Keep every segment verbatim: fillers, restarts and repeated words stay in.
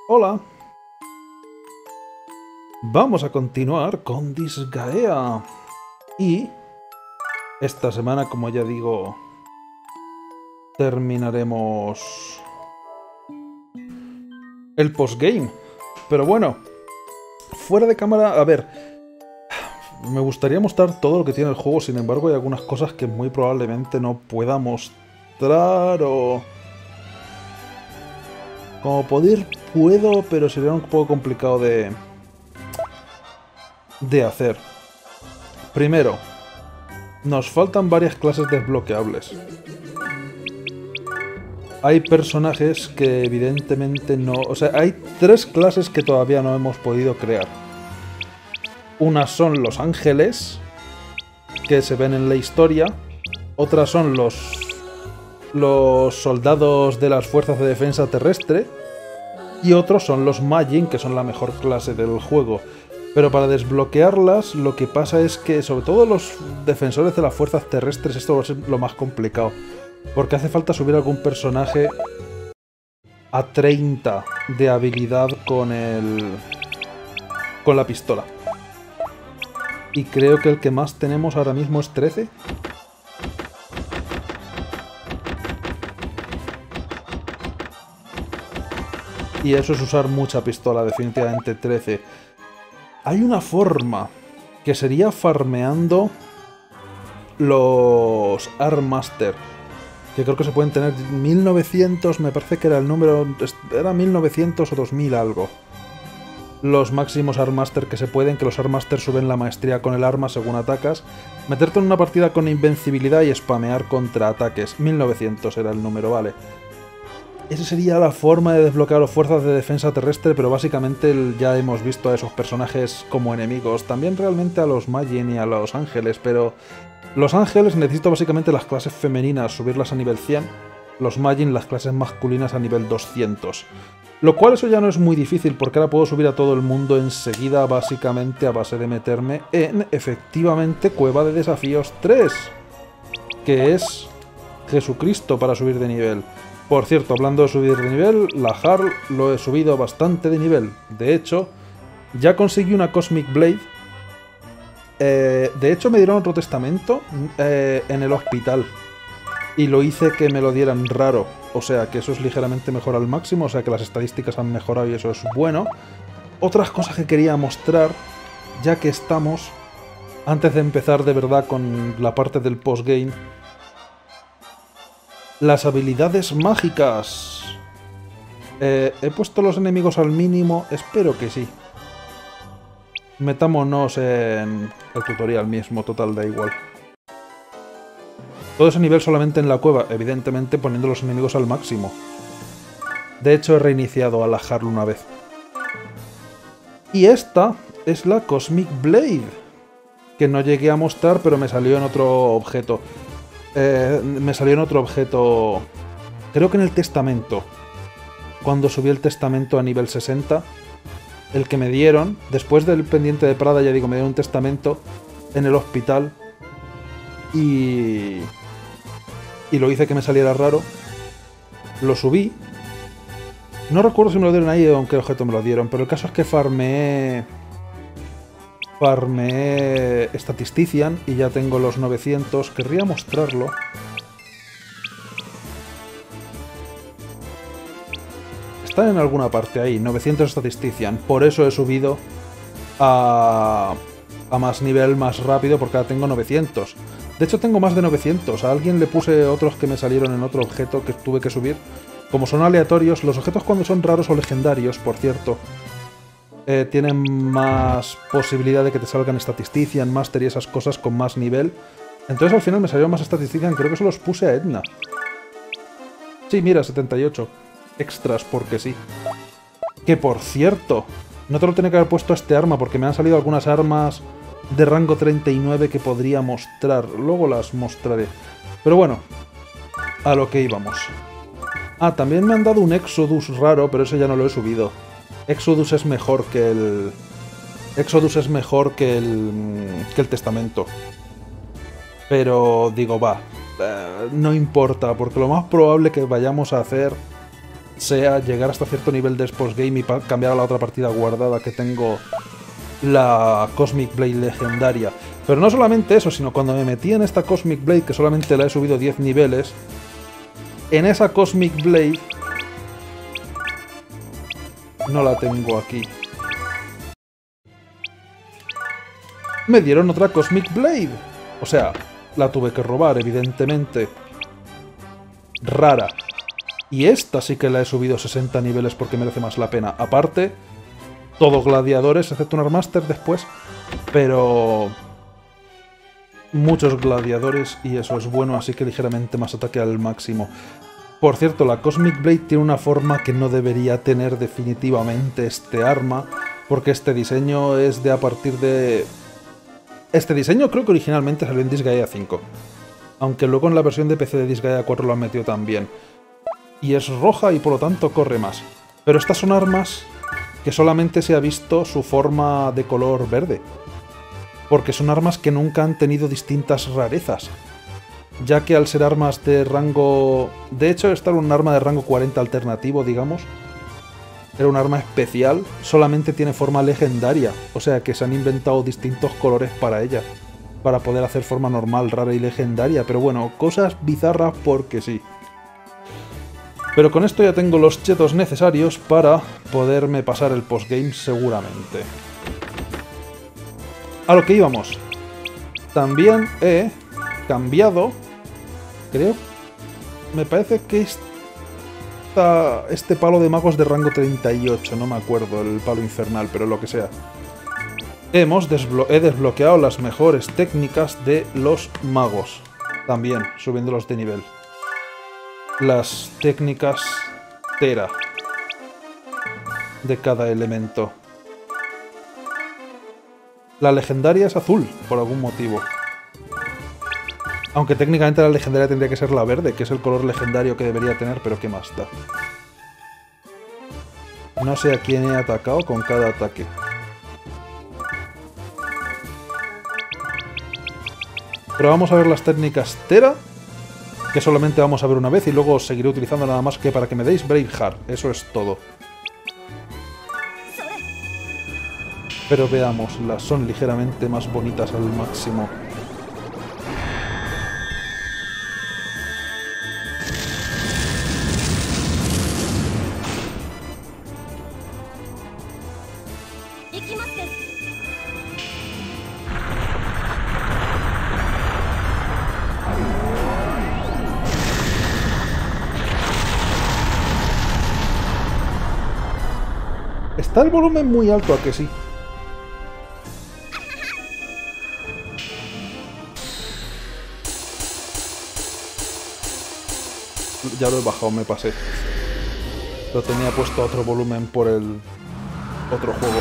Hola. Vamos a continuar con Disgaea. Y esta semana, como ya digo, terminaremos el postgame. Pero bueno, fuera de cámara, a ver, me gustaría mostrar todo lo que tiene el juego, sin embargo hay algunas cosas que muy probablemente no pueda mostrar o... Como poder puedo, pero sería un poco complicado de... de hacer. Primero, nos faltan varias clases desbloqueables. Hay personajes que evidentemente no... O sea, hay tres clases que todavía no hemos podido crear. Unas son los ángeles, que se ven en la historia. Otras son los... los soldados de las fuerzas de defensa terrestre. Y otros son los Majin, que son la mejor clase del juego. Pero para desbloquearlas, lo que pasa es que, sobre todo los defensores de las fuerzas terrestres, esto va a ser lo más complicado. Porque hace falta subir algún personaje a treinta de habilidad con el... con la pistola. Y creo que el que más tenemos ahora mismo es trece. Y eso es usar mucha pistola, definitivamente trece. Hay una forma, que sería farmeando los Armmaster, que creo que se pueden tener mil novecientos, me parece que era el número, era mil novecientos o dos mil algo. Los máximos Armmaster que se pueden, que los Armmaster suben la maestría con el arma según atacas. Meterte en una partida con invencibilidad y spamear contra ataques. mil novecientos era el número, vale. Esa sería la forma de desbloquear las fuerzas de defensa terrestre, pero básicamente ya hemos visto a esos personajes como enemigos. También realmente a los Majin y a los ángeles, pero... Los ángeles necesito básicamente las clases femeninas, subirlas a nivel cien. Los Majin las clases masculinas a nivel doscientos. Lo cual eso ya no es muy difícil, porque ahora puedo subir a todo el mundo enseguida, básicamente a base de meterme en, efectivamente, Cueva de Desafíos tres. Que es Jesucristo para subir de nivel. Por cierto, hablando de subir de nivel, la Harl lo he subido bastante de nivel. De hecho, ya conseguí una Cosmic Blade. Eh, de hecho, me dieron otro testamento eh, en el hospital. Y lo hice que me lo dieran raro. O sea, que eso es ligeramente mejor al máximo. O sea, que las estadísticas han mejorado y eso es bueno. Otras cosas que quería mostrar, ya que estamos, antes de empezar de verdad con la parte del postgame. Las habilidades mágicas. Eh, ¿He puesto los enemigos al mínimo? Espero que sí. Metámonos en el tutorial mismo, total, da igual. Todo ese nivel solamente en la cueva, evidentemente poniendo los enemigos al máximo. De hecho, he reiniciado a la Harl una vez. Y esta es la Cosmic Blade, que no llegué a mostrar, pero me salió en otro objeto. Eh, me salió en otro objeto, creo que en el testamento, cuando subí el testamento a nivel sesenta, el que me dieron, después del pendiente de Prada, ya digo, me dieron un testamento en el hospital y, y lo hice que me saliera raro, lo subí, no recuerdo si me lo dieron ahí o en qué objeto me lo dieron, pero el caso es que farmeé... Farmeé Statistician y ya tengo los novecientos. Querría mostrarlo. Está en alguna parte ahí, novecientos Statistician. Por eso he subido a, a más nivel, más rápido, porque ahora tengo novecientos. De hecho tengo más de novecientos. A alguien le puse otros que me salieron en otro objeto que tuve que subir. Como son aleatorios, los objetos cuando son raros o legendarios, por cierto... Eh, tienen más posibilidad de que te salgan Statistician, Master y esas cosas con más nivel. Entonces al final me salieron más Statistician, creo que se los puse a Edna. Sí, mira, setenta y ocho. Extras, porque sí. Que por cierto, no te lo tenía que haber puesto a este arma, porque me han salido algunas armas de rango treinta y nueve que podría mostrar. Luego las mostraré. Pero bueno, a lo que íbamos. Ah, también me han dado un Exodus raro, pero eso ya no lo he subido. Exodus es mejor que el... Exodus es mejor que el... que el testamento. Pero digo, va, eh, no importa, porque lo más probable que vayamos a hacer sea llegar hasta cierto nivel de postgame y cambiar a la otra partida guardada que tengo la Cosmic Blade legendaria. Pero no solamente eso, sino cuando me metí en esta Cosmic Blade, que solamente la he subido diez niveles, en esa Cosmic Blade... No la tengo aquí. Me dieron otra Cosmic Blade. O sea, la tuve que robar, evidentemente. Rara. Y esta sí que la he subido sesenta niveles porque merece más la pena. Aparte, todo gladiadores, excepto un Armaster después. Pero... muchos gladiadores y eso es bueno, así que ligeramente más ataque al máximo. Por cierto, la Cosmic Blade tiene una forma que no debería tener definitivamente este arma, porque este diseño es de a partir de... Este diseño creo que originalmente salió en Disgaea cinco, aunque luego en la versión de P C de Disgaea cuatro lo han metido también. Y es roja y por lo tanto corre más. Pero estas son armas que solamente se ha visto su forma de color verde, porque son armas que nunca han tenido distintas rarezas, ya que al ser armas de rango... De hecho, esta era un arma de rango cuarenta alternativo, digamos. Era un arma especial, solamente tiene forma legendaria, o sea que se han inventado distintos colores para ella, para poder hacer forma normal, rara y legendaria, pero bueno, cosas bizarras porque sí. Pero con esto ya tengo los chetos necesarios para poderme pasar el postgame seguramente. A lo que íbamos. También he cambiado, creo, me parece que esta, este palo de magos de rango treinta y ocho, no me acuerdo, el palo infernal, pero lo que sea. Hemos desblo he desbloqueado las mejores técnicas de los magos, también subiéndolos de nivel. Las técnicas Tera de cada elemento. La legendaria es azul, por algún motivo. Aunque técnicamente la legendaria tendría que ser la verde, que es el color legendario que debería tener, pero ¿qué más da? No sé a quién he atacado con cada ataque. Pero vamos a ver las técnicas Tera, que solamente vamos a ver una vez y luego seguiré utilizando nada más que para que me deis Braveheart. Eso es todo. Pero veámoslas, son ligeramente más bonitas al máximo. Está el volumen muy alto, ¿a que sí? Ya lo he bajado, me pasé. Lo tenía puesto a otro volumen por el otro juego.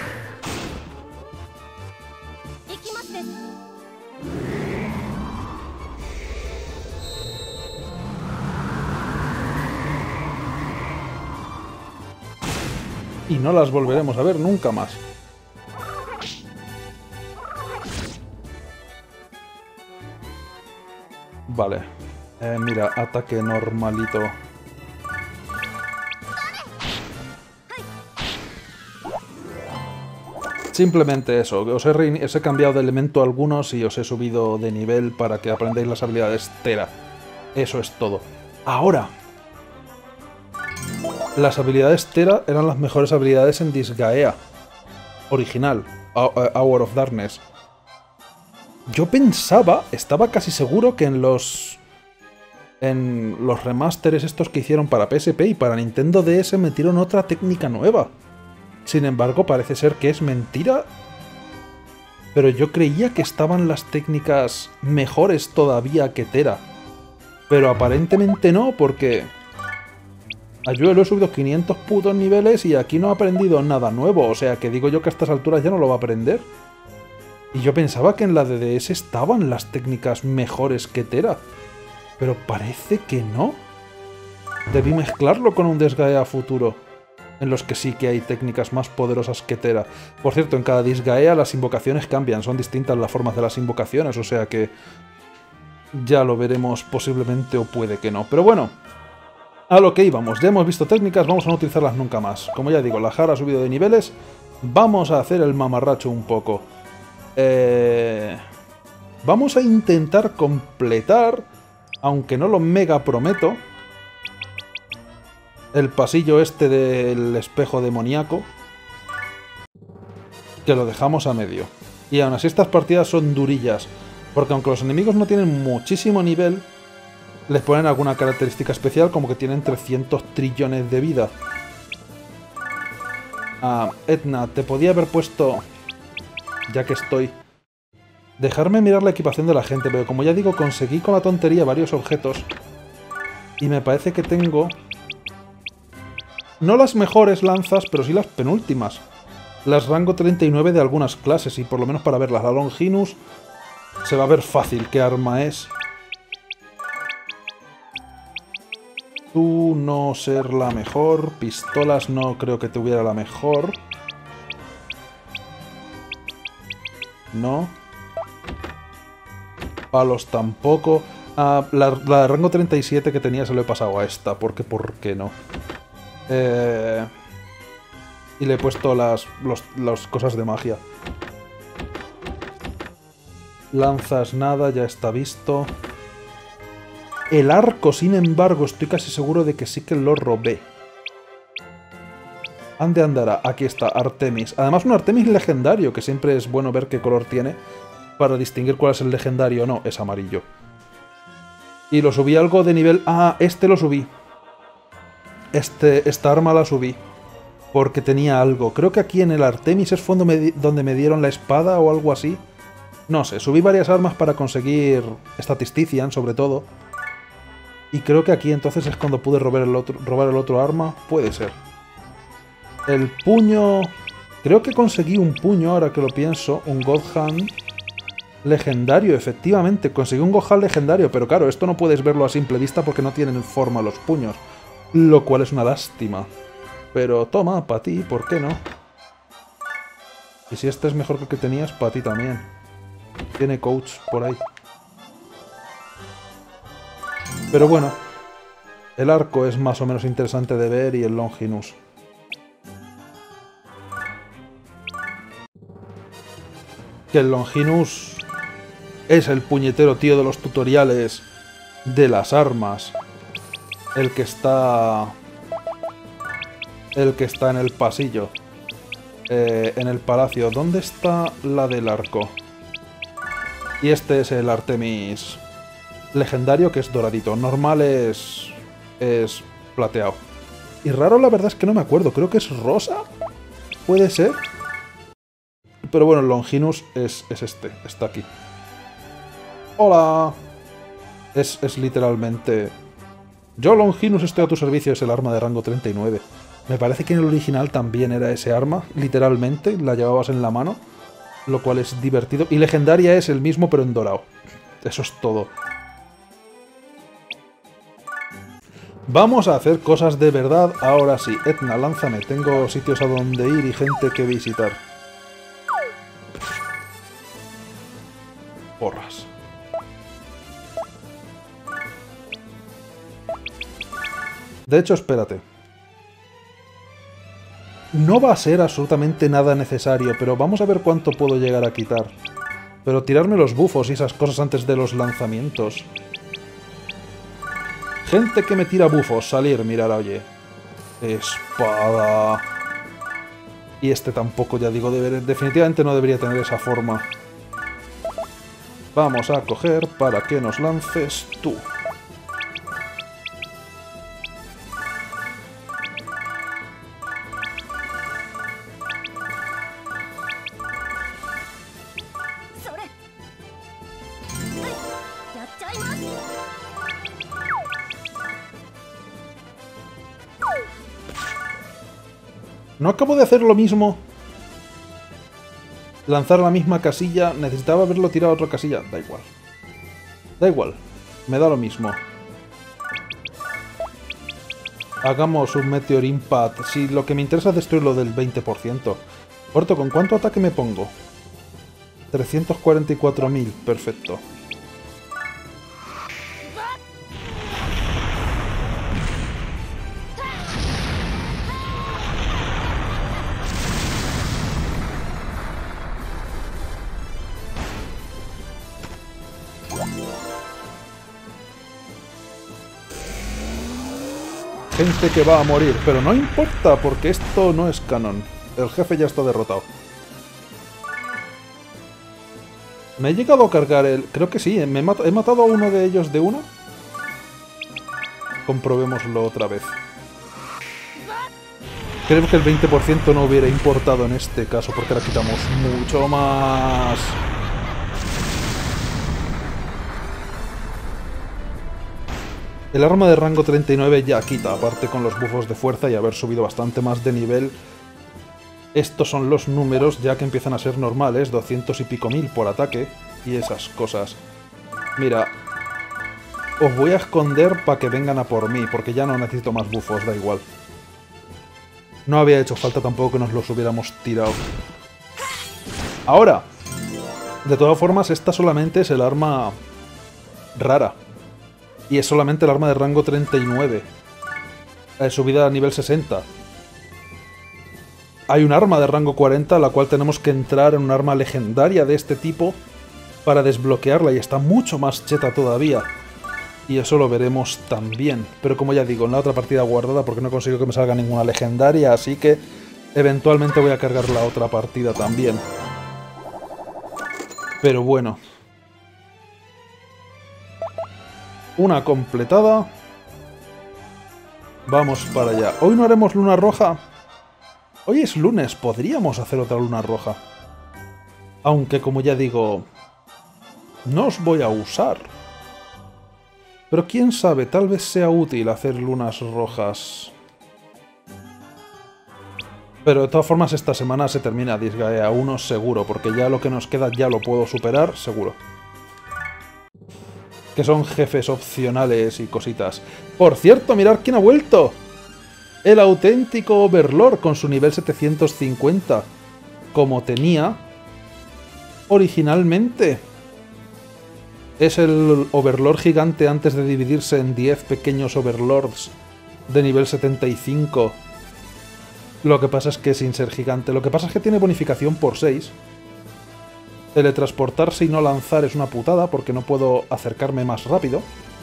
Y no las volveremos a ver nunca más. Vale. Eh, mira, ataque normalito. Simplemente eso. Os he, os he cambiado de elemento a algunos y os he subido de nivel para que aprendáis las habilidades Tera. Eso es todo. Ahora... Las habilidades Tera eran las mejores habilidades en Disgaea original, Hour of Darkness. Yo pensaba, estaba casi seguro que en los en los remasteres estos que hicieron para P S P y para Nintendo D S metieron otra técnica nueva. Sin embargo, parece ser que es mentira. Pero yo creía que estaban las técnicas mejores todavía que Tera. Pero aparentemente no, porque... yo lo he subido quinientos putos niveles y aquí no ha aprendido nada nuevo, o sea que digo yo que a estas alturas ya no lo va a aprender. Y yo pensaba que en la de D S estaban las técnicas mejores que Tera, pero parece que no. Debí mezclarlo con un Disgaea futuro, en los que sí que hay técnicas más poderosas que Tera. Por cierto, en cada Disgaea las invocaciones cambian, son distintas las formas de las invocaciones, o sea que ya lo veremos posiblemente o puede que no. Pero bueno... A lo que íbamos, ya hemos visto técnicas, vamos a no utilizarlas nunca más. Como ya digo, la Jara ha subido de niveles, vamos a hacer el mamarracho un poco. Eh... Vamos a intentar completar, aunque no lo mega prometo, el pasillo este del espejo demoníaco, que lo dejamos a medio. Y aún así estas partidas son durillas, porque aunque los enemigos no tienen muchísimo nivel, les ponen alguna característica especial, como que tienen trescientos trillones de vida. Ah, Edna, te podía haber puesto, ya que estoy, dejarme mirar la equipación de la gente, pero como ya digo, conseguí con la tontería varios objetos, y me parece que tengo, no las mejores lanzas, pero sí las penúltimas. Las rango treinta y nueve de algunas clases, y por lo menos para verlas, la Longinus se va a ver fácil qué arma es. Tú no ser la mejor, pistolas no creo que tuviera la mejor. No. Palos tampoco. Ah, la, la de rango treinta y siete que tenía se lo he pasado a esta, porque ¿por qué no? Eh... Y le he puesto las, los, las cosas de magia. Lanzas nada, ya está visto. El arco, sin embargo, estoy casi seguro de que sí que lo robé. ¿Ande andará? Aquí está, Artemis. Además un Artemis legendario, que siempre es bueno ver qué color tiene para distinguir cuál es el legendario o no. Es amarillo. Y lo subí algo de nivel... Ah, este lo subí. Este, esta arma la subí. Porque tenía algo. Creo que aquí en el Artemis es fondo me donde me dieron la espada o algo así. No sé, subí varias armas para conseguir Statistician, sobre todo. Y creo que aquí entonces es cuando pude robar el otro, robar el otro arma. Puede ser. El puño... Creo que conseguí un puño, ahora que lo pienso. Un God Hand legendario, efectivamente. Conseguí un God Hand legendario, pero claro, esto no puedes verlo a simple vista porque no tienen forma los puños. Lo cual es una lástima. Pero toma, para ti, ¿por qué no? Y si este es mejor que el que tenías, para ti también. Tiene coach por ahí. Pero bueno, el arco es más o menos interesante de ver y el Longinus. Que el Longinus es el puñetero tío de los tutoriales de las armas. El que está... El que está en el pasillo. Eh, en el palacio. ¿Dónde está la del arco? Y este es el Artemis legendario, que es doradito. Normal es... es plateado. Y raro la verdad es que no me acuerdo. Creo que es rosa. ¿Puede ser? Pero bueno, el Longinus es, es este. Está aquí. ¡Hola! Es, es literalmente... Yo, Longinus, estoy a tu servicio. Es el arma de rango treinta y nueve. Me parece que en el original también era ese arma. Literalmente. La llevabas en la mano. Lo cual es divertido. Y legendaria es el mismo, pero en dorado. Eso es todo. Vamos a hacer cosas de verdad. Ahora sí. Edna, lánzame. Tengo sitios a donde ir y gente que visitar. Porras. De hecho, espérate. No va a ser absolutamente nada necesario, pero vamos a ver cuánto puedo llegar a quitar. Pero tirarme los bufos y esas cosas antes de los lanzamientos. Gente que me tira bufos. Salir, mirar, oye. Espada. Y este tampoco, ya digo, deber, definitivamente no debería tener esa forma. Vamos a coger para que nos lances tú. ¿No acabo de hacer lo mismo? Lanzar la misma casilla. Necesitaba haberlo tirado a otra casilla. Da igual. Da igual. Me da lo mismo. Hagamos un Meteor Impact. Si lo que me interesa es destruirlo del veinte por ciento. Corto, ¿con cuánto ataque me pongo? trescientos cuarenta y cuatro mil. Perfecto. gente que va a morir, pero no importa porque esto no es canon. El jefe ya está derrotado. ¿Me he llegado a cargar el...? Creo que sí, ¿me he, mat... ¿he matado a uno de ellos de una? Comprobémoslo otra vez. Creo que el veinte por ciento no hubiera importado en este caso porque ahora quitamos mucho más. El arma de rango treinta y nueve ya quita, aparte con los bufos de fuerza y haber subido bastante más de nivel. Estos son los números ya que empiezan a ser normales, doscientos y pico mil por ataque y esas cosas. Mira, os voy a esconder para que vengan a por mí, porque ya no necesito más bufos, da igual. No había hecho falta tampoco que nos los hubiéramos tirado. Ahora, de todas formas, esta solamente es el arma rara. Y es solamente el arma de rango treinta y nueve. Eh, subida a nivel sesenta. Hay un arma de rango cuarenta, la cual tenemos que entrar en un arma legendaria de este tipo para desbloquearla, y está mucho más cheta todavía. Y eso lo veremos también. Pero como ya digo, en la otra partida guardada, porque no consigo que me salga ninguna legendaria, así que eventualmente voy a cargar la otra partida también. Pero bueno. Una completada. Vamos para allá. Hoy no haremos luna roja. Hoy es lunes, podríamos hacer otra luna roja. Aunque, como ya digo, no os voy a usar. Pero quién sabe, tal vez sea útil hacer lunas rojas. Pero de todas formas esta semana se termina Disgaea uno seguro, porque ya lo que nos queda ya lo puedo superar, seguro. Que son jefes opcionales y cositas. Por cierto, mirad quién ha vuelto. El auténtico Overlord con su nivel setecientos cincuenta. Como tenía originalmente. Es el Overlord gigante antes de dividirse en diez pequeños Overlords de nivel setenta y cinco. Lo que pasa es que sin ser gigante. Lo que pasa es que tiene bonificación por seis. Teletransportarse y no lanzar es una putada porque no puedo acercarme más rápido.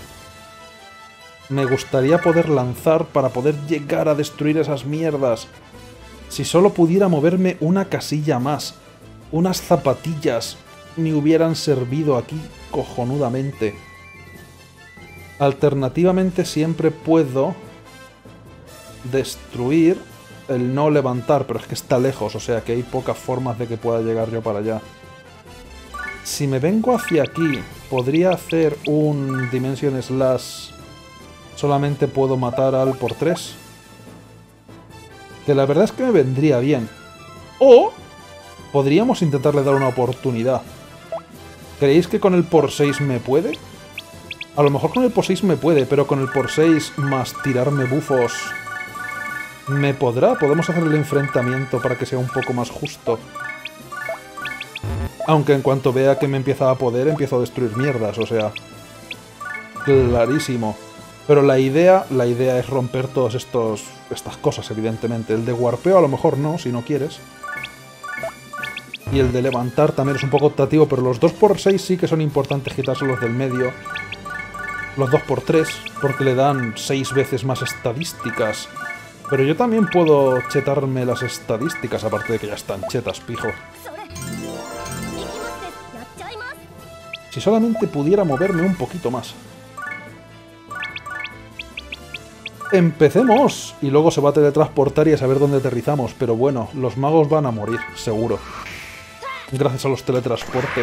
Me gustaría poder lanzar para poder llegar a destruir esas mierdas. Si solo pudiera moverme una casilla más. Unas zapatillas me hubieran servido aquí cojonudamente. Alternativamente siempre puedo destruir el no levantar, pero es que está lejos, o sea que hay pocas formas de que pueda llegar yo para allá. Si me vengo hacia aquí, podría hacer un Dimension Slash. Solamente puedo matar al por tres. Que la verdad es que me vendría bien. O podríamos intentarle dar una oportunidad. ¿Creéis que con el por seis me puede? A lo mejor con el por seis me puede, pero con el por seis más tirarme bufos... ¿me podrá? Podemos hacer el enfrentamiento para que sea un poco más justo. Aunque en cuanto vea que me empieza a poder, empiezo a destruir mierdas, o sea... clarísimo. Pero la idea, la idea es romper todas estos, estas cosas, evidentemente. El de warpeo a lo mejor no, si no quieres. Y el de levantar también es un poco optativo, pero los dos por seis sí que son importantes quitarse los del medio. Los dos por tres, porque le dan seis veces más estadísticas. Pero yo también puedo chetarme las estadísticas, aparte de que ya están chetas, pijo. Si solamente pudiera moverme un poquito más. ¡Empecemos! Y luego se va a teletransportar y a saber dónde aterrizamos. Pero bueno, los magos van a morir, seguro. Gracias a los teletransportes.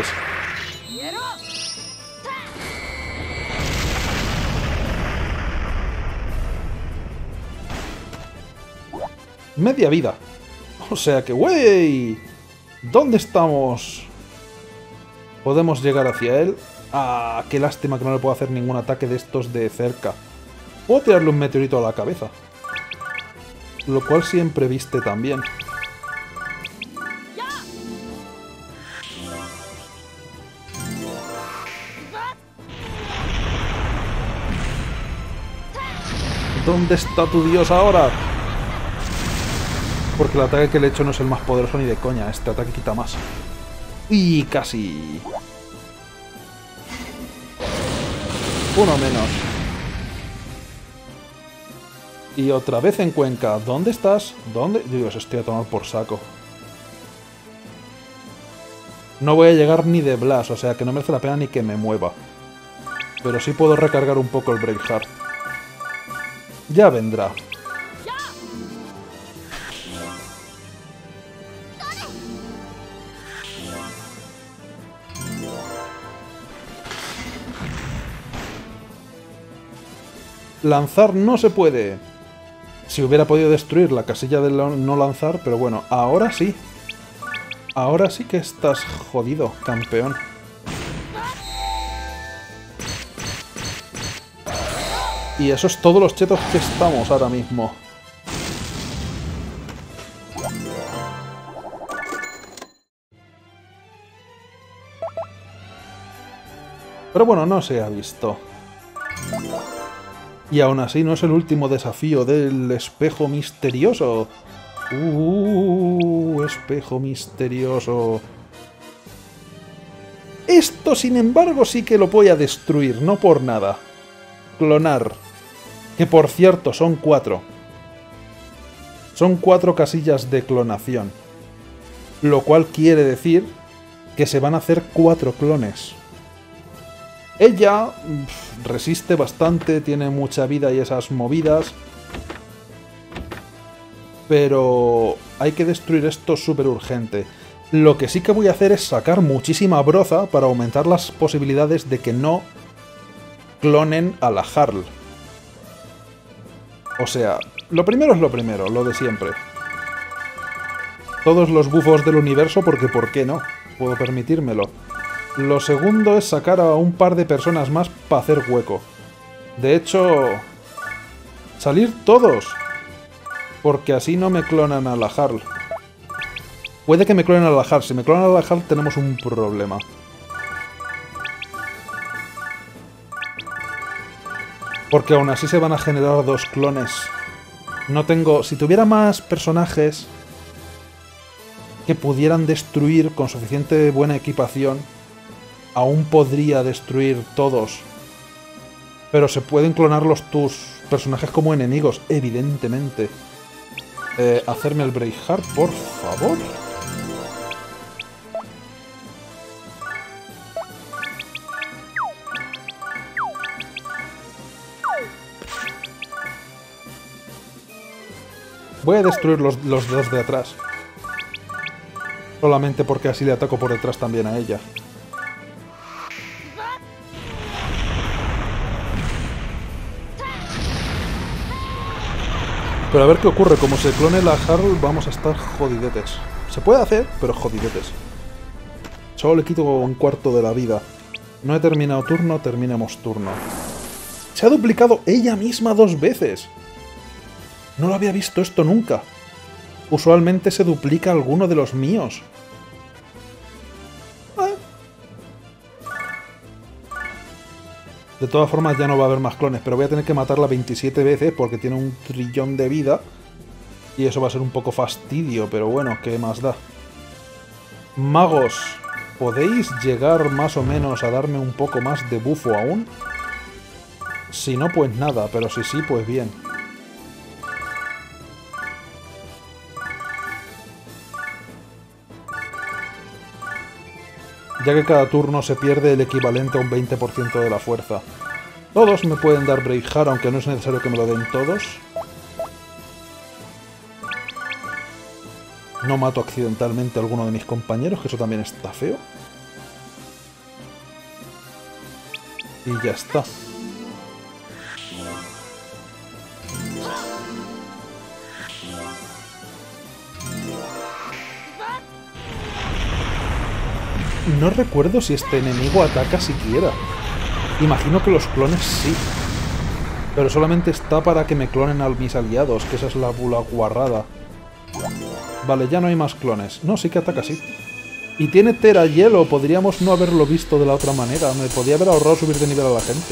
Media vida. O sea que, ¡wey! ¿Dónde estamos? Podemos llegar hacia él. Ah, qué lástima que no le puedo hacer ningún ataque de estos de cerca. Puedo tirarle un meteorito a la cabeza. Lo cual siempre viste también. ¿Dónde está tu dios ahora? Porque el ataque que le he hecho no es el más poderoso ni de coña. Este ataque quita más. Y casi. Uno menos. Y otra vez en Cuenca. ¿Dónde estás? ¿Dónde? Dios, estoy a tomar por saco. No voy a llegar ni de Blas, o sea que no merece la pena ni que me mueva. Pero sí puedo recargar un poco el Braveheart. Ya vendrá. Lanzar no se puede. Si hubiera podido destruir la casilla de no lanzar, pero bueno, ahora sí. Ahora sí que estás jodido, campeón. Y eso es todos los chetos que estamos ahora mismo. Pero bueno, no se ha visto. Y aún así no es el último desafío del espejo misterioso. Uh, espejo misterioso. Esto, sin embargo, sí que lo voy a destruir, no por nada. Clonar. Que por cierto, son cuatro. Son cuatro casillas de clonación. Lo cual quiere decir que se van a hacer cuatro clones. Ella pff, resiste bastante, tiene mucha vida y esas movidas. Pero hay que destruir esto súper urgente. Lo que sí que voy a hacer es sacar muchísima broza para aumentar las posibilidades de que no clonen a la Harl. O sea, lo primero es lo primero, lo de siempre. Todos los bufos del universo porque ¿por qué no? Puedo permitírmelo. Lo segundo es sacar a un par de personas más para hacer hueco. De hecho, salir todos. Porque así no me clonan a la Harl. Puede que me clonen a la Harl. Si me clonan a la Harl tenemos un problema. Porque aún así se van a generar dos clones. No tengo... Si tuviera más personajes que pudieran destruir con suficiente buena equipación, aún podría destruir todos. Pero se pueden clonar los tus personajes como enemigos, evidentemente. Eh, hacerme el Braveheart, por favor. Voy a destruir los, los dos de atrás. Solamente porque así le ataco por detrás también a ella. Pero a ver qué ocurre. Como se clone la Harl, vamos a estar jodidetes. Se puede hacer, pero jodidetes. Solo le quito un cuarto de la vida. No he terminado turno, terminemos turno. Se ha duplicado ella misma dos veces. No lo había visto esto nunca. Usualmente se duplica alguno de los míos. ¿Eh? De todas formas ya no va a haber más clones, pero voy a tener que matarla veintisiete veces porque tiene un trillón de vida. Y eso va a ser un poco fastidio, pero bueno, ¿qué más da? Magos, ¿podéis llegar más o menos a darme un poco más de bufo aún? Si no, pues nada, pero si sí, pues bien. Ya que cada turno se pierde el equivalente a un veinte por ciento de la fuerza. Todos me pueden dar Braveheart, aunque no es necesario que me lo den todos. No mato accidentalmente a alguno de mis compañeros, que eso también está feo. Y ya está. No recuerdo si este enemigo ataca siquiera. Imagino que los clones sí. Pero solamente está para que me clonen a mis aliados, que esa es la bula guarrada. Vale, ya no hay más clones. No, sí que ataca, sí. Y tiene Tera Hielo. Podríamos no haberlo visto de la otra manera. Me podía haber ahorrado subir de nivel a la gente.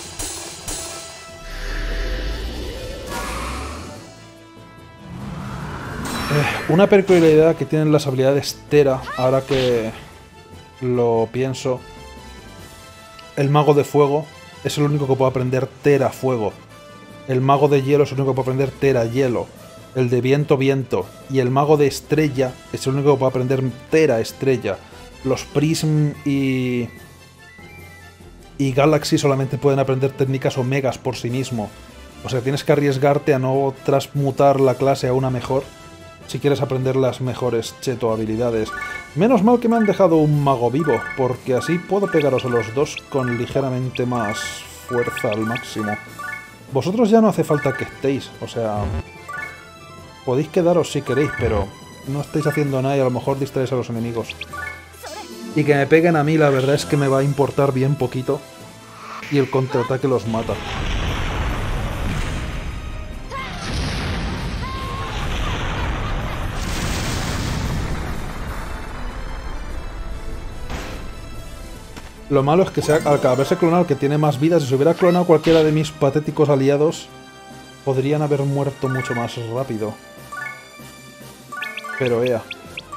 Eh, una peculiaridad que tienen las habilidades Tera, ahora que lo pienso, el mago de fuego es el único que puede aprender Tera Fuego. El mago de hielo es el único que puede aprender Tera Hielo. El de viento, viento. Y el mago de estrella es el único que puede aprender Tera Estrella. Los Prism y... y Galaxy solamente pueden aprender técnicas omegas por sí mismo. O sea, tienes que arriesgarte a no transmutar la clase a una mejor si quieres aprender las mejores cheto habilidades. Menos mal que me han dejado un mago vivo, porque así puedo pegaros a los dos con ligeramente más fuerza al máximo. Vosotros ya no hace falta que estéis, o sea... podéis quedaros si queréis, pero no estáis haciendo nada y a lo mejor distraéis a los enemigos. Y que me peguen a mí, la verdad es que me va a importar bien poquito. Y el contraataque los mata. Lo malo es que sea, al haberse clonado el que tiene más vidas, si se hubiera clonado cualquiera de mis patéticos aliados, podrían haber muerto mucho más rápido. Pero ea.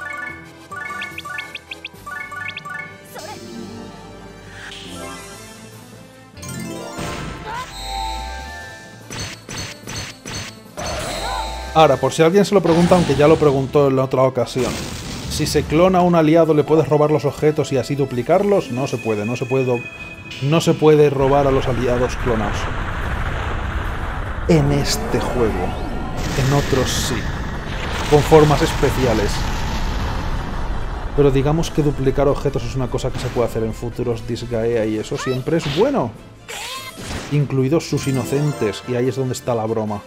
Ahora, por si alguien se lo pregunta, aunque ya lo preguntó en la otra ocasión. Si se clona a un aliado, ¿le puedes robar los objetos y así duplicarlos? No se puede, no se puede, no se puede robar a los aliados clonados. En este juego. En otros sí. Con formas especiales. Pero digamos que duplicar objetos es una cosa que se puede hacer en futuros Disgaea y eso siempre es bueno. Incluidos sus inocentes, y ahí es donde está la broma.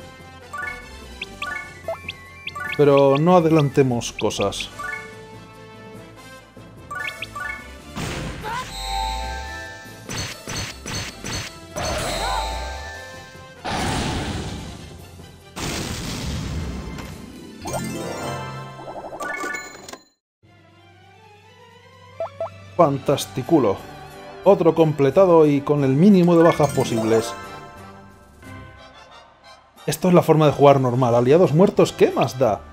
Pero no adelantemos cosas. Fantasticulo. Otro completado y con el mínimo de bajas posibles. Esto es la forma de jugar normal. Aliados muertos, ¿qué más da?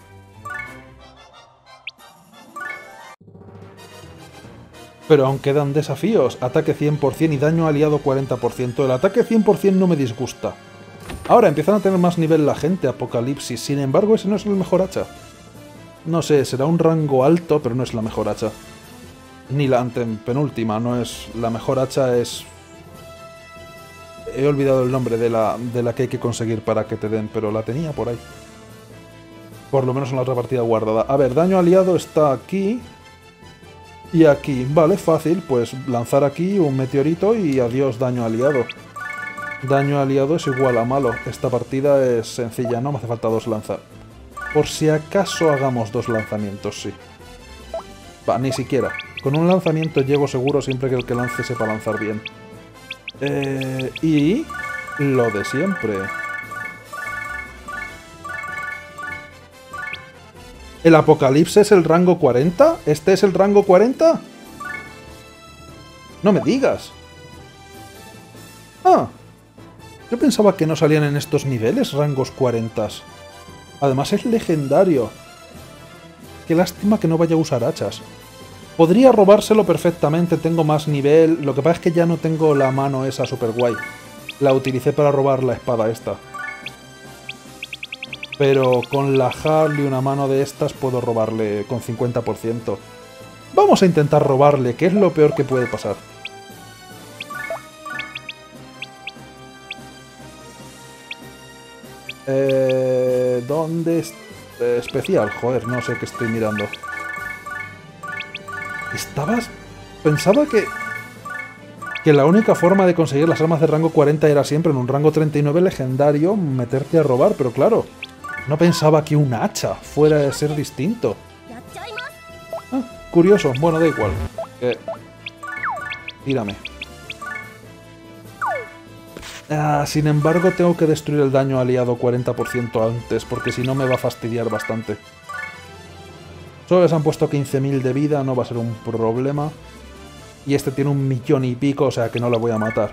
Pero aún quedan desafíos. Ataque cien por cien y daño aliado cuarenta por ciento. El ataque cien por cien no me disgusta. Ahora empiezan a tener más nivel la gente, Apocalipsis. Sin embargo, ese no es el mejor hacha. No sé, será un rango alto, pero no es la mejor hacha. Ni la antepenúltima, no es... la mejor hacha es... He olvidado el nombre de la, de la que hay que conseguir para que te den, pero la tenía por ahí. Por lo menos en la otra partida guardada. A ver, daño aliado está aquí... y aquí. Vale, fácil, pues lanzar aquí un meteorito y adiós daño aliado. Daño aliado es igual a malo. Esta partida es sencilla, no me hace falta dos lanzar. Por si acaso hagamos dos lanzamientos, sí. Va, ni siquiera. Con un lanzamiento llego seguro siempre que el que lance sepa lanzar bien. Eh, y... lo de siempre. ¿El Apocalipsis es el rango cuarenta? ¿Este es el rango cuarenta? No me digas. Ah. Yo pensaba que no salían en estos niveles rangos cuarenta. Además es legendario. Qué lástima que no vaya a usar hachas. Podría robárselo perfectamente, tengo más nivel. Lo que pasa es que ya no tengo la mano esa super guay. La utilicé para robar la espada esta. Pero con la Harley y una mano de estas puedo robarle con cincuenta por ciento. Vamos a intentar robarle, que es lo peor que puede pasar. Eh, ¿Dónde es? Eh, especial, joder, no sé qué estoy mirando. ¿Estabas? Pensaba que... que la única forma de conseguir las armas de rango cuarenta era siempre en un rango treinta y nueve legendario meterte a robar, pero claro, no pensaba que un hacha fuera de ser distinto. Ah, curioso, bueno, da igual. Eh, tírame. Ah, sin embargo, tengo que destruir el daño aliado cuarenta por ciento antes, porque si no me va a fastidiar bastante. Solo les han puesto quince mil de vida, no va a ser un problema. Y este tiene un millón y pico, o sea que no la voy a matar.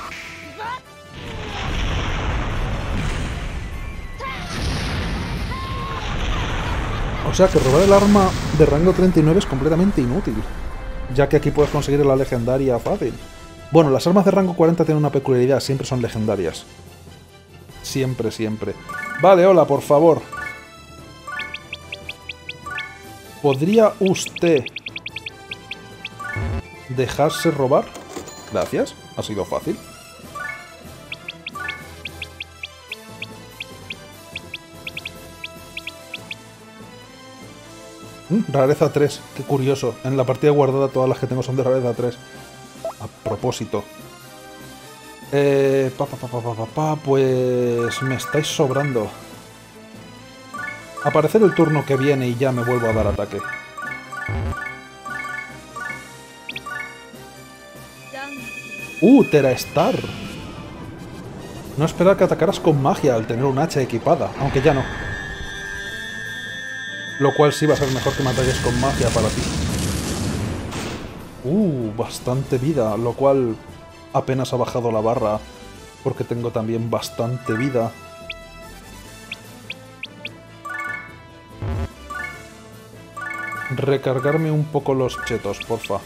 O sea que robar el arma de rango treinta y nueve es completamente inútil, ya que aquí puedes conseguir la legendaria fácil. Bueno, las armas de rango cuarenta tienen una peculiaridad, siempre son legendarias. Siempre, siempre. Vale, hola, por favor. ¿Podría usted dejarse robar? Gracias, ha sido fácil. Mm, rareza tres, qué curioso. En la partida guardada todas las que tengo son de rareza tres. A propósito. Eh, pa, pa, pa, pa, pa, pa, pa, pues me estáis sobrando. Aparecer el turno que viene y ya me vuelvo a dar ataque. Uh, Tera Star. No esperaba que atacaras con magia al tener un hacha equipada, aunque ya no. Lo cual sí va a ser mejor que me ataques con magia para ti. Uh, bastante vida, lo cual apenas ha bajado la barra, porque tengo también bastante vida. Recargarme un poco los chetos, porfa.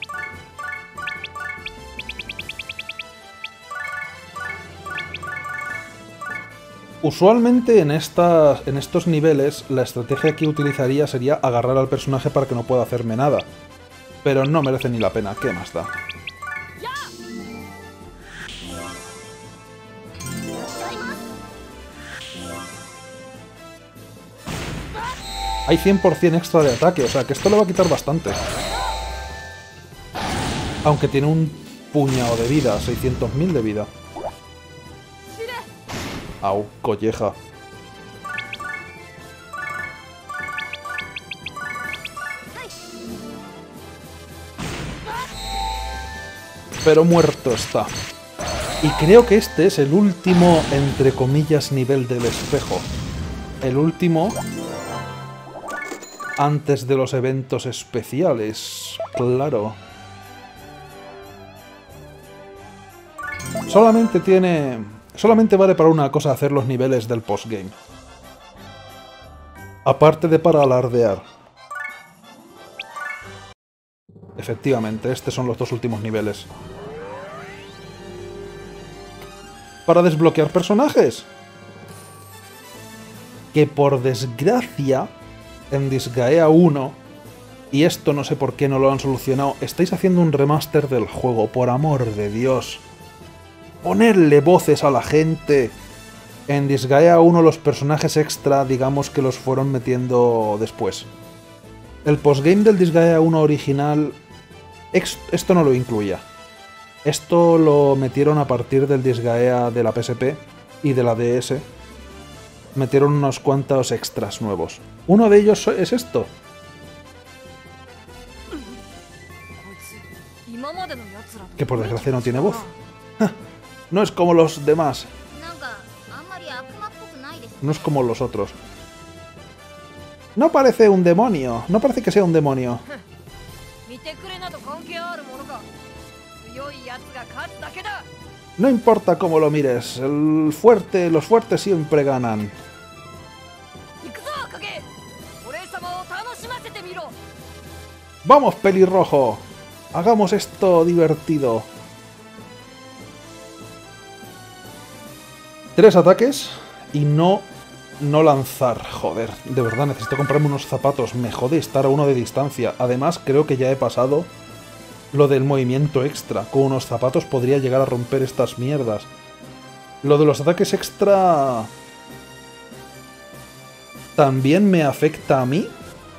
Usualmente en, estas, en estos niveles la estrategia que utilizaría sería agarrar al personaje para que no pueda hacerme nada. Pero no merece ni la pena, ¿qué más da? Hay cien por cien extra de ataque, o sea que esto le va a quitar bastante. Aunque tiene un puñado de vida, seiscientos mil de vida. Au, colleja. Pero muerto está. Y creo que este es el último, entre comillas, nivel del espejo. El último antes de los eventos especiales. Claro. Solamente tiene... Solamente vale para una cosa hacer los niveles del postgame. Aparte de para alardear. Efectivamente, estos son los dos últimos niveles. Para desbloquear personajes. Que por desgracia, en Disgaea uno, y esto no sé por qué no lo han solucionado, estáis haciendo un remaster del juego, por amor de Dios. Ponerle voces a la gente. En Disgaea uno los personajes extra, digamos que los fueron metiendo después. El postgame del Disgaea uno original, esto no lo incluía. Esto lo metieron a partir del Disgaea de la P S P y de la D S. Metieron unos cuantos extras nuevos. Uno de ellos es esto. Que por desgracia no tiene voz. No es como los demás. No es como los otros. No parece un demonio. No parece que sea un demonio. No importa cómo lo mires. El fuerte, los fuertes siempre ganan. ¡Vamos, pelirrojo! Hagamos esto divertido. Tres ataques y no, no lanzar. Joder, de verdad necesito comprarme unos zapatos. Me jode estar a uno de distancia. Además, creo que ya he pasado lo del movimiento extra. Con unos zapatos podría llegar a romper estas mierdas. Lo de los ataques extra también me afecta a mí.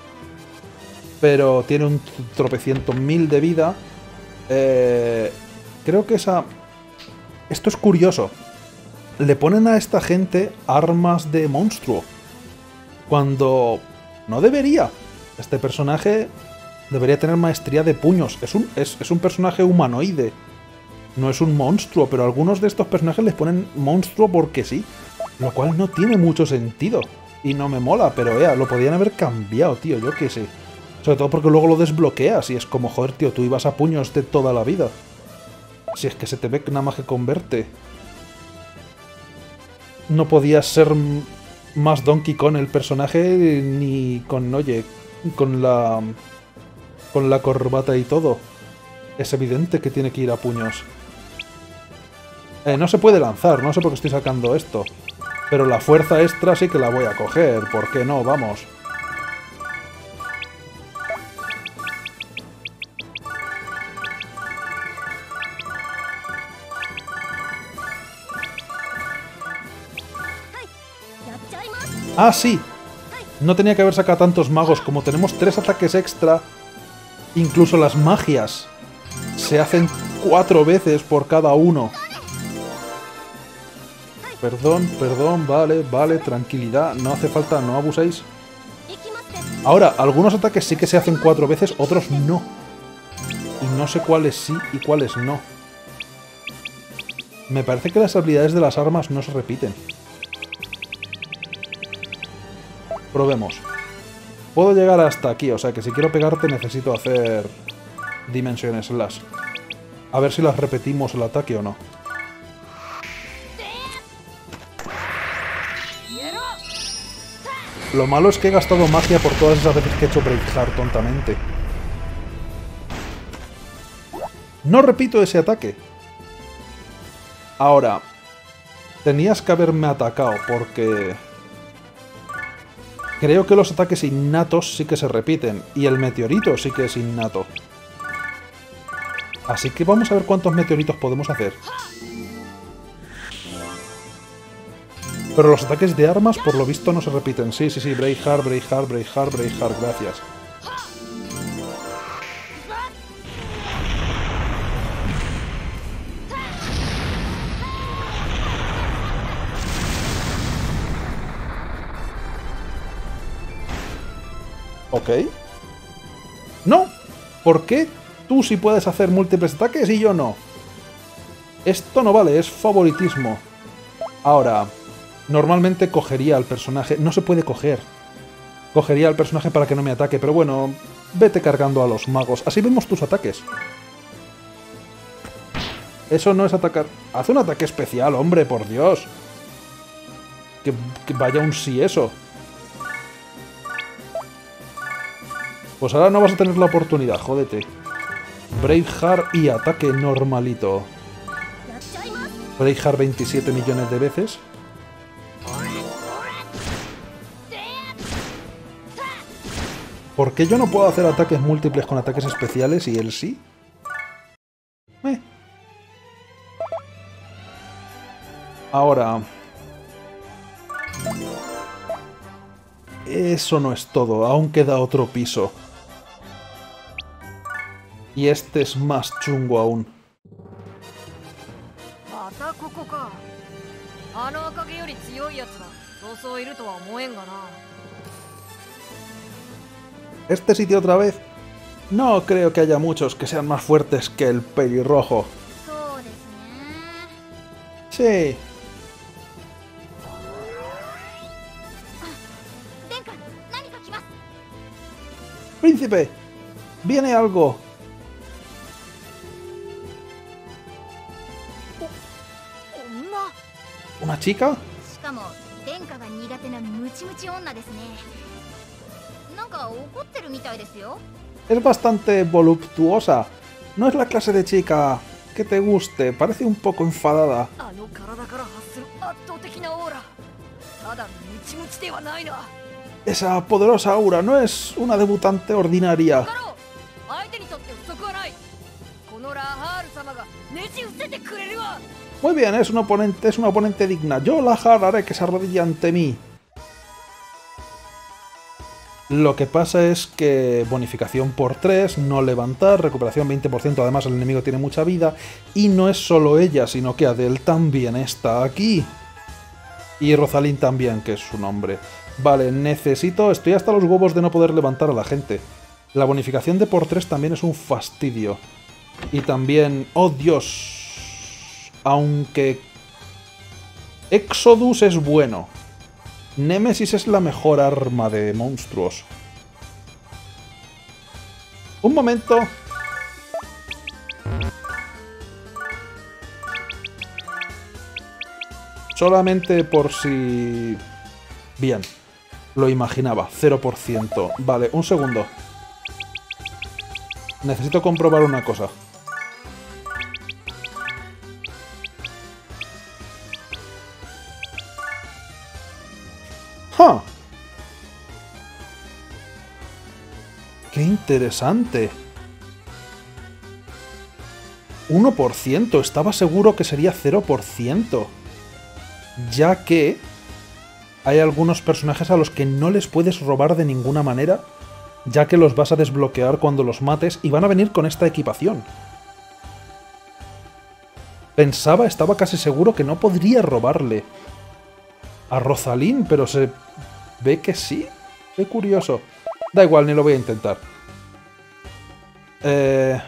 Pero tiene un tropecientos mil de vida. Eh, creo que esa... Esto es curioso. Le ponen a esta gente armas de monstruo. Cuando no debería. Este personaje debería tener maestría de puños. Es un, es, es un personaje humanoide. No es un monstruo, pero algunos de estos personajes les ponen monstruo porque sí. Lo cual no tiene mucho sentido. Y no me mola, pero ea, lo podían haber cambiado, tío, yo qué sé. Sobre todo porque luego lo desbloqueas y es como, joder, tío, tú ibas a puños de toda la vida. Si es que se te ve nada más que converte. No podías ser más Donkey Kong el personaje ni con, oye, con la... con la corbata y todo. Es evidente que tiene que ir a puños. Eh, no se puede lanzar, no sé por qué estoy sacando esto. Pero la fuerza extra sí que la voy a coger, ¿por qué no? Vamos. Ah, sí. No tenía que haber sacado tantos magos. Como tenemos tres ataques extra, incluso las magias se hacen cuatro veces por cada uno. Perdón, perdón, vale, vale, tranquilidad. No hace falta, no abuséis. Ahora, algunos ataques sí que se hacen cuatro veces, otros no. Y no sé cuáles sí y cuáles no. Me parece que las habilidades de las armas no se repiten. Probemos. Puedo llegar hasta aquí, o sea que si quiero pegarte necesito hacer Dimension Slash. A ver si las repetimos el ataque o no. Lo malo es que he gastado magia por todas esas veces que he hecho Braveheart tontamente. No repito ese ataque. Ahora, tenías que haberme atacado porque... creo que los ataques innatos sí que se repiten, y el meteorito sí que es innato. Así que vamos a ver cuántos meteoritos podemos hacer. Pero los ataques de armas, por lo visto, no se repiten. Sí, sí, sí, Braveheart, Braveheart, Braveheart, Braveheart, gracias. Ok. No. ¿Por qué tú sí puedes hacer múltiples ataques y yo no? Esto no vale, es favoritismo. Ahora, normalmente cogería al personaje... no se puede coger. Cogería al personaje para que no me ataque, pero bueno, vete cargando a los magos. Así vemos tus ataques. Eso no es atacar... haz un ataque especial, hombre, por Dios. Que, que vaya un sí eso. Pues ahora no vas a tener la oportunidad, jódete. Braveheart y ataque normalito. Braveheart veintisiete millones de veces. ¿Por qué yo no puedo hacer ataques múltiples con ataques especiales y él sí? Eh. Ahora... eso no es todo, aún queda otro piso. Y este es más chungo aún. ¿Este sitio otra vez? No creo que haya muchos que sean más fuertes que el pelirrojo. Sí. ¡Príncipe! ¡Viene algo! ¿Una chica? Es bastante voluptuosa. No es la clase de chica que te guste. Parece un poco enfadada. Esa poderosa aura no es una debutante ordinaria. Muy bien, es un oponente, es una oponente digna. Yo, Lahar, haré que se arrodille ante mí. Lo que pasa es que bonificación por tres, no levantar, recuperación veinte por ciento, además el enemigo tiene mucha vida. Y no es solo ella, sino que Adele también está aquí. Y Rosalyn también, que es su nombre. Vale, necesito... estoy hasta los huevos de no poder levantar a la gente. La bonificación de por tres también es un fastidio. Y también... ¡oh, Dios! Aunque... Exodus es bueno. Némesis es la mejor arma de monstruos. Un momento. Solamente por si... bien. Lo imaginaba. cero por ciento. Vale, un segundo. Necesito comprobar una cosa. ¡Ja! ¡Qué interesante! uno por ciento. Estaba seguro que sería cero por ciento. Ya que hay algunos personajes a los que no les puedes robar de ninguna manera, ya que los vas a desbloquear cuando los mates y van a venir con esta equipación. Pensaba, estaba casi seguro que no podría robarle a Rosalín, pero se ve que sí. Qué curioso. Da igual, ni lo voy a intentar. Eh...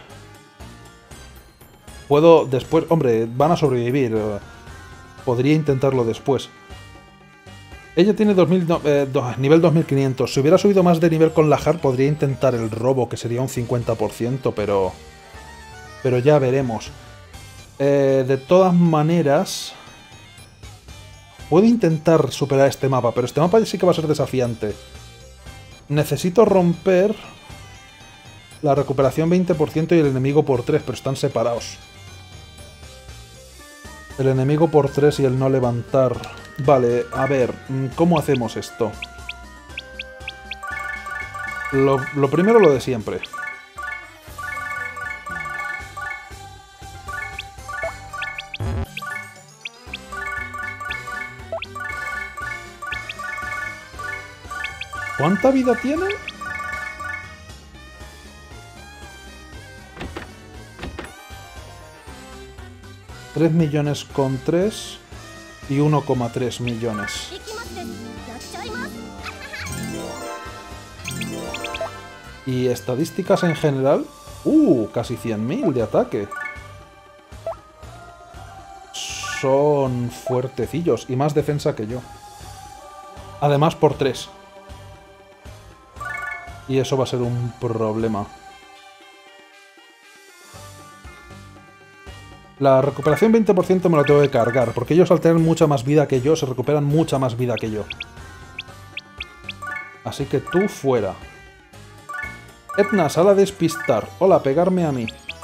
Puedo después... Hombre, van a sobrevivir. Podría intentarlo después. Ella tiene dos mil, no, eh, do, nivel dos mil quinientos. Si hubiera subido más de nivel con la Har, podría intentar el robo, que sería un cincuenta por ciento, pero... Pero ya veremos. Eh, de todas maneras... Puedo intentar superar este mapa, pero este mapa sí que va a ser desafiante. Necesito romper la recuperación veinte por ciento y el enemigo por tres, pero están separados. El enemigo por tres y el no levantar. Vale, a ver, ¿cómo hacemos esto? Lo, lo primero lo de siempre. ¿Cuánta vida tiene? tres millones con tres y uno coma tres millones. Y estadísticas en general... ¡Uh! Casi cien mil de ataque. Son fuertecillos y más defensa que yo. Además por tres. Y eso va a ser un problema. La recuperación veinte por ciento me la tengo que cargar, porque ellos al tener mucha más vida que yo, se recuperan mucha más vida que yo. Así que tú fuera. Etna, sal a despistar. Hola, pegarme a mí.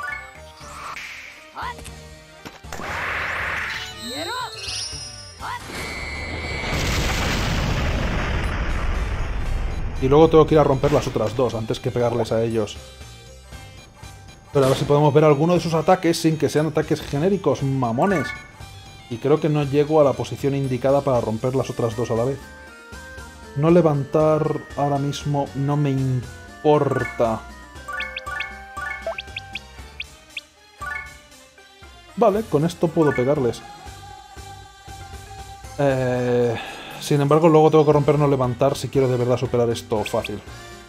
Y luego tengo que ir a romper las otras dos, antes que pegarles a ellos. Pero a ver si podemos ver alguno de sus ataques sin que sean ataques genéricos, mamones. Y creo que no llego a la posición indicada para romper las otras dos a la vez. No levantar ahora mismo no me importa. Vale, con esto puedo pegarles. Eh, sin embargo, luego tengo que romper no levantar si quiero de verdad superar esto fácil.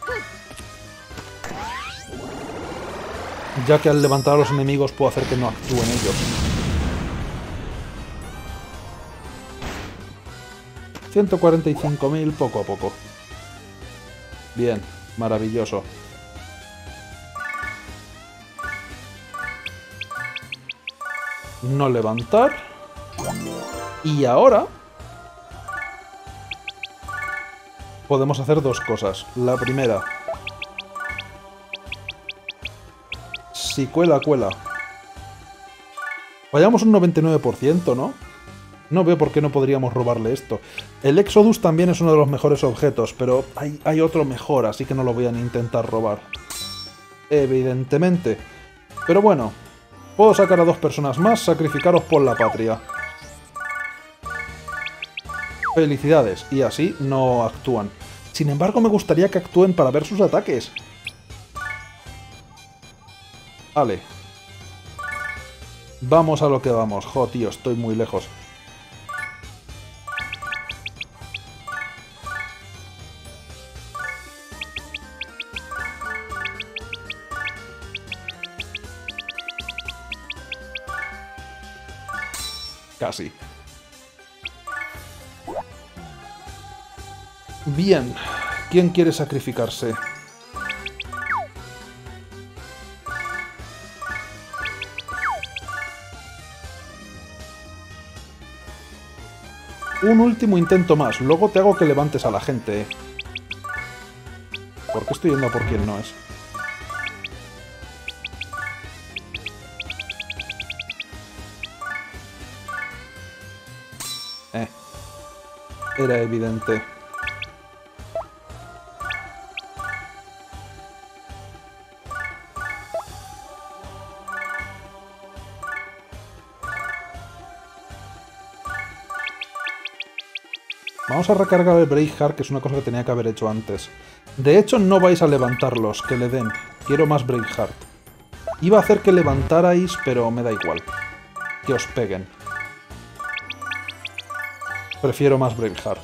Ya que al levantar a los enemigos puedo hacer que no actúen ellos. ciento cuarenta y cinco mil poco a poco. Bien, maravilloso. No levantar. Y ahora... podemos hacer dos cosas. La primera... si cuela, cuela. Vayamos un noventa y nueve por ciento, ¿no? No veo por qué no podríamos robarle esto. El Exodus también es uno de los mejores objetos, pero hay, hay otro mejor, así que no lo voy a ni intentar robar. Evidentemente. Pero bueno, puedo sacar a dos personas más, sacrificaros por la patria. Felicidades, y así no actúan. Sin embargo, me gustaría que actúen para ver sus ataques. Vale. Vamos a lo que vamos. Jo, tío, estoy muy lejos. Casi. Bien. ¿Quién quiere sacrificarse? Un último intento más. Luego te hago que levantes a la gente. ¿Eh? ¿Por qué estoy yendo a por quien no es? Eh. Era evidente. Vamos a recargar el Braveheart, que es una cosa que tenía que haber hecho antes. De hecho, no vais a levantarlos, que le den. Quiero más Braveheart. Iba a hacer que levantarais, pero me da igual. Que os peguen. Prefiero más Braveheart.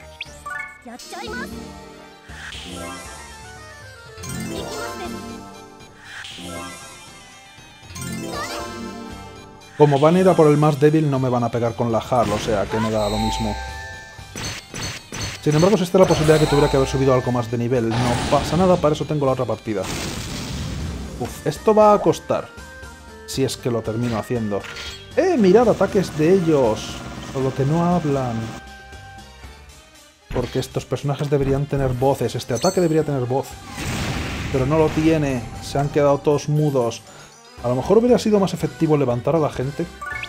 Como van a ir a por el más débil, no me van a pegar con la H A L, o sea que me da lo mismo. Sin embargo, existe la posibilidad de que tuviera que haber subido algo más de nivel. No pasa nada, para eso tengo la otra partida. Uf, esto va a costar. Si es que lo termino haciendo. ¡Eh! Mirad, ataques de ellos. Solo que no hablan. Porque estos personajes deberían tener voces. Este ataque debería tener voz. Pero no lo tiene. Se han quedado todos mudos. A lo mejor hubiera sido más efectivo levantar a la gente.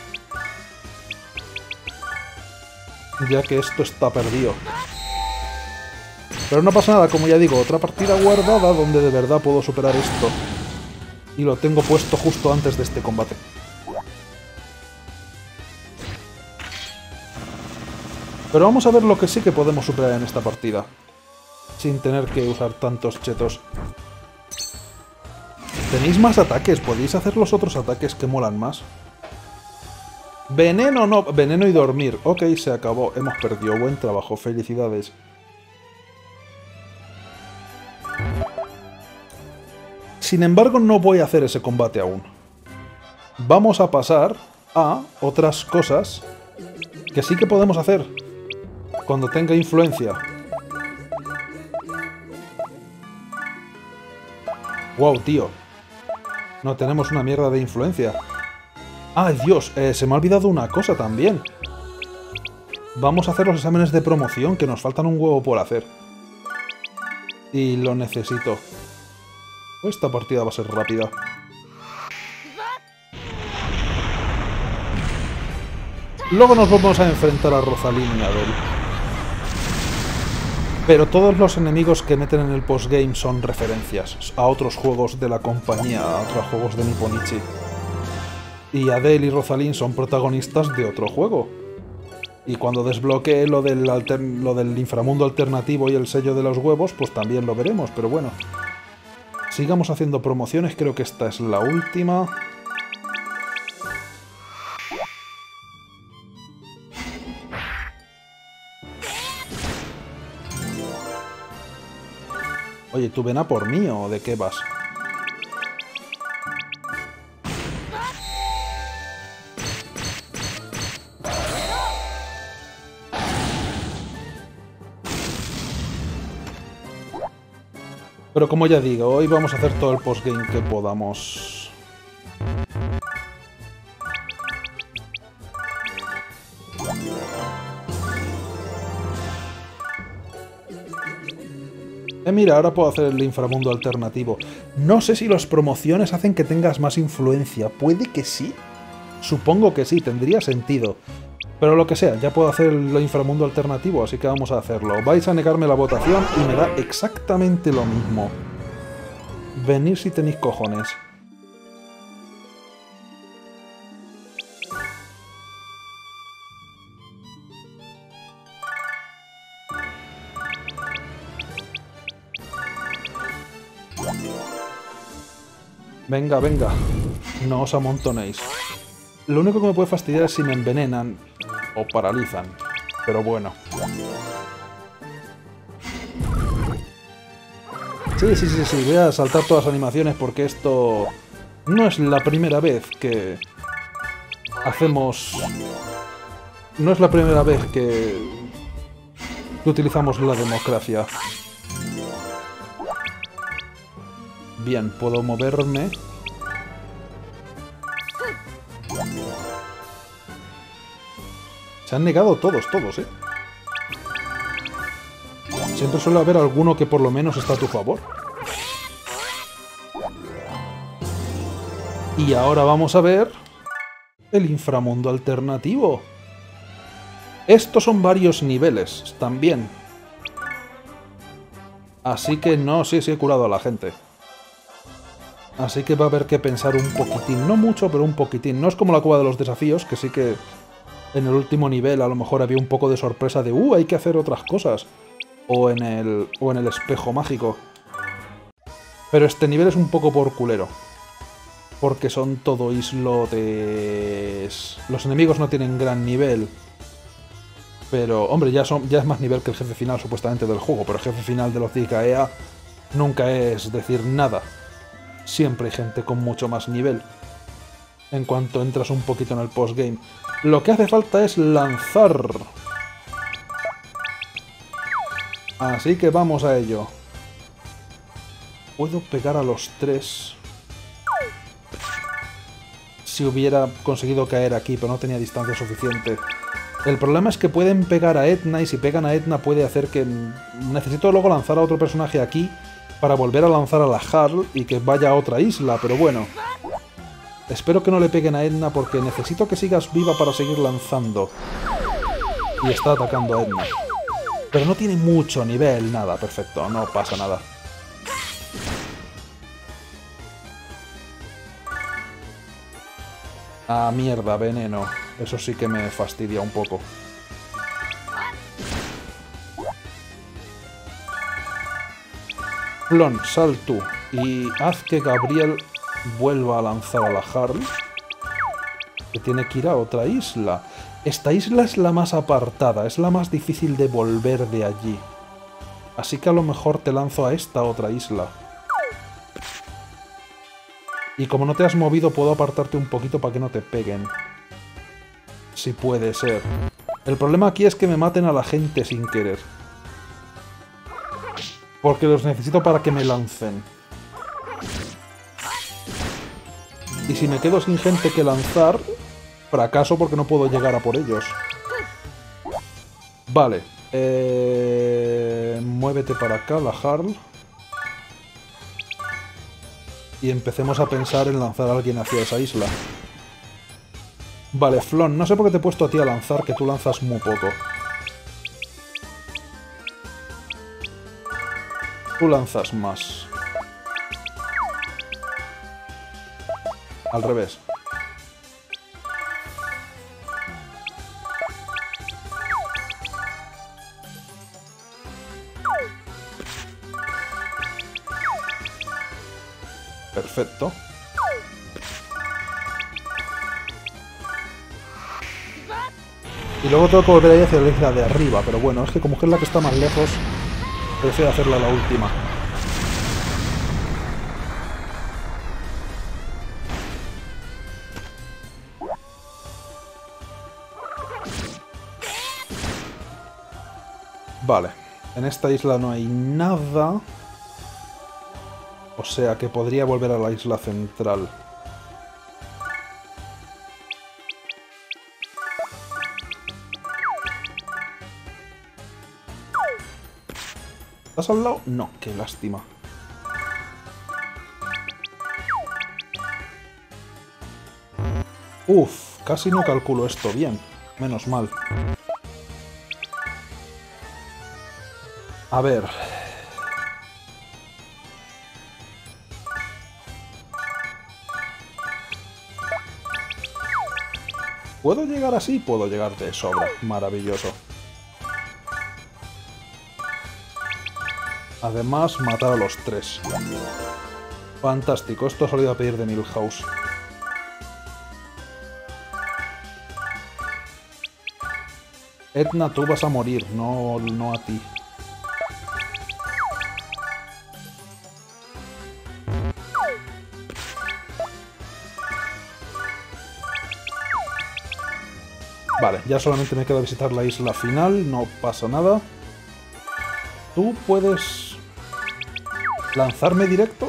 Ya que esto está perdido. Pero no pasa nada, como ya digo, otra partida guardada donde de verdad puedo superar esto. Y lo tengo puesto justo antes de este combate. Pero vamos a ver lo que sí que podemos superar en esta partida. Sin tener que usar tantos chetos. Tenéis más ataques, podéis hacer los otros ataques que molan más. Veneno no, veneno y dormir. Ok, se acabó, hemos perdido. Buen trabajo, felicidades. Sin embargo, no voy a hacer ese combate aún. Vamos a pasar a otras cosas que sí que podemos hacer cuando tenga influencia. Wow, tío. No tenemos una mierda de influencia. ¡Ay, Dios! Eh, se me ha olvidado una cosa también. Vamos a hacer los exámenes de promoción, que nos faltan un huevo por hacer. Y lo necesito. Esta partida va a ser rápida. Luego nos vamos a enfrentar a Rosalyn y a Adele. Pero todos los enemigos que meten en el postgame son referencias a otros juegos de la compañía, a otros juegos de Nipponichi. Y Adele y Rosalyn son protagonistas de otro juego. Y cuando desbloquee lo del, alter lo del inframundo alternativo y el sello de los huevos, pues también lo veremos, pero bueno. Sigamos haciendo promociones, creo que esta es la última. Oye, ¿tú ven a por mí o de qué vas? Pero como ya digo, hoy vamos a hacer todo el postgame que podamos. Eh, mira, ahora puedo hacer el inframundo alternativo. No sé si las promociones hacen que tengas más influencia. Puede que sí. Supongo que sí, tendría sentido. Pero lo que sea, ya puedo hacer el inframundo alternativo, así que vamos a hacerlo. Vais a negarme la votación y me da exactamente lo mismo. Venid si tenéis cojones. Venga, venga. No os amontonéis. Lo único que me puede fastidiar es si me envenenan o paralizan. Pero bueno. Sí, sí, sí, sí. Voy a saltar todas las animaciones porque esto no es la primera vez que hacemos... No es la primera vez que, que utilizamos la democracia. Bien, puedo moverme. Se han negado todos, todos, ¿eh? Siempre suele haber alguno que por lo menos está a tu favor. Y ahora vamos a ver el inframundo alternativo. Estos son varios niveles también. Así que no, sí, sí he curado a la gente. Así que va a haber que pensar un poquitín. No mucho, pero un poquitín. No es como la cueva de los desafíos, que sí que En el último nivel a lo mejor había un poco de sorpresa de ¡uh! Hay que hacer otras cosas. O en el, o en el espejo mágico. Pero este nivel es un poco por culero. Porque son todo islotes... Los enemigos no tienen gran nivel. Pero, hombre, ya, son, ya es más nivel que el jefe final supuestamente del juego. Pero el jefe final de los Disgaea nunca es decir nada. Siempre hay gente con mucho más nivel. En cuanto entras un poquito en el postgame. Lo que hace falta es lanzar. Así que vamos a ello. Puedo pegar a los tres. Si hubiera conseguido caer aquí, pero no tenía distancia suficiente. El problema es que pueden pegar a Edna, y si pegan a Edna puede hacer que... Necesito luego lanzar a otro personaje aquí para volver a lanzar a la Harl y que vaya a otra isla, pero bueno. Espero que no le peguen a Edna porque necesito que sigas viva para seguir lanzando. Y está atacando a Edna. Pero no tiene mucho nivel, nada, perfecto, no pasa nada. Ah, mierda, veneno. Eso sí que me fastidia un poco. Flon, sal tú y haz que Gabriel vuelva a lanzar a la Harl. Que tiene que ir a otra isla. Esta isla es la más apartada, es la más difícil de volver de allí. Así que a lo mejor te lanzo a esta otra isla. Y como no te has movido, puedo apartarte un poquito para que no te peguen. Si puede ser. El problema aquí es que me maten a la gente sin querer. Porque los necesito para que me lancen. Y si me quedo sin gente que lanzar, fracaso porque no puedo llegar a por ellos. Vale. Eh... Muévete para acá, la Harl. Y empecemos a pensar en lanzar a alguien hacia esa isla. Vale, Flon, no sé por qué te he puesto a ti a lanzar, que tú lanzas muy poco. Tú lanzas más. Al revés. Perfecto. Y luego tengo que volver ahí hacia la isla de arriba, pero bueno, es que como que es la que está más lejos, prefiero hacerla la última. Vale, en esta isla no hay nada. O sea que podría volver a la isla central. ¿Estás al lado? No, qué lástima. Uf, casi no calculo esto bien. Menos mal. A ver... ¿Puedo llegar así? Puedo llegar de sobra. Maravilloso. Además, matar a los tres. Fantástico. Esto solo iba a pedir de Milhouse. Edna, tú vas a morir, no, no a ti. Vale, ya solamente me queda visitar la isla final, no pasa nada. ¿Tú puedes lanzarme directo?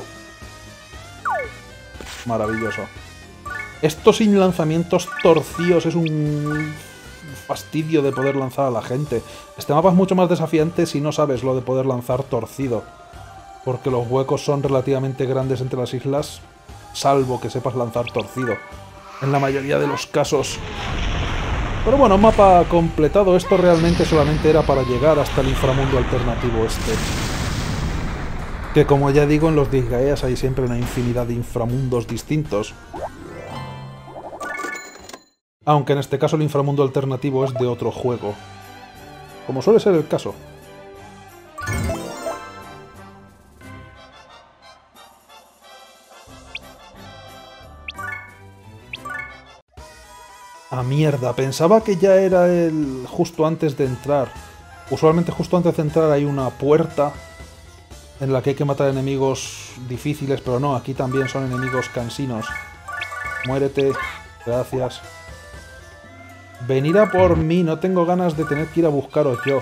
Maravilloso. Esto sin lanzamientos torcidos es un fastidio de poder lanzar a la gente. Este mapa es mucho más desafiante si no sabes lo de poder lanzar torcido. Porque los huecos son relativamente grandes entre las islas, salvo que sepas lanzar torcido. En la mayoría de los casos... Pero bueno, mapa completado. Esto realmente solamente era para llegar hasta el inframundo alternativo este. Que como ya digo, en los Disgaeas hay siempre una infinidad de inframundos distintos. Aunque en este caso el inframundo alternativo es de otro juego. Como suele ser el caso. Ah, mierda, pensaba que ya era el justo antes de entrar. Usualmente justo antes de entrar hay una puerta en la que hay que matar enemigos difíciles, pero no, aquí también son enemigos cansinos. Muérete, gracias. Venid a por mí, no tengo ganas de tener que ir a buscaros yo.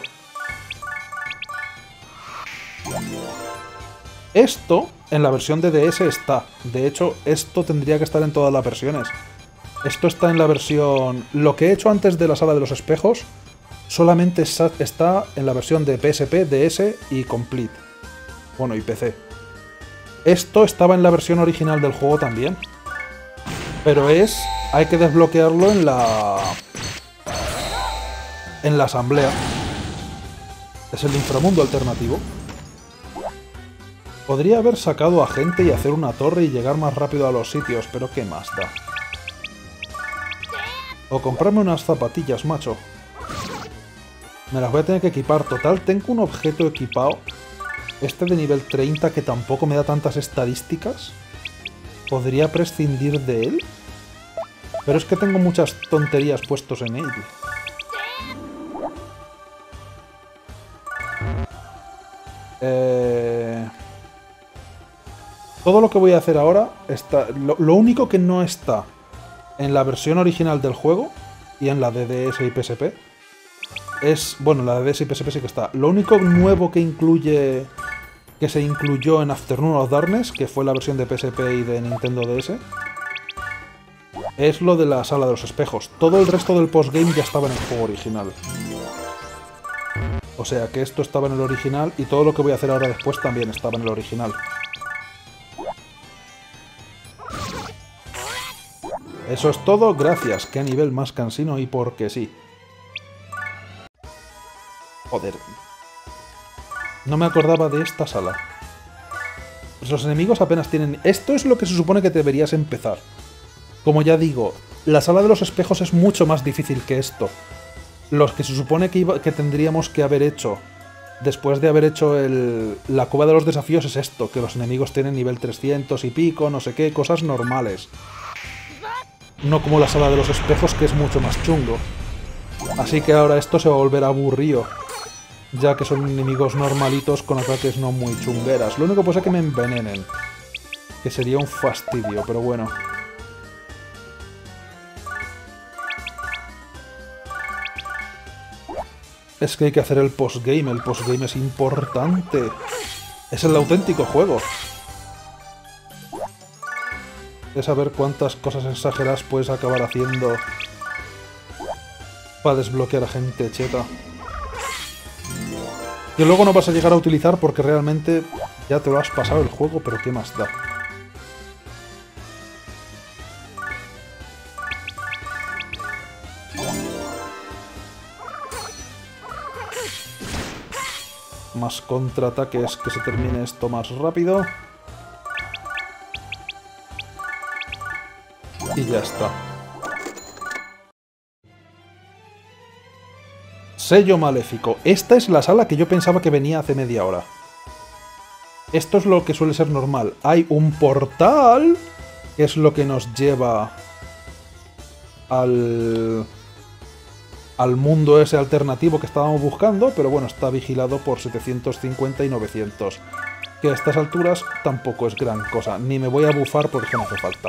Esto en la versión de D S está. De hecho, esto tendría que estar en todas las versiones. Esto está en la versión... Lo que he hecho antes de la sala de los espejos solamente está en la versión de P S P, D S y Complete. Bueno, y P C. Esto estaba en la versión original del juego también. Pero es... Hay que desbloquearlo en la... En la asamblea. Es el inframundo alternativo. Podría haber sacado a gente y hacer una torre y llegar más rápido a los sitios, pero ¿qué más da? O comprarme unas zapatillas, macho. Me las voy a tener que equipar. Total, tengo un objeto equipado. Este de nivel treinta que tampoco me da tantas estadísticas. ¿Podría prescindir de él? Pero es que tengo muchas tonterías puestos en él. Eh... Todo lo que voy a hacer ahora está... Lo, lo único que no está en la versión original del juego y en la de D S y P S P es... Bueno, la de D S y P S P sí que está. Lo único nuevo que incluye... Que se incluyó en Afternoon of Darkness, que fue la versión de P S P y de Nintendo D S, es lo de la sala de los espejos. Todo el resto del postgame ya estaba en el juego original. O sea que esto estaba en el original y todo lo que voy a hacer ahora después también estaba en el original. Eso es todo, gracias. Qué nivel más cansino y porque sí. Joder. No me acordaba de esta sala. Pues los enemigos apenas tienen... Esto es lo que se supone que deberías empezar. Como ya digo, la sala de los espejos es mucho más difícil que esto. Los que se supone que, iba... que tendríamos que haber hecho después de haber hecho el... la cueva de los desafíos es esto, que los enemigos tienen nivel trescientos y pico, no sé qué, cosas normales. No como la sala de los espejos, que es mucho más chungo. Así que ahora esto se va a volver aburrido, ya que son enemigos normalitos con ataques no muy chungueras. Lo único que pasa es que me envenenen, que sería un fastidio, pero bueno. Es que hay que hacer el postgame, el postgame es importante. Es el auténtico juego. Es saber cuántas cosas exageradas puedes acabar haciendo para desbloquear a gente cheta. Que luego no vas a llegar a utilizar porque realmente ya te lo has pasado el juego, pero ¿qué más da? Más contraataques, que se termine esto más rápido. Y ya está. Sello maléfico. Esta es la sala que yo pensaba que venía hace media hora. Esto es lo que suele ser normal. Hay un portal, que es lo que nos lleva al... al mundo ese alternativo que estábamos buscando, pero bueno, está vigilado por setecientos cincuenta y novecientos. Que a estas alturas tampoco es gran cosa. Ni me voy a bufar porque no hace falta.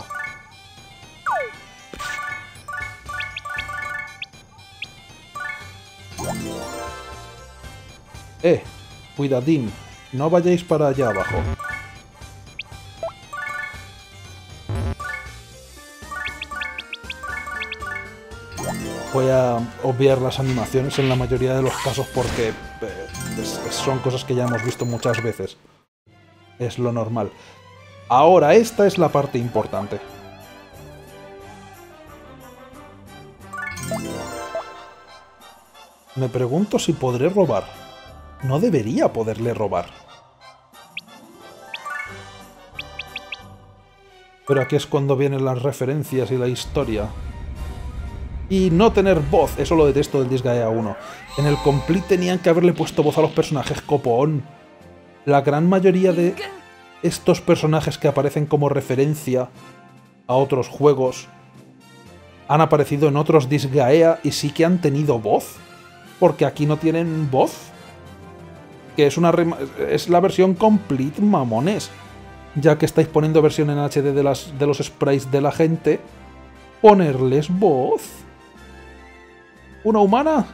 Eh, cuidadín, no vayáis para allá abajo. Voy a obviar las animaciones en la mayoría de los casos porque eh, es, es, son cosas que ya hemos visto muchas veces. Es lo normal. Ahora, esta es la parte importante. Me pregunto si podré robar. No debería poderle robar. Pero aquí es cuando vienen las referencias y la historia. Y no tener voz, eso lo detesto del Disgaea uno. En el Complete tenían que haberle puesto voz a los personajes, copón. La gran mayoría de estos personajes que aparecen como referencia a otros juegos han aparecido en otros Disgaea y sí que han tenido voz. Porque aquí no tienen voz. Que es, una es la versión Complete, mamones. Ya que estáis poniendo versión en H D de, las, de los sprites de la gente, ponerles voz. ¿Una humana?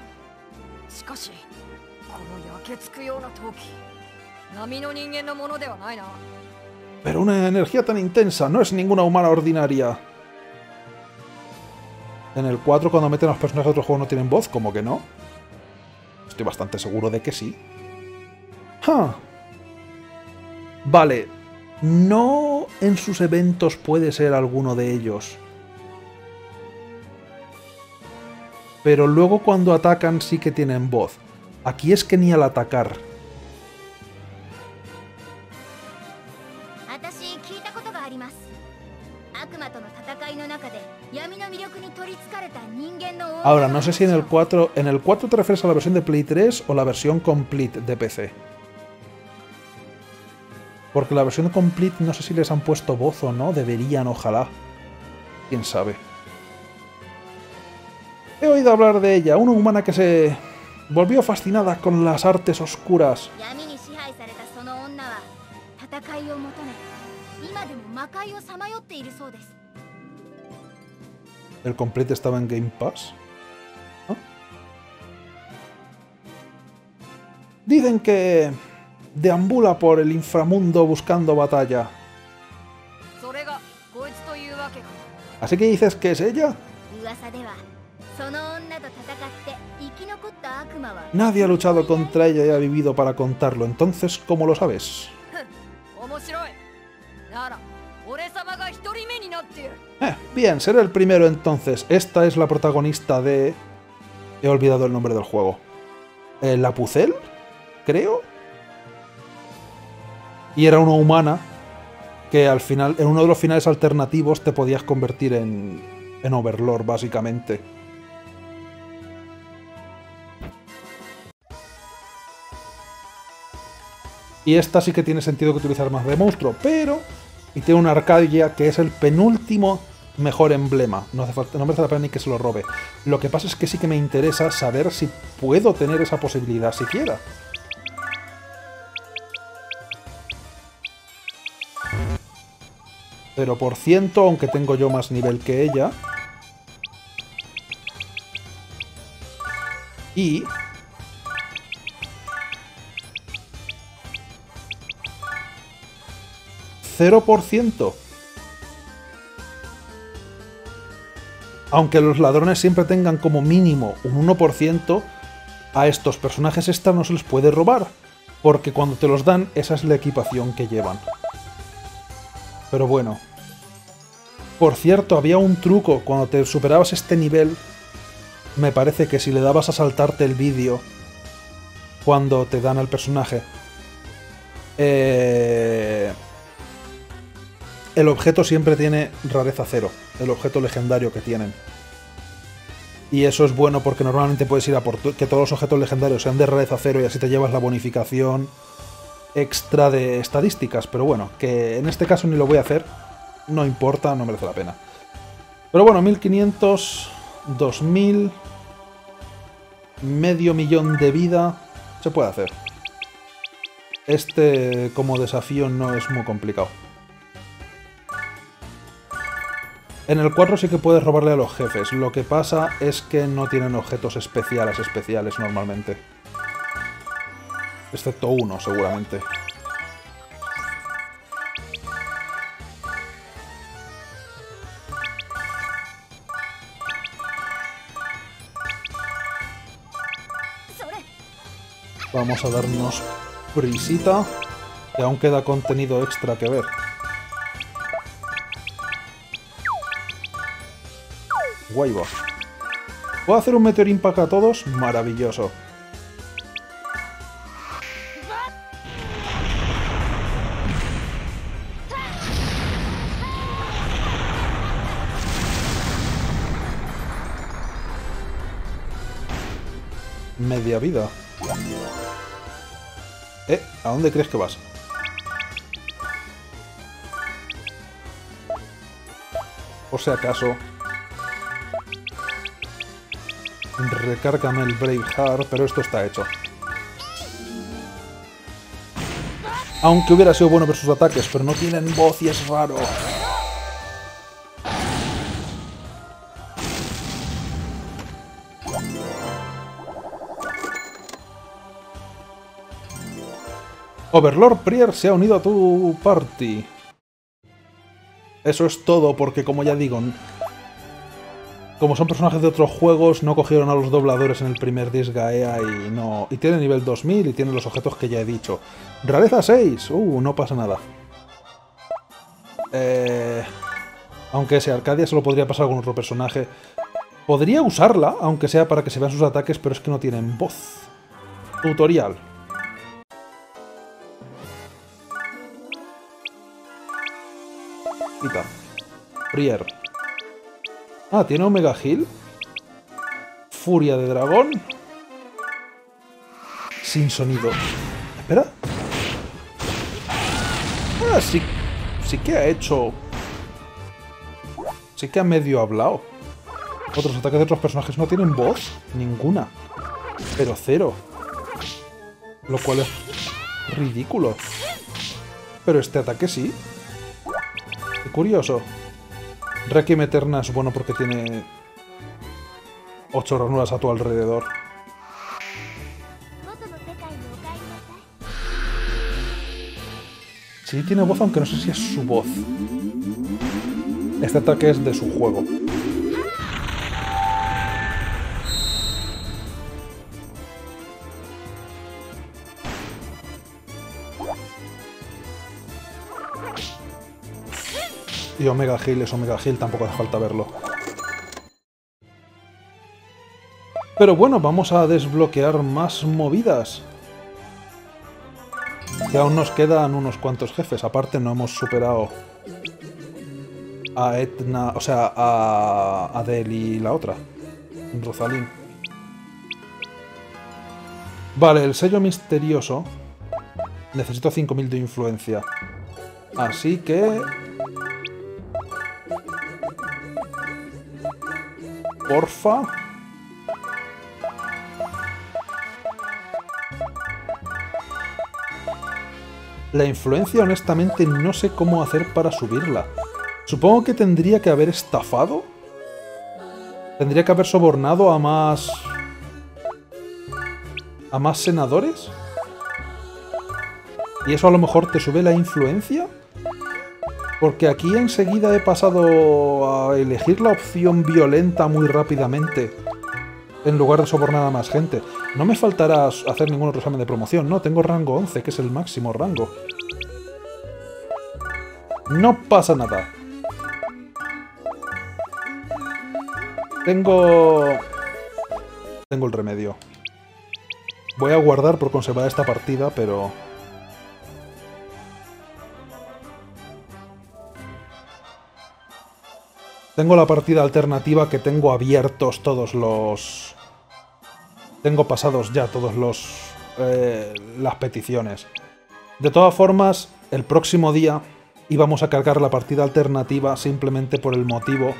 Pero una energía tan intensa, no es ninguna humana ordinaria. En el cuatro, cuando meten a los personajes de otro juego, no tienen voz, ¿cómo que no? Estoy bastante seguro de que sí. Huh. Vale. No en sus eventos puede ser alguno de ellos. Pero luego cuando atacan sí que tienen voz. Aquí es que ni al atacar. Ahora, no sé si en el cuatro... ¿En el cuatro te refieres a la versión de Play tres o la versión Complete de P C? Porque la versión Complete no sé si les han puesto voz o no. Deberían, ojalá. Quién sabe. He oído hablar de ella, una humana que se volvió fascinada con las artes oscuras. ¿El Complete estaba en Game Pass? ¿No? Dicen que deambula por el inframundo buscando batalla. ¿Así que dices que es ella? Nadie ha luchado contra ella y ha vivido para contarlo, entonces, ¿cómo lo sabes? Eh, bien, seré el primero entonces. Esta es la protagonista de... He olvidado el nombre del juego. Eh, ¿La Pucel? Creo. Y era una humana que al final, en uno de los finales alternativos, te podías convertir en, en Overlord, básicamente. Y esta sí que tiene sentido que utilizar más de monstruo, pero... Y tiene una Arcadia que es el penúltimo mejor emblema. No hace falta, no merece la pena ni que se lo robe. Lo que pasa es que sí que me interesa saber si puedo tener esa posibilidad siquiera. Pero por ciento, aunque tengo yo más nivel que ella. Y... cero por ciento. Aunque los ladrones siempre tengan como mínimo un uno por ciento, a estos personajes esta no se les puede robar, porque cuando te los dan, esa es la equipación que llevan. Pero bueno. Por cierto, había un truco, cuando te superabas este nivel, me parece que si le dabas a saltarte el vídeo, cuando te dan al personaje, eh... el objeto siempre tiene rareza cero, el objeto legendario que tienen. Y eso es bueno porque normalmente puedes ir a por que todos los objetos legendarios sean de rareza cero y así te llevas la bonificación extra de estadísticas. Pero bueno, que en este caso ni lo voy a hacer, no importa, no merece la pena. Pero bueno, mil quinientos, dos mil, medio millón de vida, se puede hacer. Este como desafío no es muy complicado. En el cuatro sí que puedes robarle a los jefes, lo que pasa es que no tienen objetos especiales especiales normalmente. Excepto uno, seguramente. Vamos a darnos prisita, que aún queda contenido extra que ver. Guay va. ¿Puedo hacer un Meteor Impact a todos? Maravilloso. media vida. ¿Eh? ¿A dónde crees que vas? Por si acaso. Recárgame el Braveheart, pero esto está hecho. Aunque hubiera sido bueno ver sus ataques, pero no tienen voz y es raro. Overlord Prier se ha unido a tu party. Eso es todo, porque como ya digo, como son personajes de otros juegos, no cogieron a los dobladores en el primer Disgaea y no. Y tiene nivel dos mil y tiene los objetos que ya he dicho. Rareza seis. Uh, no pasa nada. Eh, aunque ese Arcadia se lo podría pasar con otro personaje. Podría usarla, aunque sea para que se vean sus ataques, pero es que no tienen voz. Tutorial. Quita. Prier. Ah, tiene Omega Heal. Furia de dragón. Sin sonido. Espera. Ah, sí. Sí que ha hecho... Sí que ha medio hablado. Otros ataques de otros personajes no tienen voz. Ninguna. Pero cero. Lo cual es ridículo. Pero este ataque sí. Qué curioso. Requiem Eterna es bueno porque tiene ocho ranuras a tu alrededor. Sí, tiene voz, aunque no sé si es su voz. Este ataque es de su juego. Y Omega Heal es Omega Heal, tampoco hace falta verlo. Pero bueno, vamos a desbloquear más movidas. Y aún nos quedan unos cuantos jefes. Aparte no hemos superado a Etna, o sea, a Adele y la otra, Rosalyn. Vale, el sello misterioso. Necesito cinco mil de influencia. Así que... Porfa. La influencia, honestamente, no sé cómo hacer para subirla. Supongo que tendría que haber estafado. Tendría que haber sobornado a más... a más senadores. Y eso a lo mejor te sube la influencia. Porque aquí enseguida he pasado a elegir la opción violenta muy rápidamente, en lugar de sobornar a más gente. No me faltará hacer ningún otro examen de promoción, no, tengo rango once, que es el máximo rango. No pasa nada. Tengo... Tengo el remedio. Voy a guardar por conservar esta partida, pero... Tengo la partida alternativa que tengo abiertos todos los... Tengo pasados ya todos los... Eh, las peticiones. De todas formas, el próximo día íbamos a cargar la partida alternativa simplemente por el motivo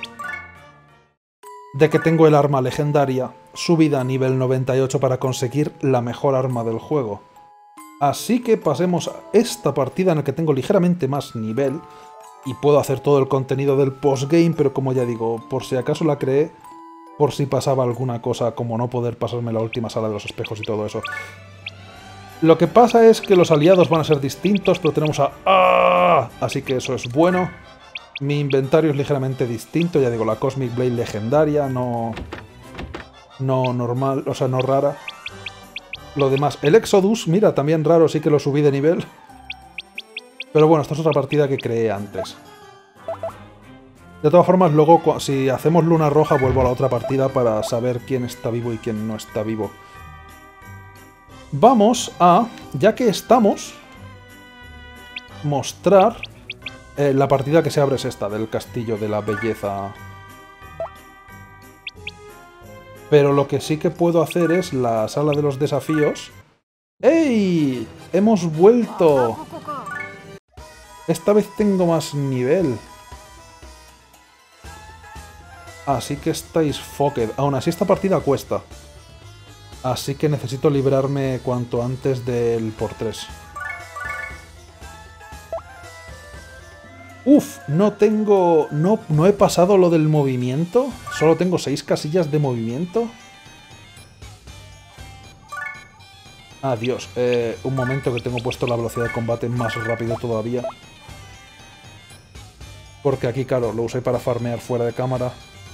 de que tengo el arma legendaria subida a nivel noventa y ocho para conseguir la mejor arma del juego. Así que pasemos a esta partida en la que tengo ligeramente más nivel y puedo hacer todo el contenido del postgame, pero como ya digo, por si acaso la creé, por si pasaba alguna cosa como no poder pasarme la última sala de los espejos y todo eso. Lo que pasa es que los aliados van a ser distintos, pero tenemos a... ¡Ah! Así que eso es bueno. Mi inventario es ligeramente distinto, ya digo, la Cosmic Blade legendaria, no... No normal, o sea, no rara. Lo demás, el Exodus, mira, también raro, sí que lo subí de nivel. Pero bueno, esta es otra partida que creé antes. De todas formas, luego, si hacemos luna roja, vuelvo a la otra partida para saber quién está vivo y quién no está vivo. Vamos a, ya que estamos, mostrar eh, la partida que se abre es esta, del Castillo de la Belleza. Pero lo que sí que puedo hacer es la sala de los desafíos. ¡Ey! ¡Hemos vuelto! Esta vez tengo más nivel. Así que estáis fucked. Aún así esta partida cuesta. Así que necesito librarme cuanto antes del por tres. Uf, no tengo... No, no he pasado lo del movimiento. Solo tengo seis casillas de movimiento. Adiós. Eh, un momento que tengo puesto la velocidad de combate más rápido todavía. Porque aquí, claro, lo usé para farmear fuera de cámara.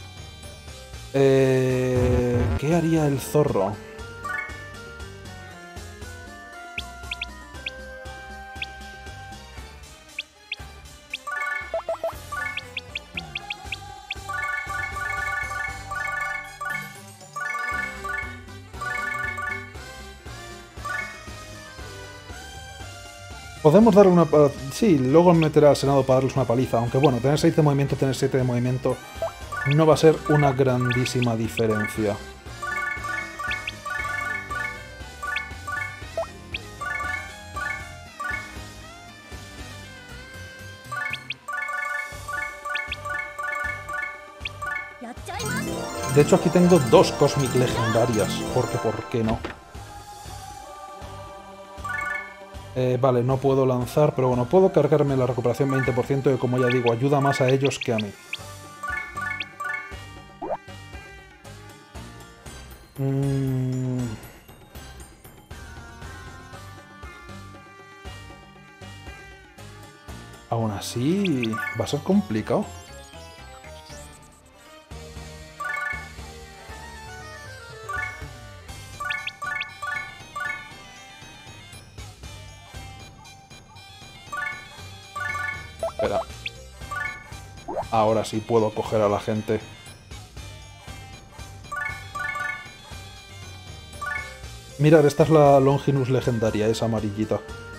Eh, ¿Qué haría el zorro? Podemos darle una... Sí, luego me meterá al Senado para darles una paliza. Aunque bueno, tener seis de movimiento, tener siete de movimiento... No va a ser una grandísima diferencia. De hecho, aquí tengo dos Cosmic legendarias. Porque, ¿por qué no? Eh, vale, no puedo lanzar, pero bueno, puedo cargarme la recuperación veinte por ciento que, como ya digo, ayuda más a ellos que a mí. Mm. Aún así, va a ser complicado. Espera. Ahora sí puedo coger a la gente. Mirad, esta es la Longinus legendaria, esa amarillita.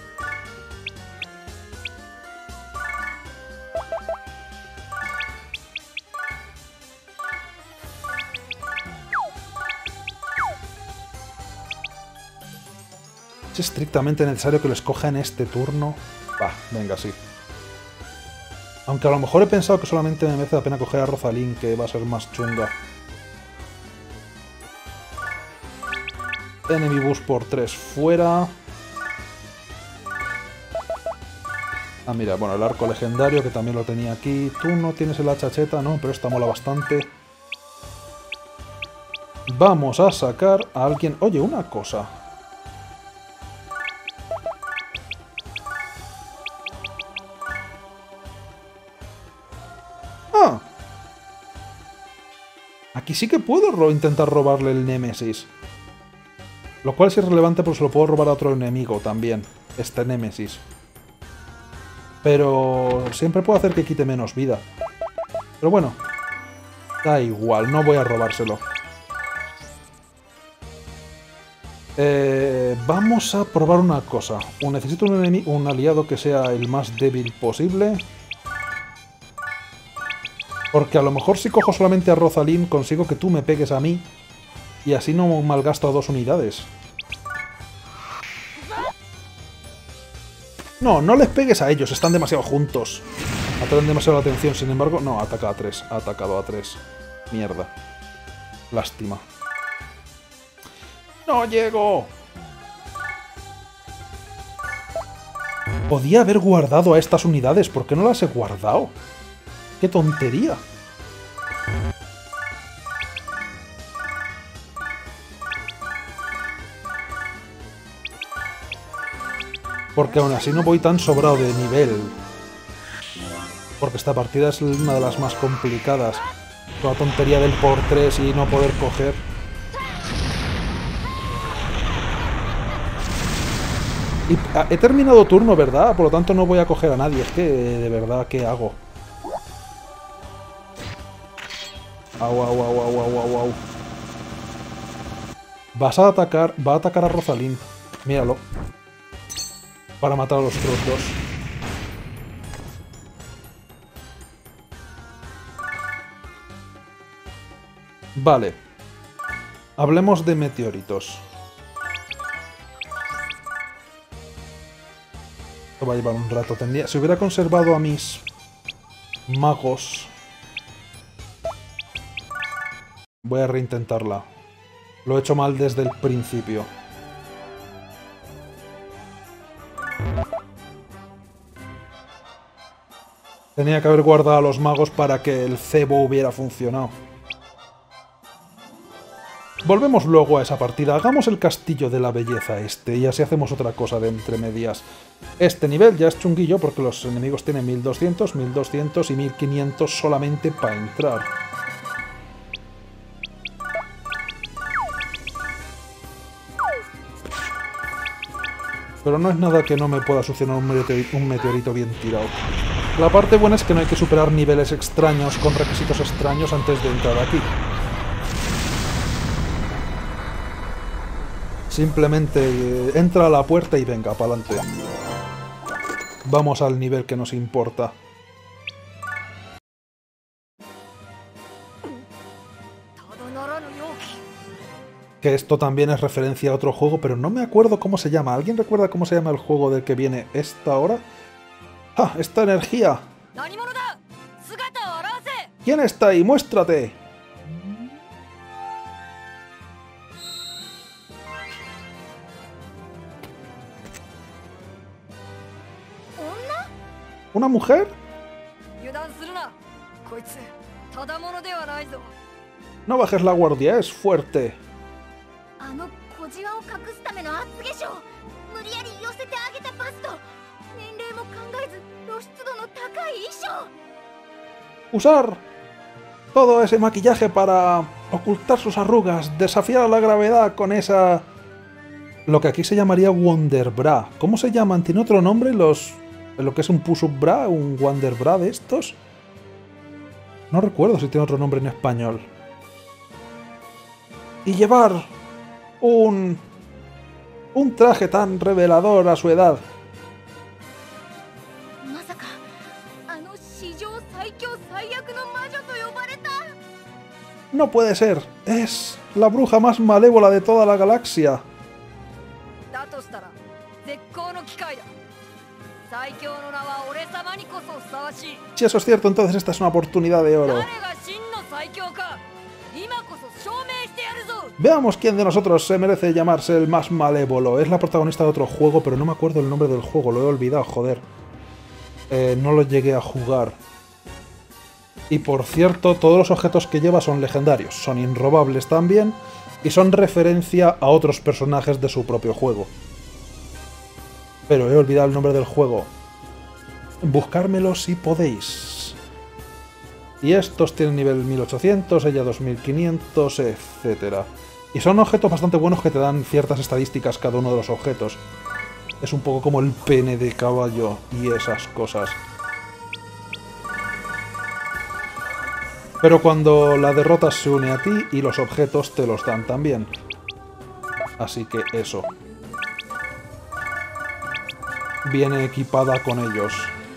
¿Es estrictamente necesario que lo escoja en este turno? Va, venga, sí. Aunque a lo mejor he pensado que solamente me merece la pena coger a Rosalín, que va a ser más chunga. Enemy Boost por tres fuera. Ah, mira, bueno, el arco legendario, que también lo tenía aquí. Tú no tienes el hachacheta, ¿no? Pero esta mola bastante. Vamos a sacar a alguien... Oye, una cosa. ¡Ah! Aquí sí que puedo ro- intentar robarle el Némesis. Lo cual sí es relevante porque se lo puedo robar a otro enemigo también. Este Némesis. Pero siempre puedo hacer que quite menos vida. Pero bueno. Da igual, no voy a robárselo. Eh, vamos a probar una cosa. Necesito un, enemi- un aliado que sea el más débil posible. Porque a lo mejor si cojo solamente a Rosalín consigo que tú me pegues a mí. Y así no malgasto a dos unidades. No, no les pegues a ellos, están demasiado juntos. Atraen demasiado la atención, sin embargo... No, ataca a tres, ha atacado a tres. Mierda. Lástima. ¡No llego! Podía haber guardado a estas unidades, ¿por qué no las he guardado? ¡Qué tontería! Porque aún así no voy tan sobrado de nivel. Porque esta partida es una de las más complicadas. Toda tontería del por tres y no poder coger. Y ah, he terminado turno, ¿verdad? Por lo tanto no voy a coger a nadie. Es que, de verdad, ¿qué hago? Au, au, au, au, au, au, au. Vas a atacar... Va a atacar a Rosalín. Míralo. Para matar a los otros dos. Vale. Hablemos de meteoritos. Esto va a llevar un rato. Tendría... Si hubiera conservado a mis magos... Voy a reintentarla. Lo he hecho mal desde el principio. Tenía que haber guardado a los magos para que el cebo hubiera funcionado. Volvemos luego a esa partida. Hagamos el castillo de la belleza este y así hacemos otra cosa de entre medias. Este nivel ya es chunguillo porque los enemigos tienen mil doscientos, mil doscientos y mil quinientos solamente para entrar. Pero no es nada que no me pueda succionar un meteorito, un meteorito bien tirado. La parte buena es que no hay que superar niveles extraños con requisitos extraños antes de entrar aquí. Simplemente eh, entra a la puerta y venga, para adelante. Vamos al nivel que nos importa. Que esto también es referencia a otro juego, pero no me acuerdo cómo se llama. ¿Alguien recuerda cómo se llama el juego del que viene esta hora? ¡Ah! ¡Esta energía! ¿Quién está ahí? ¡Muéstrate! ¿Una mujer? No bajes la guardia, es fuerte. Usar todo ese maquillaje para ocultar sus arrugas, desafiar a la gravedad con esa... Lo que aquí se llamaría Wonder Bra. ¿Cómo se llaman? ¿Tiene otro nombre los... lo que es un push-up bra? ¿Un Wonder Bra de estos? No recuerdo si tiene otro nombre en español. Y llevar un... un traje tan revelador a su edad. No puede ser. Es la bruja más malévola de toda la galaxia. Si eso es cierto, entonces esta es una oportunidad de oro. Veamos quién de nosotros se merece llamarse el más malévolo. Es la protagonista de otro juego, pero no me acuerdo el nombre del juego. Lo he olvidado, joder. Eh, no lo llegué a jugar. Y por cierto, todos los objetos que lleva son legendarios. Son inrobables también. Y son referencia a otros personajes de su propio juego. Pero he olvidado el nombre del juego. Buscármelo si podéis. Y estos tienen nivel mil ochocientos, ella dos mil quinientos, etcétera. Y son objetos bastante buenos que te dan ciertas estadísticas cada uno de los objetos. Es un poco como el pene de caballo y esas cosas. Pero cuando la derrotas se une a ti y los objetos te los dan también. Así que eso. Viene equipada con ellos.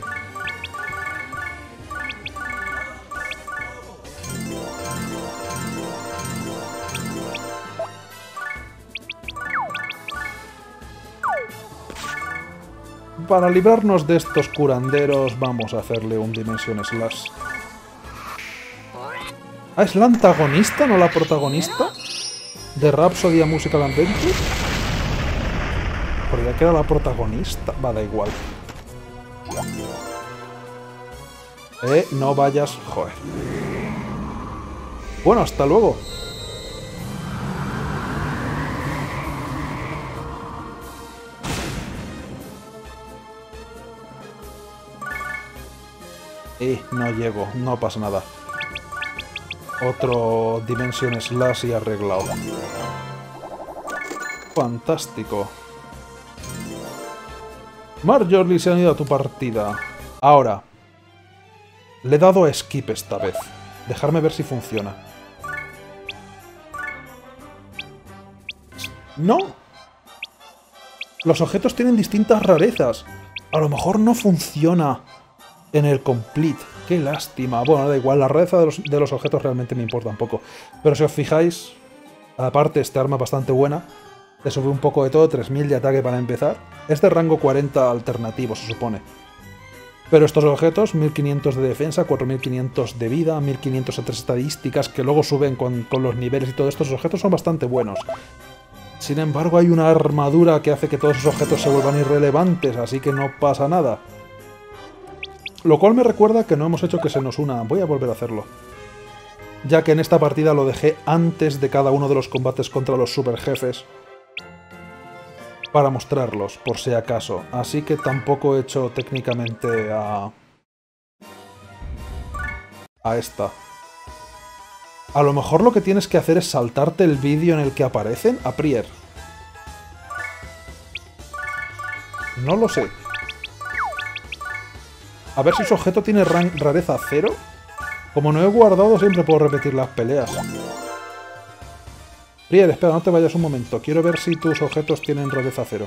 Para librarnos de estos curanderos vamos a hacerle un Dimension Slash. Ah, ¿es la antagonista, no la protagonista? ¿De Rhapsody a Musical Adventure? Porque ya que era la protagonista. Va, da igual. Eh, no vayas... Joder. Bueno, hasta luego. Eh, no llego. No pasa nada. Otro Dimension Slash y arreglado. Fantástico. Marjorie se ha ido a tu partida. Ahora. Le he dado a skip esta vez. Dejarme ver si funciona. ¡No! Los objetos tienen distintas rarezas. A lo mejor no funciona en el complete. ¡Qué lástima! Bueno, da igual, la rareza de los, de los objetos realmente me importa un poco. Pero si os fijáis, Aparte, este arma es bastante buena. Te sube un poco de todo, tres mil de ataque para empezar. Es de rango cuarenta alternativo, se supone. Pero estos objetos, mil quinientos de defensa, cuatro mil quinientos de vida, mil quinientos otras estadísticas que luego suben con, con los niveles y todos estos objetos son bastante buenos. Sin embargo, hay una armadura que hace que todos esos objetos se vuelvan irrelevantes, así que no pasa nada. Lo cual me recuerda que no hemos hecho que se nos una. Voy a volver a hacerlo. Ya que en esta partida lo dejé antes de cada uno de los combates contra los super jefes. Para mostrarlos, por si acaso. Así que tampoco he hecho técnicamente a... a esta. A lo mejor lo que tienes que hacer es saltarte el vídeo en el que aparecen a Prier. No lo sé. A ver si su objeto tiene rareza cero. Como no he guardado, siempre puedo repetir las peleas. Prier, espera, no te vayas un momento. Quiero ver si tus objetos tienen rareza cero.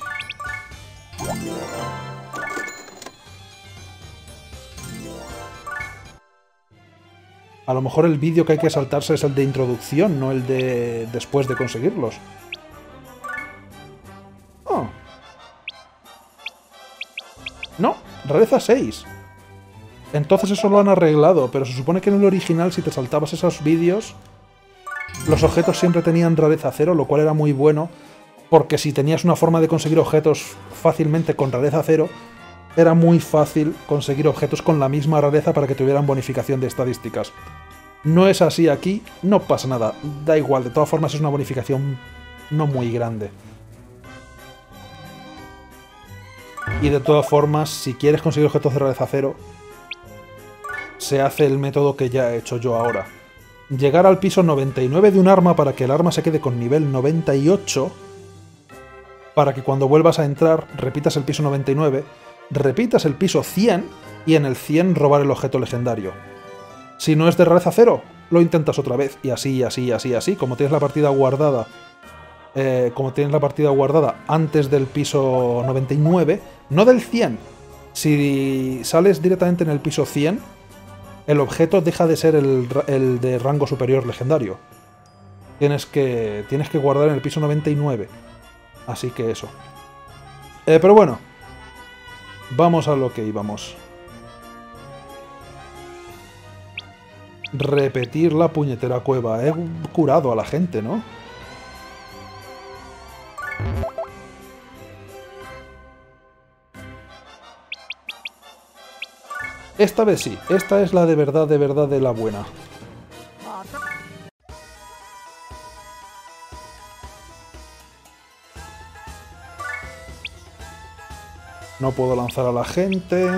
A lo mejor el vídeo que hay que saltarse es el de introducción, no el de después de conseguirlos. Oh. No, rareza seis. Entonces eso lo han arreglado, pero se supone que en el original si te saltabas esos vídeos, los objetos siempre tenían rareza cero, lo cual era muy bueno, porque si tenías una forma de conseguir objetos fácilmente con rareza cero, era muy fácil conseguir objetos con la misma rareza para que tuvieran bonificación de estadísticas. No es así aquí, no pasa nada, da igual, de todas formas es una bonificación no muy grande. Y de todas formas, si quieres conseguir objetos de rareza cero, se hace el método que ya he hecho yo ahora. Llegar al piso noventa y nueve de un arma para que el arma se quede con nivel noventa y ocho, para que cuando vuelvas a entrar repitas el piso noventa y nueve, repitas el piso cien y en el cien robar el objeto legendario. Si no es de rareza cero, lo intentas otra vez y así, así, así, así, como tienes la partida guardada, eh, como tienes la partida guardada antes del piso noventa y nueve, no del cien. Si sales directamente en el piso cien, el objeto deja de ser el, el de rango superior legendario. Tienes que, tienes que guardar en el piso noventa y nueve. Así que eso. Eh, pero bueno. Vamos a lo que íbamos. Repetir la puñetera cueva. He curado a la gente, ¿no? Esta vez sí. Esta es la de verdad, de verdad, de la buena. No puedo lanzar a la gente.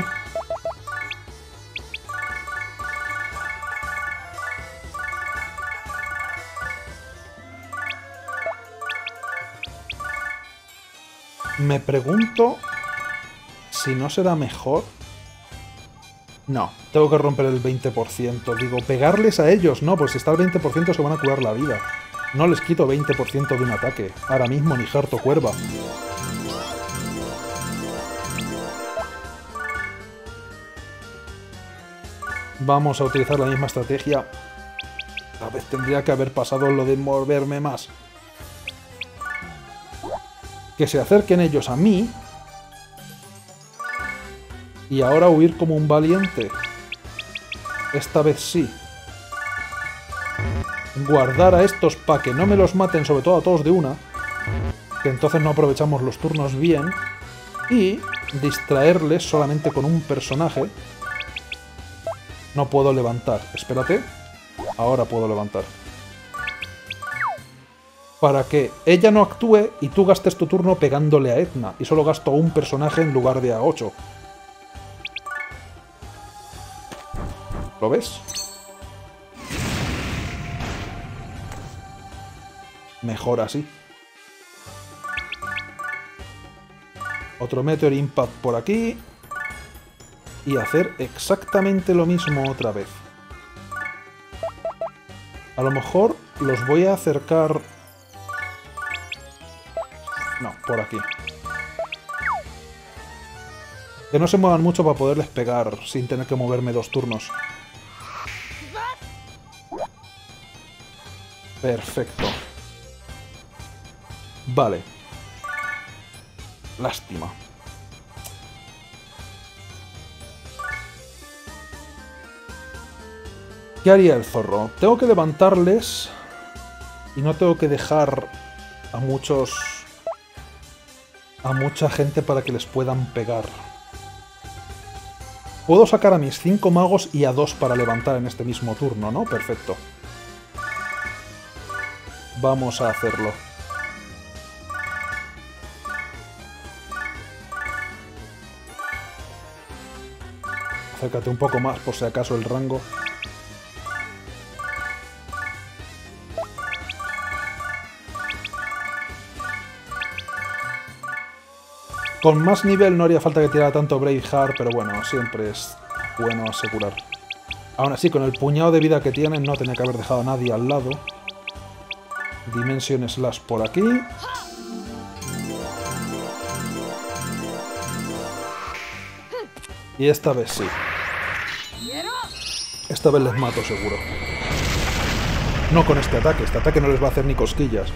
Me pregunto si no será mejor. No, tengo que romper el veinte por ciento. Digo, pegarles a ellos. No, pues si está el veinte por ciento se van a curar la vida. No les quito veinte por ciento de un ataque. Ahora mismo ni harto cuerva. Vamos a utilizar la misma estrategia. A vez tendría que haber pasado lo de moverme más. Que se acerquen ellos a mí. Y ahora huir como un valiente. Esta vez sí. Guardar a estos para que no me los maten, sobre todo a todos de una. Que entonces no aprovechamos los turnos bien. Y distraerles solamente con un personaje. No puedo levantar. Espérate. Ahora puedo levantar. Para que ella no actúe y tú gastes tu turno pegándole a Edna. Y solo gasto un personaje en lugar de a ocho. ¿Lo ves? Mejor así. Otro Meteor Impact por aquí. Y hacer exactamente lo mismo otra vez. A lo mejor los voy a acercar... No, por aquí. Que no se muevan mucho para poderles pegar sin tener que moverme dos turnos. Perfecto. Vale. Lástima. ¿Qué haría el zorro? Tengo que levantarles y no tengo que dejar a muchos... a mucha gente para que les puedan pegar. Puedo sacar a mis cinco magos y a dos para levantar en este mismo turno, ¿no? Perfecto. Vamos a hacerlo. Acércate un poco más por si acaso el rango. Con más nivel no haría falta que tirara tanto Braveheart, pero bueno, siempre es bueno asegurar. Aún así, con el puñado de vida que tienen, no tenía que haber dejado a nadie al lado. Dimension Slash por aquí. Y esta vez sí. Esta vez les mato seguro. No con este ataque, este ataque no les va a hacer ni cosquillas.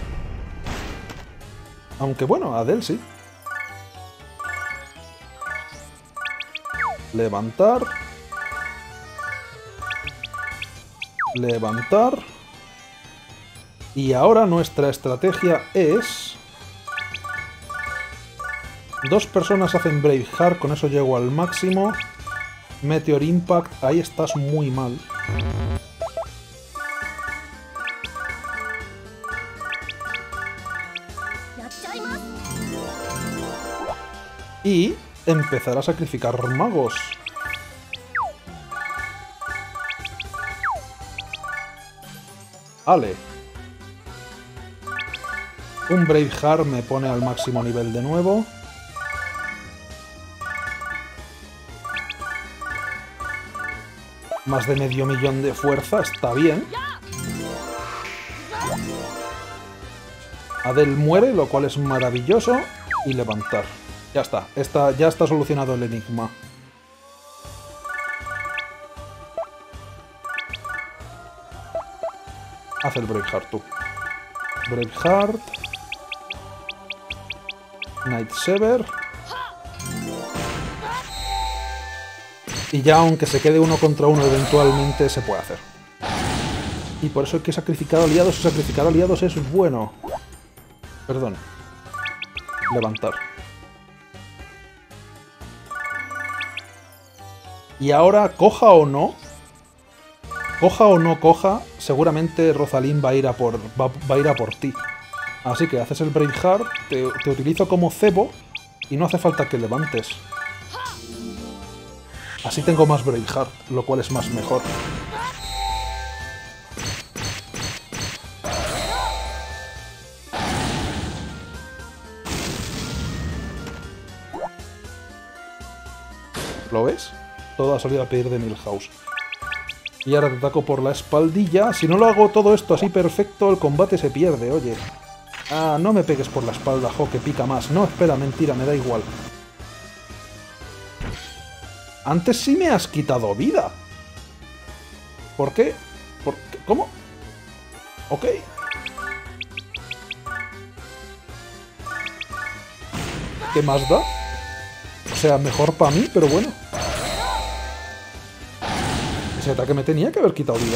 Aunque bueno, a Adele sí. Levantar. Levantar. Y ahora nuestra estrategia es... Dos personas hacen Braveheart, con eso llego al máximo. Meteor Impact, ahí estás muy mal. Y empezar a sacrificar magos. Vale. Un Braveheart me pone al máximo nivel de nuevo. Más de medio millón de fuerza, está bien. Adele muere, lo cual es maravilloso. Y levantar. Ya está, está ya está solucionado el enigma. Haz el Braveheart tú. Braveheart. Night Sever. Y ya aunque se quede uno contra uno eventualmente se puede hacer. Y por eso hay que sacrificar aliados. Y sacrificar aliados es bueno. Perdón. Levantar. Y ahora, coja o no, coja o no coja, seguramente Rosalín va a ir a por, va, va a ir a por ti. Así que haces el Braveheart, te, te utilizo como cebo y no hace falta que levantes. Así tengo más Braveheart, lo cual es más mejor. ¿Lo ves? Todo ha salido a pedir de Milhouse. Y ahora te ataco por la espaldilla. Si no lo hago todo esto así perfecto, el combate se pierde, oye. Ah, no me pegues por la espalda, jo, que pica más. No, espera, mentira, me da igual. Antes sí me has quitado vida. ¿Por qué? ¿Por qué? ¿Cómo? Ok. ¿Qué más da? O sea, mejor para mí, pero bueno. Ese ataque me tenía que haber quitado vida.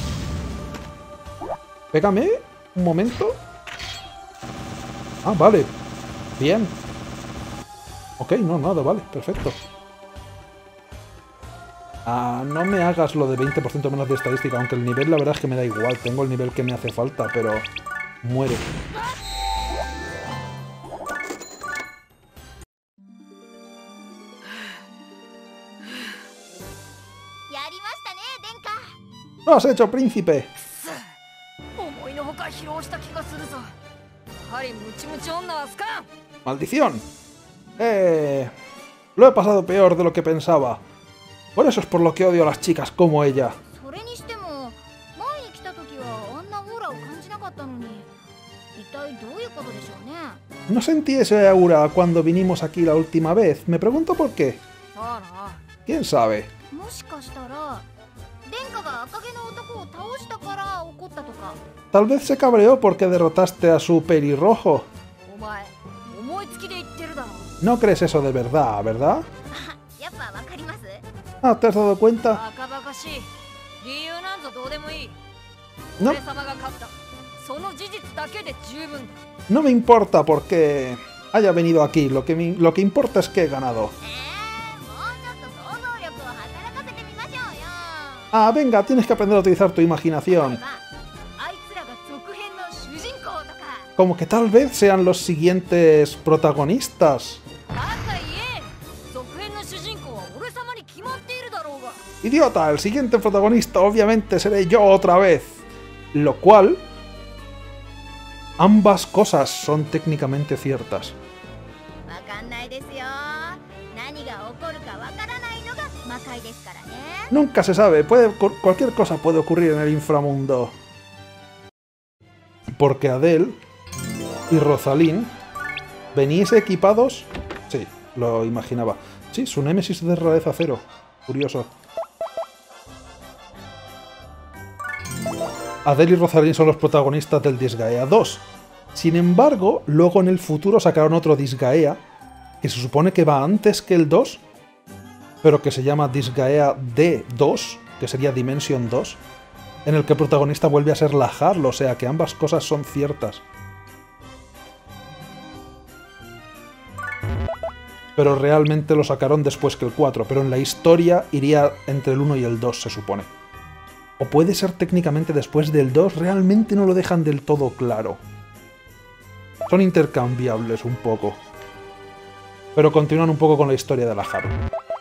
Pégame un momento. Ah, vale. Bien. Ok, no, nada, vale, perfecto. Ah, no me hagas lo de veinte por ciento menos de estadística, aunque el nivel la verdad es que me da igual. Tengo el nivel que me hace falta, pero... muere. ¡Lo has hecho, príncipe! ¡Maldición! ¡Eh! Lo he pasado peor de lo que pensaba. Por eso es por lo que odio a las chicas como ella. No sentí ese aura cuando vinimos aquí la última vez. Me pregunto por qué. ¿Quién sabe? Tal vez se cabreó porque derrotaste a su pelirrojo. No crees eso de verdad, ¿verdad? Ah, ¿te has dado cuenta? No. No me importa por qué haya venido aquí. Lo que, me, lo que importa es que he ganado. Ah, venga, tienes que aprender a utilizar tu imaginación. Como que tal vez sean los siguientes protagonistas. ¡Idiota! El siguiente protagonista obviamente seré yo otra vez. Lo cual... ambas cosas son técnicamente ciertas. Nunca se sabe, puede, cualquier cosa puede ocurrir en el inframundo. Porque Adele y Rosalyn venís equipados... Sí, lo imaginaba. Sí, su némesis de rareza cero. Curioso. Adele y Rosalyn son los protagonistas del Disgaea dos. Sin embargo, luego en el futuro sacaron otro Disgaea, que se supone que va antes que el dos, pero que se llama Disgaea D dos, que sería Dimension dos, en el que el protagonista vuelve a ser la Harl, o sea que ambas cosas son ciertas. Pero realmente lo sacaron después que el cuatro, pero en la historia iría entre el uno y el dos, se supone. O puede ser técnicamente después del dos, realmente no lo dejan del todo claro. Son intercambiables un poco. Pero continúan un poco con la historia de la Harl.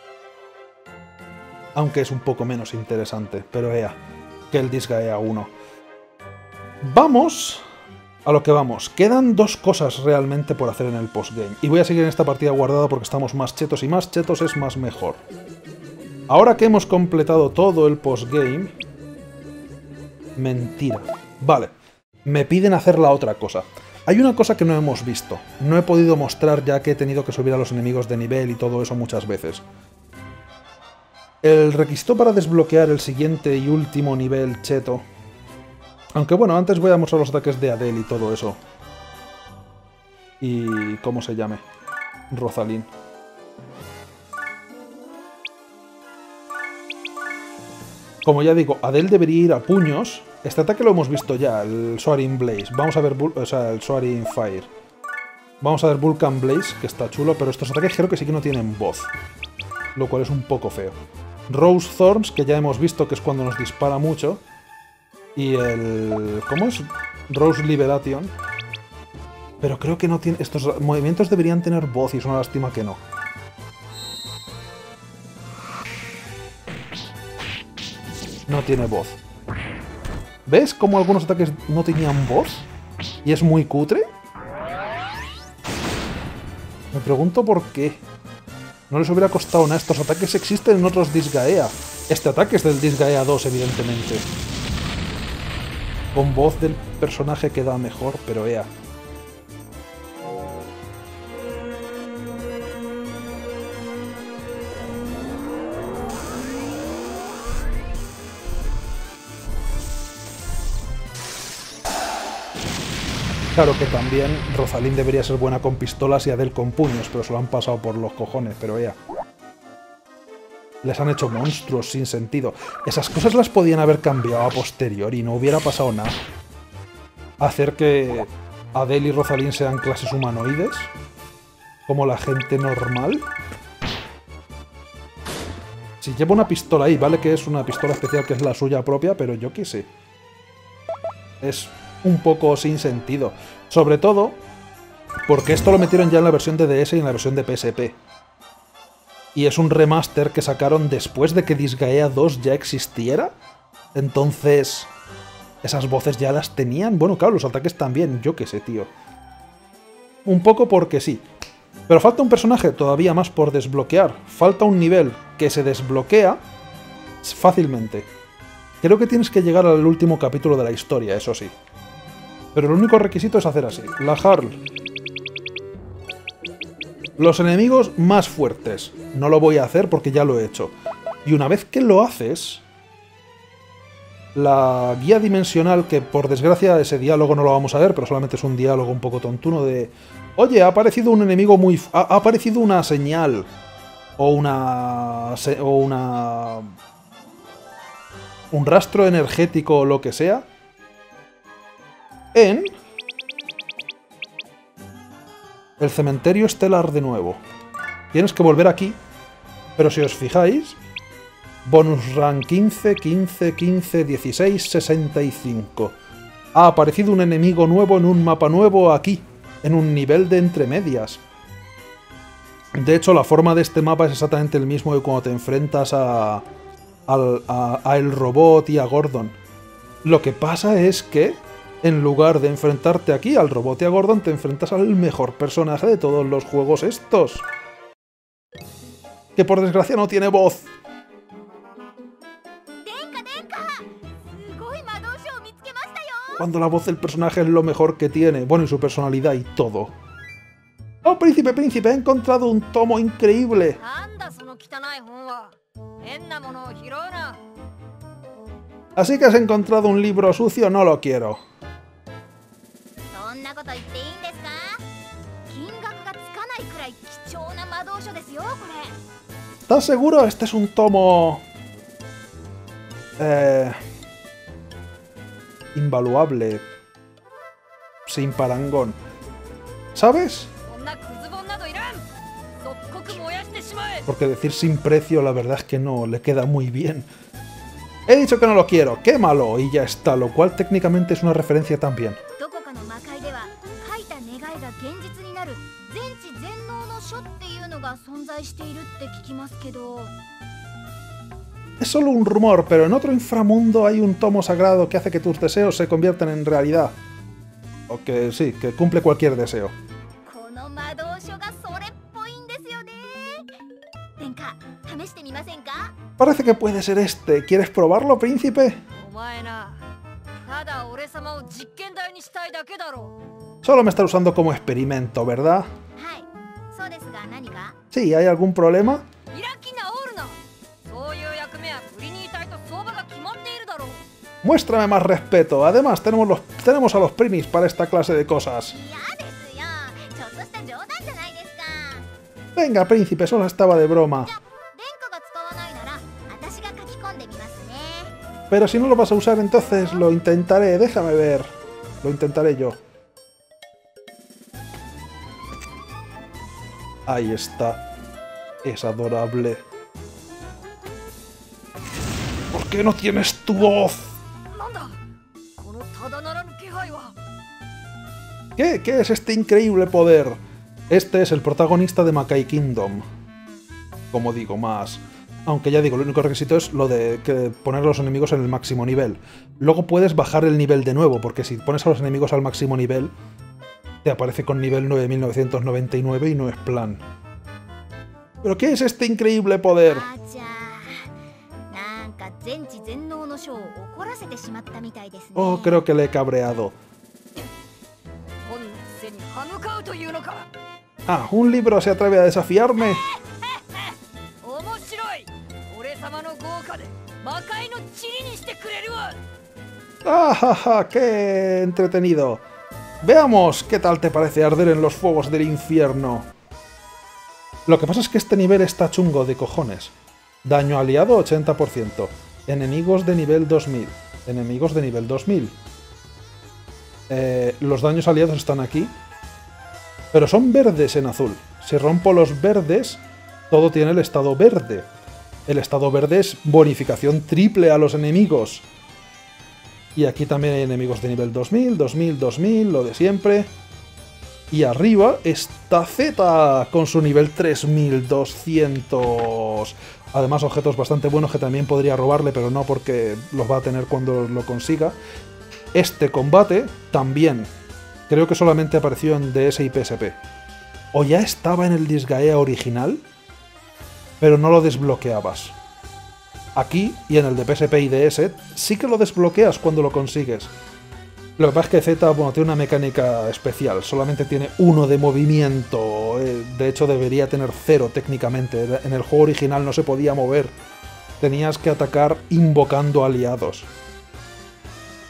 Aunque es un poco menos interesante, pero ea, que el Disgaea uno. Vamos a lo que vamos. Quedan dos cosas realmente por hacer en el postgame. Y voy a seguir en esta partida guardada porque estamos más chetos y más chetos es más mejor. Ahora que hemos completado todo el postgame... Mentira. Vale. Me piden hacer la otra cosa. Hay una cosa que no hemos visto. No he podido mostrar ya que he tenido que subir a los enemigos de nivel y todo eso muchas veces. El requisito para desbloquear el siguiente y último nivel cheto. Aunque bueno, antes voy a mostrar los ataques de Adele y todo eso. Y... ¿cómo se llame? Rosalyn. Como ya digo, Adele debería ir a puños. Este ataque lo hemos visto ya, el Soaring Blaze. Vamos a ver... O sea, el Soaring Fire. Vamos a ver Vulcan Blaze, que está chulo, pero estos ataques creo que sí que no tienen voz. Lo cual es un poco feo. Rose Thorns, que ya hemos visto que es cuando nos dispara mucho. Y el... ¿cómo es? Rose Liberation. Pero creo que no tiene... Estos movimientos deberían tener voz y es una lástima que no. No tiene voz. ¿Ves cómo algunos ataques no tenían voz? ¿Y es muy cutre? Me pregunto por qué. No les hubiera costado nada. Estos ataques existen en otros Disgaea. Este ataque es del Disgaea dos, evidentemente. Con voz del personaje queda mejor, pero ea. Claro que también Rosalyn debería ser buena con pistolas y Adele con puños, pero se lo han pasado por los cojones, pero ea. Les han hecho monstruos sin sentido. Esas cosas las podían haber cambiado a posteriori y no hubiera pasado nada. Hacer que Adele y Rosalyn sean clases humanoides, como la gente normal. Si lleva una pistola ahí, vale que es una pistola especial que es la suya propia, pero yo qué sé. Es un poco sin sentido. Sobre todo porque esto lo metieron ya en la versión de D S y en la versión de P S P. Y es un remaster que sacaron después de que Disgaea dos ya existiera. Entonces, ¿esas voces ya las tenían? Bueno, claro, los ataques también, yo qué sé, tío. Un poco porque sí. Pero falta un personaje todavía más por desbloquear. Falta un nivel que se desbloquea fácilmente. Creo que tienes que llegar al último capítulo de la historia, eso sí. Pero el único requisito es hacer así. La Harl. Los enemigos más fuertes. No lo voy a hacer porque ya lo he hecho. Y una vez que lo haces... la guía dimensional, que por desgracia ese diálogo no lo vamos a ver, pero solamente es un diálogo un poco tontuno de... Oye, ha aparecido un enemigo muy... Ha, ha aparecido una señal. O una... O una... Un rastro energético o lo que sea. En... El cementerio estelar de nuevo. Tienes que volver aquí. Pero si os fijáis... Bonus rank quince, quince, quince, dieciséis, sesenta y cinco. Ha aparecido un enemigo nuevo en un mapa nuevo aquí, en un nivel de entre medias. De hecho, la forma de este mapa es exactamente el mismo que cuando te enfrentas a, al, a, a el robot y a Gordon. Lo que pasa es que, en lugar de enfrentarte aquí al robot y a Gordon, te enfrentas al mejor personaje de todos los juegos estos. Que por desgracia no tiene voz. Cuando la voz del personaje es lo mejor que tiene. Bueno, y su personalidad y todo. ¡Oh, príncipe, príncipe! ¡He encontrado un tomo increíble! Así que has encontrado un libro sucio, no lo quiero. ¿Estás seguro? Este es un tomo... Eh... invaluable, sin parangón. ¿Sabes? Porque decir sin precio, la verdad es que no le queda muy bien. He dicho que no lo quiero, quémalo y ya está, lo cual técnicamente es una referencia también. Es solo un rumor, pero en otro inframundo hay un tomo sagrado que hace que tus deseos se conviertan en realidad. O que sí, que cumple cualquier deseo. Parece que puede ser este. ¿Quieres probarlo, príncipe? Solo me está usando como experimento, ¿verdad? Sí, ¿hay algún problema? Muéstrame más respeto. Además, tenemos, los, tenemos a los Prinis para esta clase de cosas. Venga, príncipe, solo estaba de broma. Pero si no lo vas a usar, entonces lo intentaré. Déjame ver. Lo intentaré yo. Ahí está. Es adorable. ¿Por qué no tienes tu voz? ¿Qué? ¿Qué es este increíble poder? Este es el protagonista de Makai Kingdom. Como digo, más... Aunque ya digo, el único requisito es lo de que poner a los enemigos en el máximo nivel. Luego puedes bajar el nivel de nuevo, porque si pones a los enemigos al máximo nivel, te aparece con nivel nueve mil novecientos noventa y nueve y no es plan. ¿Pero qué es este increíble poder? Oh, creo que le he cabreado. Ah, ¿un libro se atreve a desafiarme? ¡Ah, ja, ja! ¡Qué entretenido! Veamos qué tal te parece arder en los fuegos del infierno. Lo que pasa es que este nivel está chungo de cojones. Daño aliado ochenta por ciento. Enemigos de nivel dos mil. Enemigos de nivel dos mil. Eh, los daños aliados están aquí. Pero son verdes en azul. Si rompo los verdes, todo tiene el estado verde. El estado verde es bonificación triple a los enemigos. Y aquí también hay enemigos de nivel dos mil, dos mil, dos mil, lo de siempre. Y arriba está Z con su nivel tres mil doscientos. Además, objetos bastante buenos que también podría robarle, pero no porque los va a tener cuando lo consiga. Este combate también. Creo que solamente apareció en D S y P S P. O ya estaba en el Disgaea original, pero no lo desbloqueabas. Aquí, y en el de P S P y D S, sí que lo desbloqueas cuando lo consigues. Lo que pasa es que Z, bueno, tiene una mecánica especial. Solamente tiene uno de movimiento. De hecho, debería tener cero técnicamente. En el juego original no se podía mover. Tenías que atacar invocando aliados.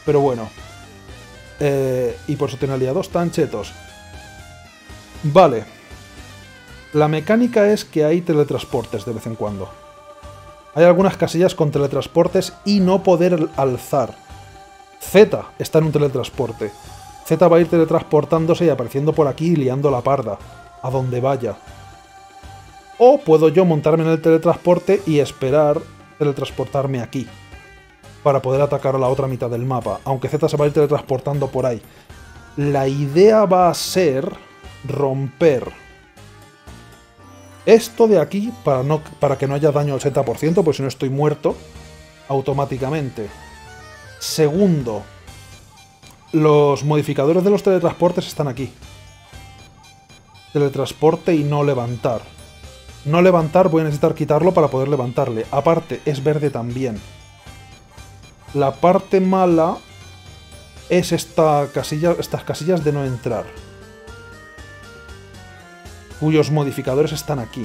Pero bueno. Eh, y por eso tiene aliados tan chetos. Vale. La mecánica es que hay teletransportes de vez en cuando. Hay algunas casillas con teletransportes y no poder alzar. Z está en un teletransporte. Z va a ir teletransportándose y apareciendo por aquí y liando la parda. A donde vaya. O puedo yo montarme en el teletransporte y esperar teletransportarme aquí. Para poder atacar a la otra mitad del mapa. Aunque Z se va a ir teletransportando por ahí. La idea va a ser romper esto de aquí para, no, para que no haya daño al ochenta por ciento, porque si no estoy muerto automáticamente. Segundo, los modificadores de los teletransportes están aquí. Teletransporte y no levantar. No levantar voy a necesitar quitarlo para poder levantarle. Aparte, es verde también. La parte mala es esta casilla, estas casillas de no entrar. Cuyos modificadores están aquí.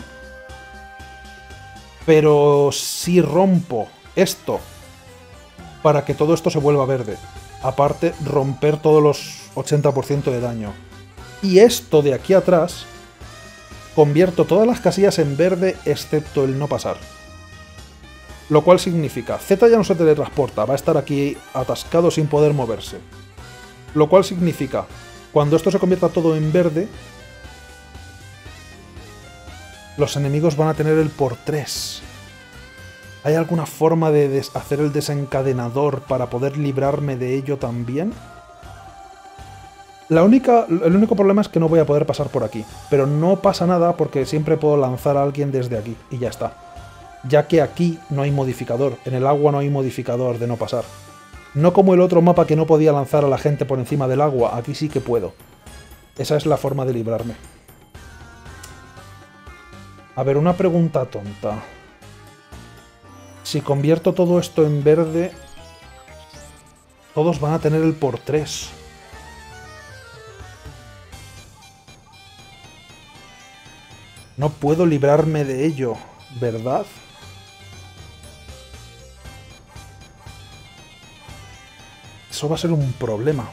Pero si rompo esto para que todo esto se vuelva verde. Aparte, romper todos los ochenta por ciento de daño. Y esto de aquí atrás, convierto todas las casillas en verde excepto el no pasar. Lo cual significa, Z ya no se teletransporta, va a estar aquí atascado sin poder moverse. Lo cual significa, cuando esto se convierta todo en verde, los enemigos van a tener el por tres. ¿Hay alguna forma de hacer el desencadenador para poder librarme de ello también? La única, el único problema es que no voy a poder pasar por aquí. Pero no pasa nada porque siempre puedo lanzar a alguien desde aquí y ya está. Ya que aquí no hay modificador. En el agua no hay modificador de no pasar. No como el otro mapa que no podía lanzar a la gente por encima del agua. Aquí sí que puedo. Esa es la forma de librarme. A ver, una pregunta tonta. Si convierto todo esto en verde, todos van a tener el por tres. No puedo librarme de ello, ¿verdad? Eso va a ser un problema.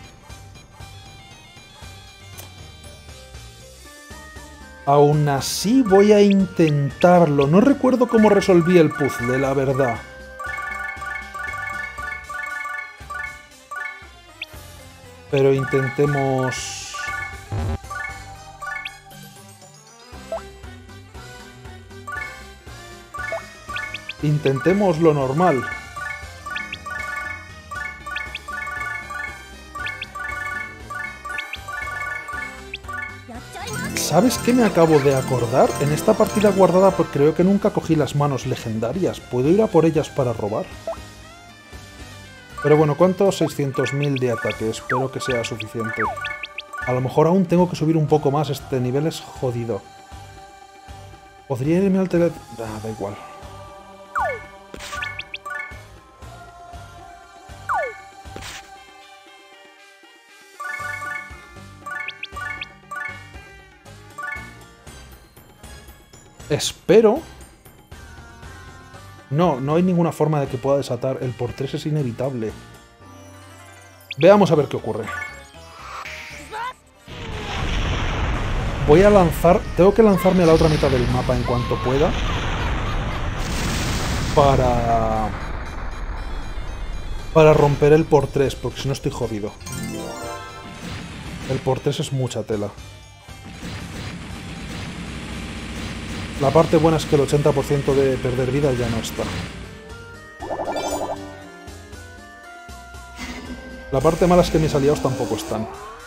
Aún así voy a intentarlo. No recuerdo cómo resolví el puzzle, la verdad. Pero intentemos... Intentemos lo normal. ¿Sabes qué me acabo de acordar? En esta partida guardada pues creo que nunca cogí las manos legendarias. ¿Puedo ir a por ellas para robar? Pero bueno, ¿cuánto? seiscientos mil de ataque. Espero que sea suficiente. A lo mejor aún tengo que subir un poco más. Este nivel es jodido. ¿Podría irme al tele...? Ah, da igual. Espero... No, no hay ninguna forma de que pueda desatar. El por tres es inevitable. Veamos a ver qué ocurre. Voy a lanzar... Tengo que lanzarme a la otra mitad del mapa en cuanto pueda. Para... Para romper el por tres, porque si no estoy jodido. El por tres es mucha tela. La parte buena es que el ochenta por ciento de perder vida ya no está. La parte mala es que mis aliados tampoco están.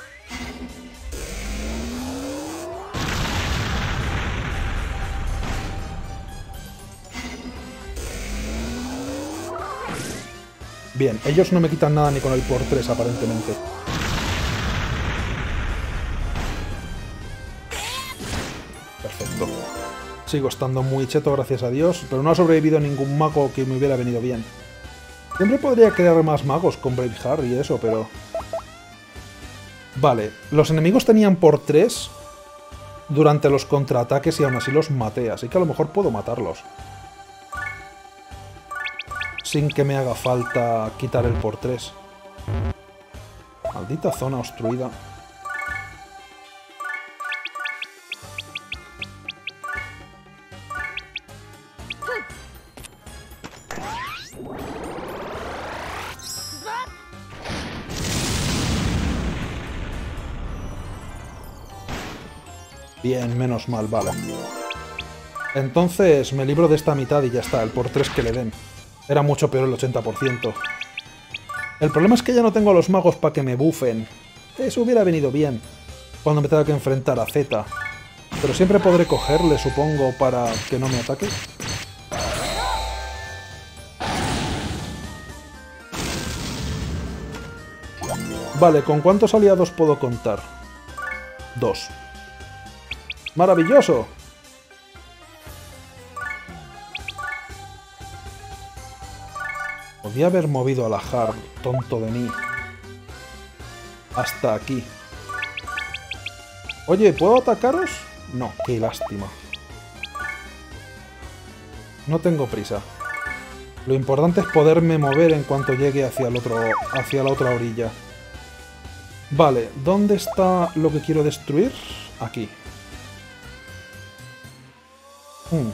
Bien, ellos no me quitan nada ni con el por tres aparentemente. Perfecto. Sigo estando muy cheto, gracias a Dios, pero no ha sobrevivido ningún mago que me hubiera venido bien. Siempre podría crear más magos con Braveheart y eso, pero... Vale, los enemigos tenían por tres durante los contraataques y aún así los maté, así que a lo mejor puedo matarlos. Sin que me haga falta quitar el por tres. Maldita zona obstruida. Bien, menos mal, vale. Entonces me libro de esta mitad y ya está, el por tres que le den. Era mucho peor el ochenta por ciento. El problema es que ya no tengo a los magos para que me bufen. Eso hubiera venido bien cuando me tenga que enfrentar a Z. Pero siempre podré cogerle, supongo, para que no me ataque. Vale, ¿con cuántos aliados puedo contar? Dos. ¡Maravilloso! Podía haber movido a la Har, tonto de mí. Hasta aquí. Oye, ¿puedo atacaros? No, qué lástima. No tengo prisa. Lo importante es poderme mover en cuanto llegue hacia el otro, hacia la otra orilla. Vale, ¿dónde está lo que quiero destruir? Aquí. Hmm.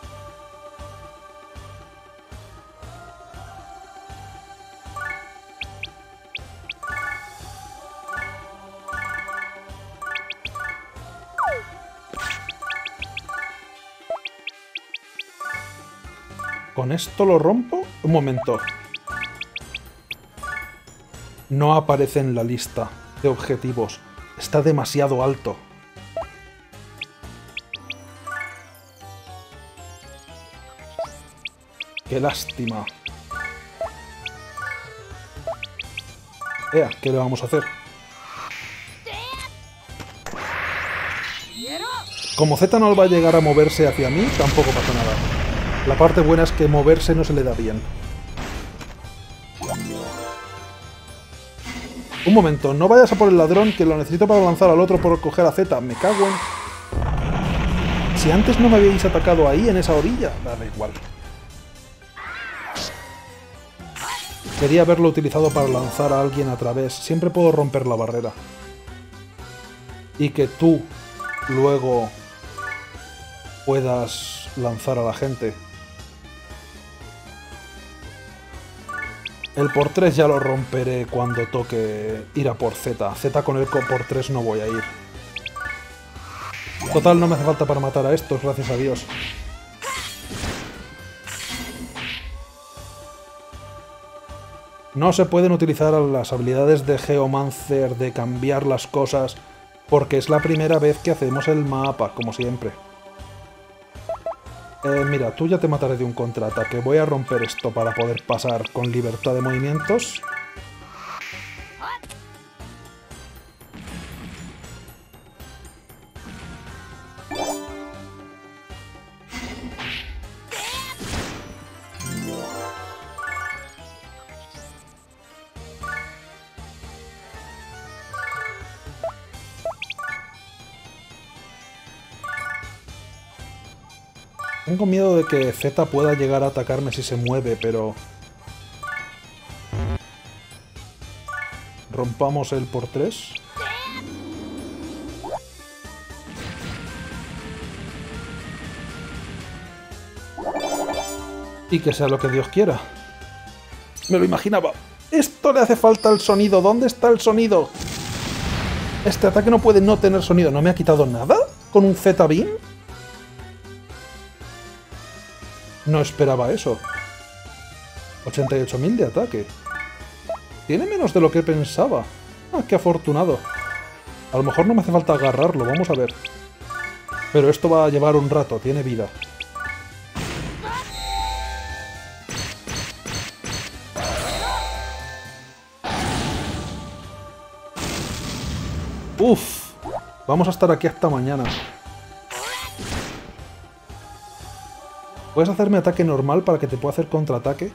¿Con esto lo rompo? Un momento. No aparece en la lista de objetivos. Está demasiado alto. ¡Qué lástima! Ea, ¿qué le vamos a hacer? Como Z no va a llegar a moverse hacia mí, tampoco pasa nada. La parte buena es que moverse no se le da bien. Un momento, no vayas a por el ladrón, que lo necesito para lanzar al otro por coger a Z. Me cago en... Si antes no me habíais atacado ahí, en esa orilla, da igual. Quería haberlo utilizado para lanzar a alguien a través. Siempre puedo romper la barrera. Y que tú luego puedas lanzar a la gente. El por tres ya lo romperé cuando toque ir a por Z. Z con el por tres no voy a ir. Total, no me hace falta para matar a estos, gracias a Dios. No se pueden utilizar las habilidades de Geomancer de cambiar las cosas porque es la primera vez que hacemos el mapa, como siempre. Eh, mira, tú ya te mataré de un contraataque. Voy a romper esto para poder pasar con libertad de movimientos. Tengo miedo de que Z pueda llegar a atacarme si se mueve, pero... Rompamos el por tres. Y que sea lo que Dios quiera. Me lo imaginaba. Esto le hace falta el sonido. ¿Dónde está el sonido? Este ataque no puede no tener sonido. ¿No me ha quitado nada con un Z-Beam? No esperaba eso. ochenta y ocho mil de ataque. Tiene menos de lo que pensaba. Ah, qué afortunado. A lo mejor no me hace falta agarrarlo, vamos a ver. Pero esto va a llevar un rato, tiene vida. Uf. Vamos a estar aquí hasta mañana. ¿Puedes hacerme ataque normal para que te pueda hacer contraataque?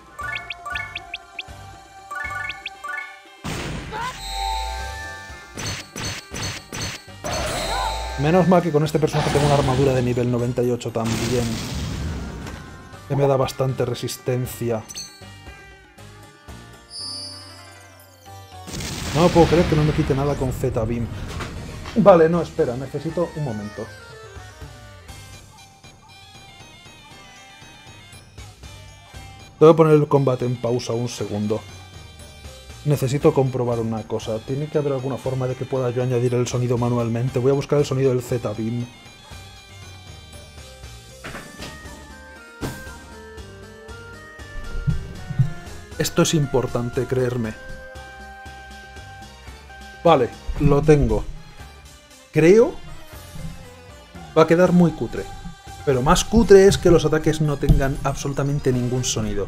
Menos mal que con este personaje tengo una armadura de nivel noventa y ocho también. Que me da bastante resistencia. No puedo creer que no me quite nada con Z-Beam. Vale, no, espera, necesito un momento. Tengo que poner el combate en pausa un segundo. Necesito comprobar una cosa. Tiene que haber alguna forma de que pueda yo añadir el sonido manualmente. Voy a buscar el sonido del Z-Beam. Esto es importante, creerme. Vale, lo tengo. Creo... va a quedar muy cutre. Pero más cutre es que los ataques no tengan absolutamente ningún sonido.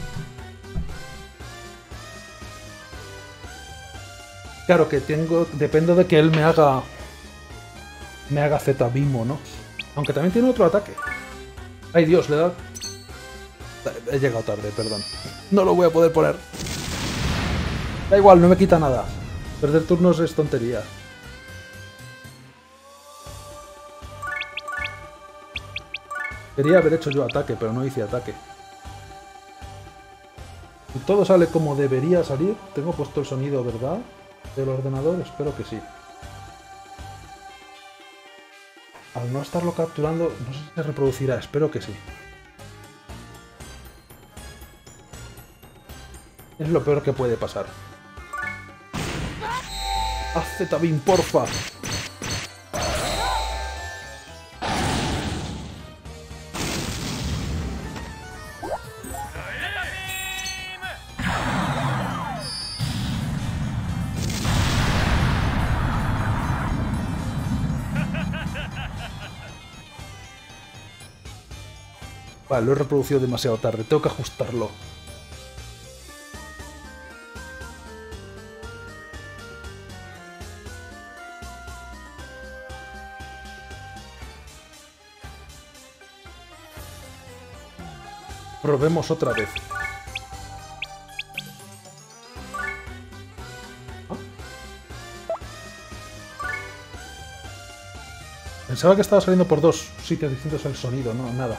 Claro que tengo... dependo de que él me haga... me haga Z-Beam o no. Aunque también tiene otro ataque. Ay Dios, le da... He llegado tarde, perdón. No lo voy a poder poner. Da igual, no me quita nada. Perder turnos es tontería. Quería haber hecho yo ataque, pero no hice ataque. Si todo sale como debería salir, tengo puesto el sonido, ¿verdad? Del ordenador, espero que sí. Al no estarlo capturando, no sé si se reproducirá, espero que sí. Es lo peor que puede pasar. ¡Haz Z-Beam, porfa! Vale, lo he reproducido demasiado tarde, tengo que ajustarlo. Probemos otra vez. ¿Ah? Pensaba que estaba saliendo por dos sitios distintos el sonido, no, nada.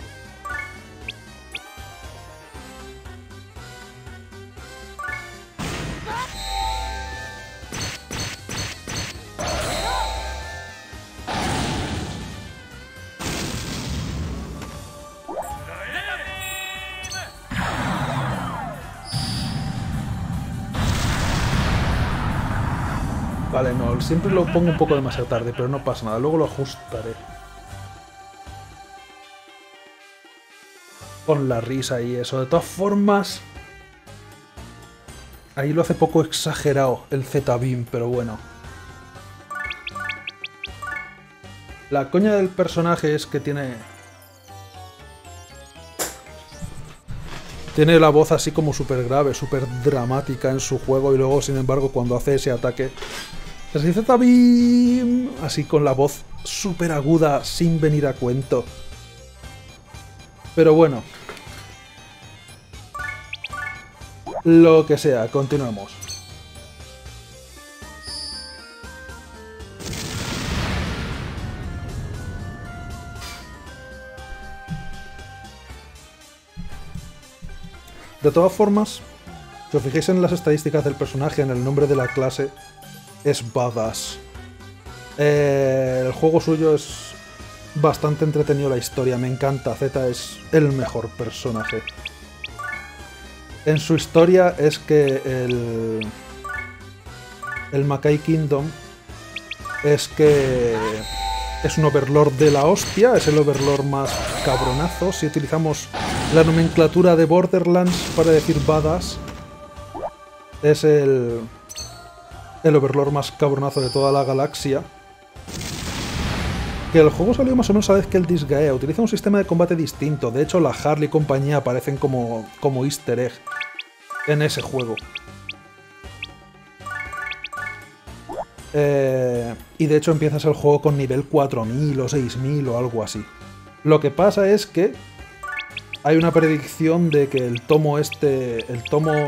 Vale, no, siempre lo pongo un poco demasiado tarde, pero no pasa nada, luego lo ajustaré. Con la risa y eso. De todas formas... ahí lo hace poco exagerado el Z-Beam, pero bueno. La coña del personaje es que tiene... tiene la voz así como súper grave, súper dramática en su juego y luego, sin embargo, cuando hace ese ataque... es el Z-Beam, así con la voz súper aguda, sin venir a cuento. Pero bueno. Lo que sea, continuemos. De todas formas, si os fijáis en las estadísticas del personaje, en el nombre de la clase, es Badass. Eh, el juego suyo es bastante entretenido, la historia, me encanta. Z es el mejor personaje. En su historia es que el, el Makai Kingdom es que es un Overlord de la hostia, es el Overlord más cabronazo. Si utilizamos la nomenclatura de Borderlands para decir Badass, es el... el Overlord más cabronazo de toda la galaxia. Que el juego salió más o menos a la vez que el Disgaea. Utiliza un sistema de combate distinto. De hecho, la Harley y compañía aparecen como, como easter egg en ese juego. Eh, y de hecho empiezas el juego con nivel cuatro mil o seis mil o algo así. Lo que pasa es que hay una predicción de que el tomo este... el tomo...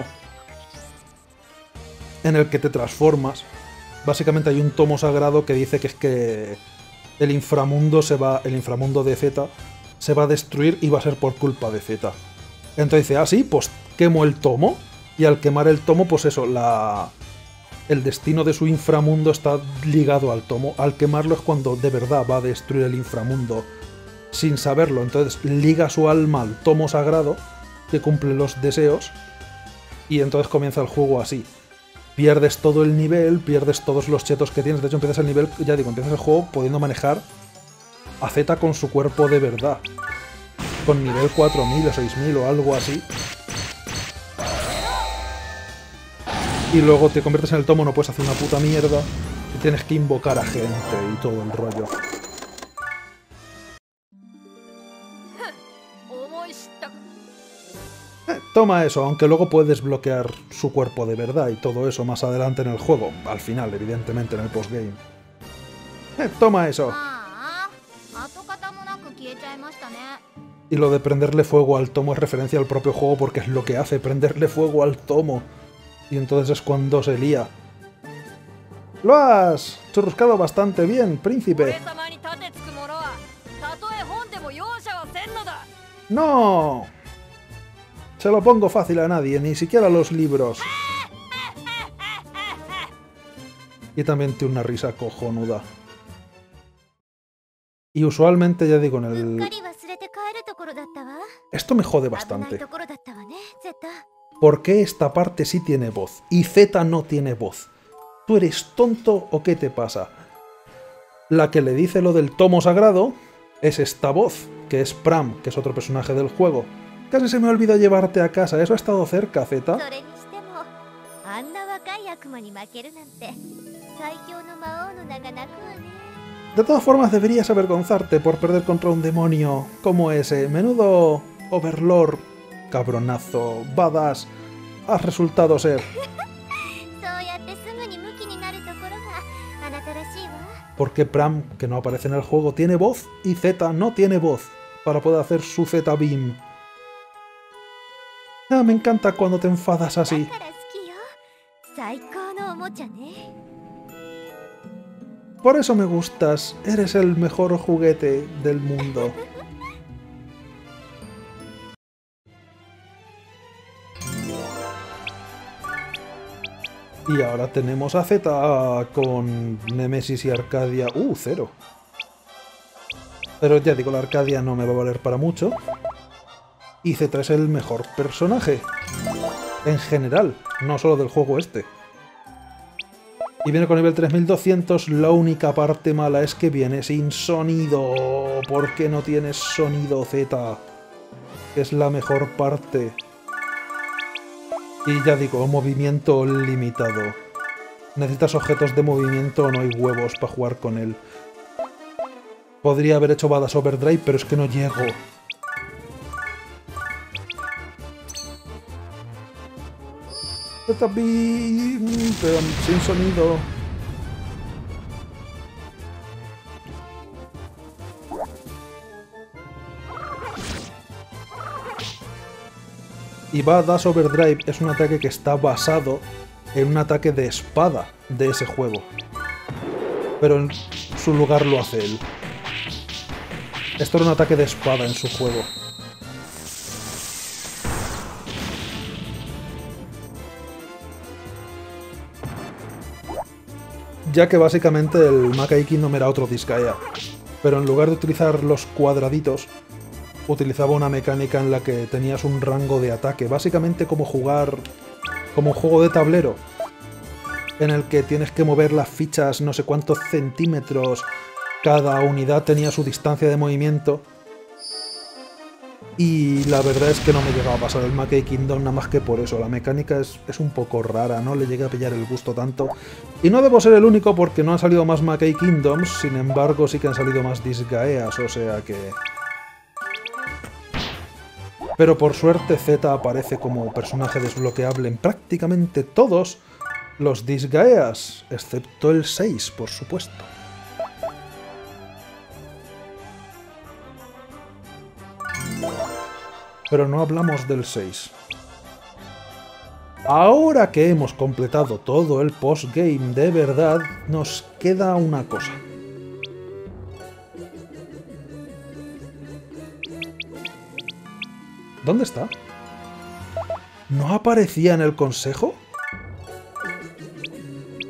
en el que te transformas, básicamente hay un tomo sagrado que dice que es que el inframundo se va, el inframundo de Z se va a destruir y va a ser por culpa de Z. Entonces dice, ah sí, pues quemo el tomo, y al quemar el tomo, pues eso, la el destino de su inframundo está ligado al tomo. Al quemarlo es cuando de verdad va a destruir el inframundo sin saberlo. Entonces liga su alma al tomo sagrado que cumple los deseos y entonces comienza el juego así. Pierdes todo el nivel, pierdes todos los chetos que tienes. De hecho, empiezas el nivel, ya digo, empiezas el juego pudiendo manejar a Z con su cuerpo de verdad. Con nivel cuatro mil o seis mil o algo así. Y luego te conviertes en el tomo, no puedes hacer una puta mierda. Y tienes que invocar a gente y todo el rollo. Eh, toma eso, aunque luego puedes desbloquear su cuerpo de verdad y todo eso más adelante en el juego. Al final, evidentemente, en el postgame. Eh, toma eso. Y lo de prenderle fuego al tomo es referencia al propio juego porque es lo que hace, prenderle fuego al tomo. Y entonces es cuando se lía. ¡Lo has churruscado bastante bien, príncipe! ¡No! Se lo pongo fácil a nadie, ni siquiera a los libros. Y también tiene una risa cojonuda. Y usualmente, ya digo, en el... Esto me jode bastante. ¿Por qué esta parte sí tiene voz y Z no tiene voz? ¿Tú eres tonto o qué te pasa? La que le dice lo del tomo sagrado es esta voz, que es Pram, que es otro personaje del juego. Casi se me olvidó llevarte a casa, eso ha estado cerca, Z. De todas formas, deberías avergonzarte por perder contra un demonio como ese. Menudo overlord, cabronazo, badass, has resultado ser. Porque Pram, que no aparece en el juego, tiene voz y Z no tiene voz para poder hacer su Z-Beam. Ah, me encanta cuando te enfadas así. Por eso me gustas, eres el mejor juguete del mundo. Y ahora tenemos a Z con Nemesis y Arcadia. ¡Uh, cero! Pero ya digo, la Arcadia no me va a valer para mucho. Y Z es el mejor personaje. En general, no solo del juego este. Y viene con nivel tres mil doscientos, la única parte mala es que viene sin sonido. ¿Por qué no tienes sonido, Z? Que es la mejor parte. Y ya digo, movimiento limitado. Necesitas objetos de movimiento o no hay huevos para jugar con él. Podría haber hecho Badass Overdrive, pero es que no llego. Z-Beam, pero sin sonido. Y Badass Overdrive es un ataque que está basado en un ataque de espada de ese juego. Pero en su lugar lo hace él. Esto era un ataque de espada en su juego. Ya que básicamente el Makai Kingdom era otro Disgaea. Pero en lugar de utilizar los cuadraditos, utilizaba una mecánica en la que tenías un rango de ataque. Básicamente como jugar... como un juego de tablero. En el que tienes que mover las fichas no sé cuántos centímetros. Cada unidad tenía su distancia de movimiento. Y la verdad es que no me llegaba a pasar el Makai Kingdom nada más que por eso. La mecánica es, es un poco rara, no le llegué a pillar el gusto tanto. Y no debo ser el único porque no han salido más Makai Kingdoms, sin embargo sí que han salido más Disgaeas, o sea que... Pero por suerte Z aparece como personaje desbloqueable en prácticamente todos los Disgaeas, excepto el seis, por supuesto. Pero no hablamos del seis. Ahora que hemos completado todo el postgame de verdad, nos queda una cosa. ¿Dónde está? ¿No aparecía en el consejo?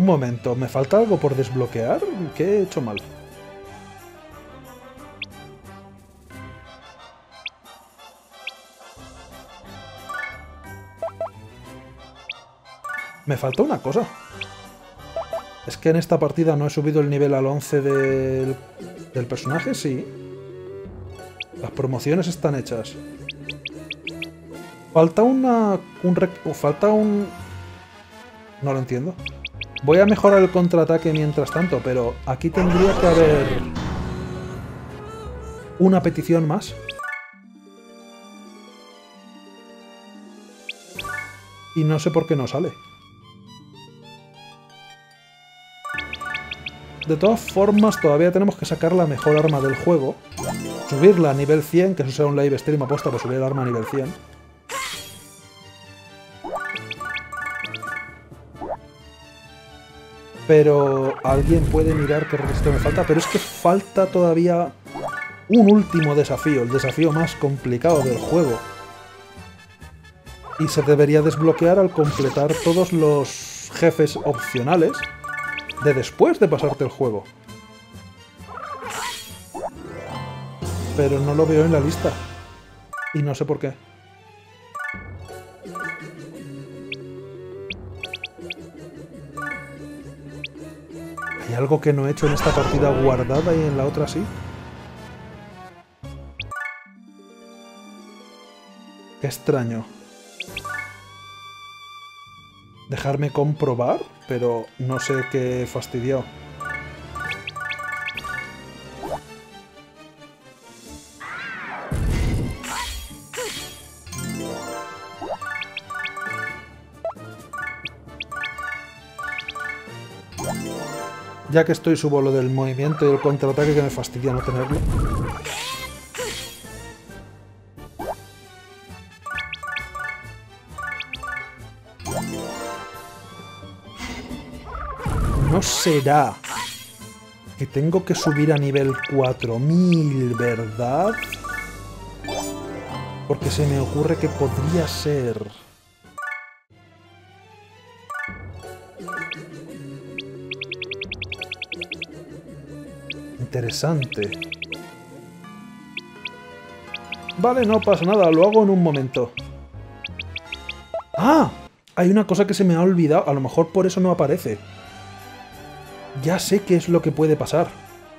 momento, ¿me falta algo por desbloquear? ¿Qué he hecho mal? Me falta una cosa. Es que en esta partida no he subido el nivel al once del, del personaje, sí. Las promociones están hechas. Falta una... Un rec, falta un... No lo entiendo. Voy a mejorar el contraataque mientras tanto, pero aquí tendría que haber... una petición más. Y no sé por qué no sale. De todas formas, todavía tenemos que sacar la mejor arma del juego. Subirla a nivel cien, que eso será un live stream aposta para subir el arma a nivel cien. Pero alguien puede mirar qué requisito me falta. Pero es que falta todavía un último desafío, el desafío más complicado del juego. Y se debería desbloquear al completar todos los jefes opcionales de después de pasarte el juego. Pero no lo veo en la lista. Y no sé por qué. ¿Hay algo que no he hecho en esta partida guardada y en la otra sí? Qué extraño. Dejarme comprobar, pero no sé qué fastidiado. Ya que estoy, subo lo del movimiento y el contraataque, que me fastidia no tenerlo. ¿No será que tengo que subir a nivel cuatro mil, verdad? Porque se me ocurre que podría ser... Interesante. Vale, no pasa nada, lo hago en un momento. ¡Ah! Hay una cosa que se me ha olvidado, a lo mejor por eso no aparece. Ya sé qué es lo que puede pasar.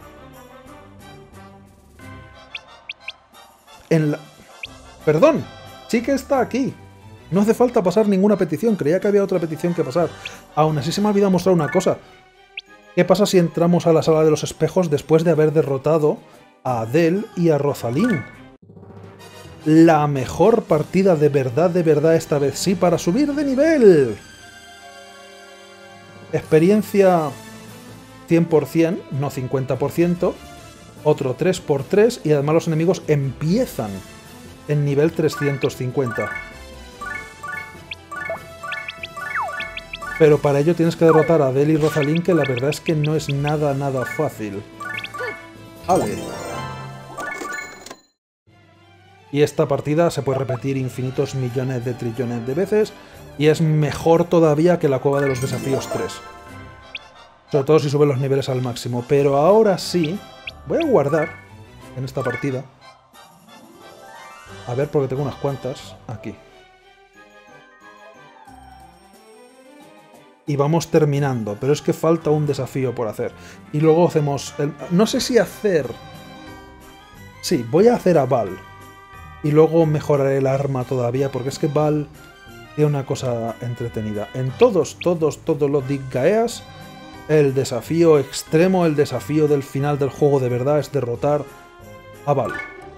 En la... Perdón, sí que está aquí. No hace falta pasar ninguna petición, creía que había otra petición que pasar. Aún así se me ha olvidado mostrar una cosa. ¿Qué pasa si entramos a la sala de los espejos después de haber derrotado a Adele y a Rosaline? La mejor partida de verdad, de verdad, esta vez sí, para subir de nivel. Experiencia cien por cien, no cincuenta por ciento. Otro tres por tres y además los enemigos empiezan en nivel trescientos cincuenta. Pero para ello tienes que derrotar a Adele y Rosaline, que la verdad es que no es nada, nada fácil. Vale. Y esta partida se puede repetir infinitos millones de trillones de veces, y es mejor todavía que la Cueva de los Desafíos tres. Sobre todo si suben los niveles al máximo. Pero ahora sí, voy a guardar en esta partida. A ver, porque tengo unas cuantas. Aquí. Y vamos terminando, pero es que falta un desafío por hacer. Y luego hacemos... El... No sé si hacer... Sí, voy a hacer a Val. Y luego mejoraré el arma todavía, porque es que Val tiene una cosa entretenida. En todos, todos, todos los Disgaeas, el desafío extremo, el desafío del final del juego de verdad es derrotar a Val.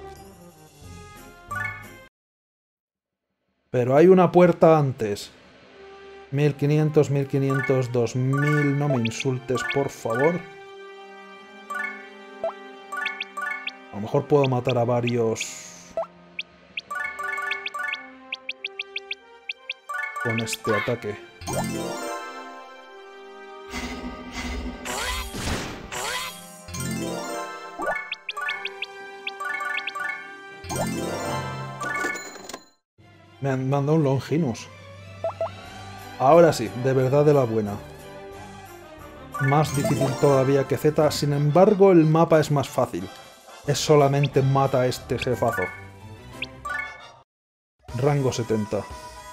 Pero hay una puerta antes. mil quinientos, mil quinientos, dos mil... No me insultes, por favor. A lo mejor puedo matar a varios... con este ataque. Me han mandado un Longinus. Ahora sí, de verdad de la buena. más difícil todavía que Z, sin embargo el mapa es más fácil. Es solamente mata a este jefazo. Rango setenta.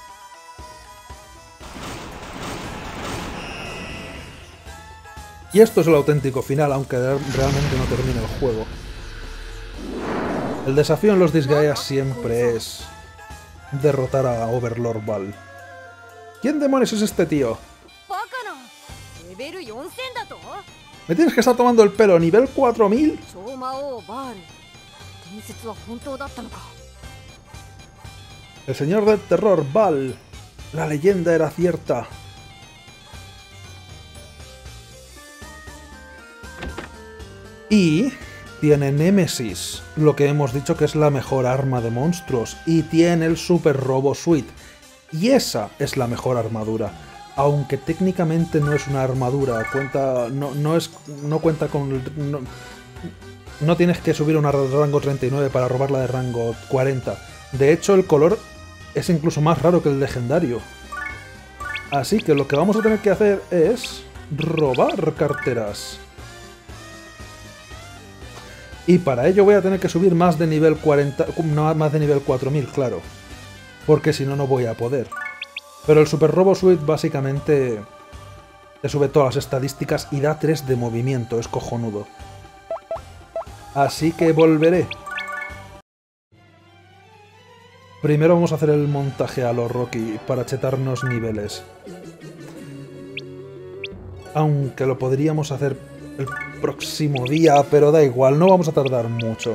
Y esto es el auténtico final, aunque realmente no termine el juego. El desafío en los Disgaea siempre es derrotar a Overlord Ball. ¿Quién demonios es este tío? ¿Me tienes que estar tomando el pelo? ¿Nivel cuatro mil? El señor del terror, Ball. La leyenda era cierta. Y tiene Nemesis, lo que hemos dicho que es la mejor arma de monstruos. Y tiene el Super Robo Suite. Y esa es la mejor armadura. Aunque técnicamente no es una armadura, cuenta, no, no, es, no cuenta con... No, no tienes que subir una de rango treinta y nueve para robarla de rango cuarenta. De hecho, el color es incluso más raro que el legendario. Así que lo que vamos a tener que hacer es robar carteras. Y para ello voy a tener que subir más de nivel cuarenta, no, más de nivel cuatro mil, claro. Porque si no, no voy a poder. Pero el Super Robo Suite básicamente te sube todas las estadísticas y da tres de movimiento, es cojonudo. Así que volveré. Primero vamos a hacer el montaje a lo Rocky para chetarnos niveles. Aunque lo podríamos hacer el próximo día, pero da igual, no vamos a tardar mucho.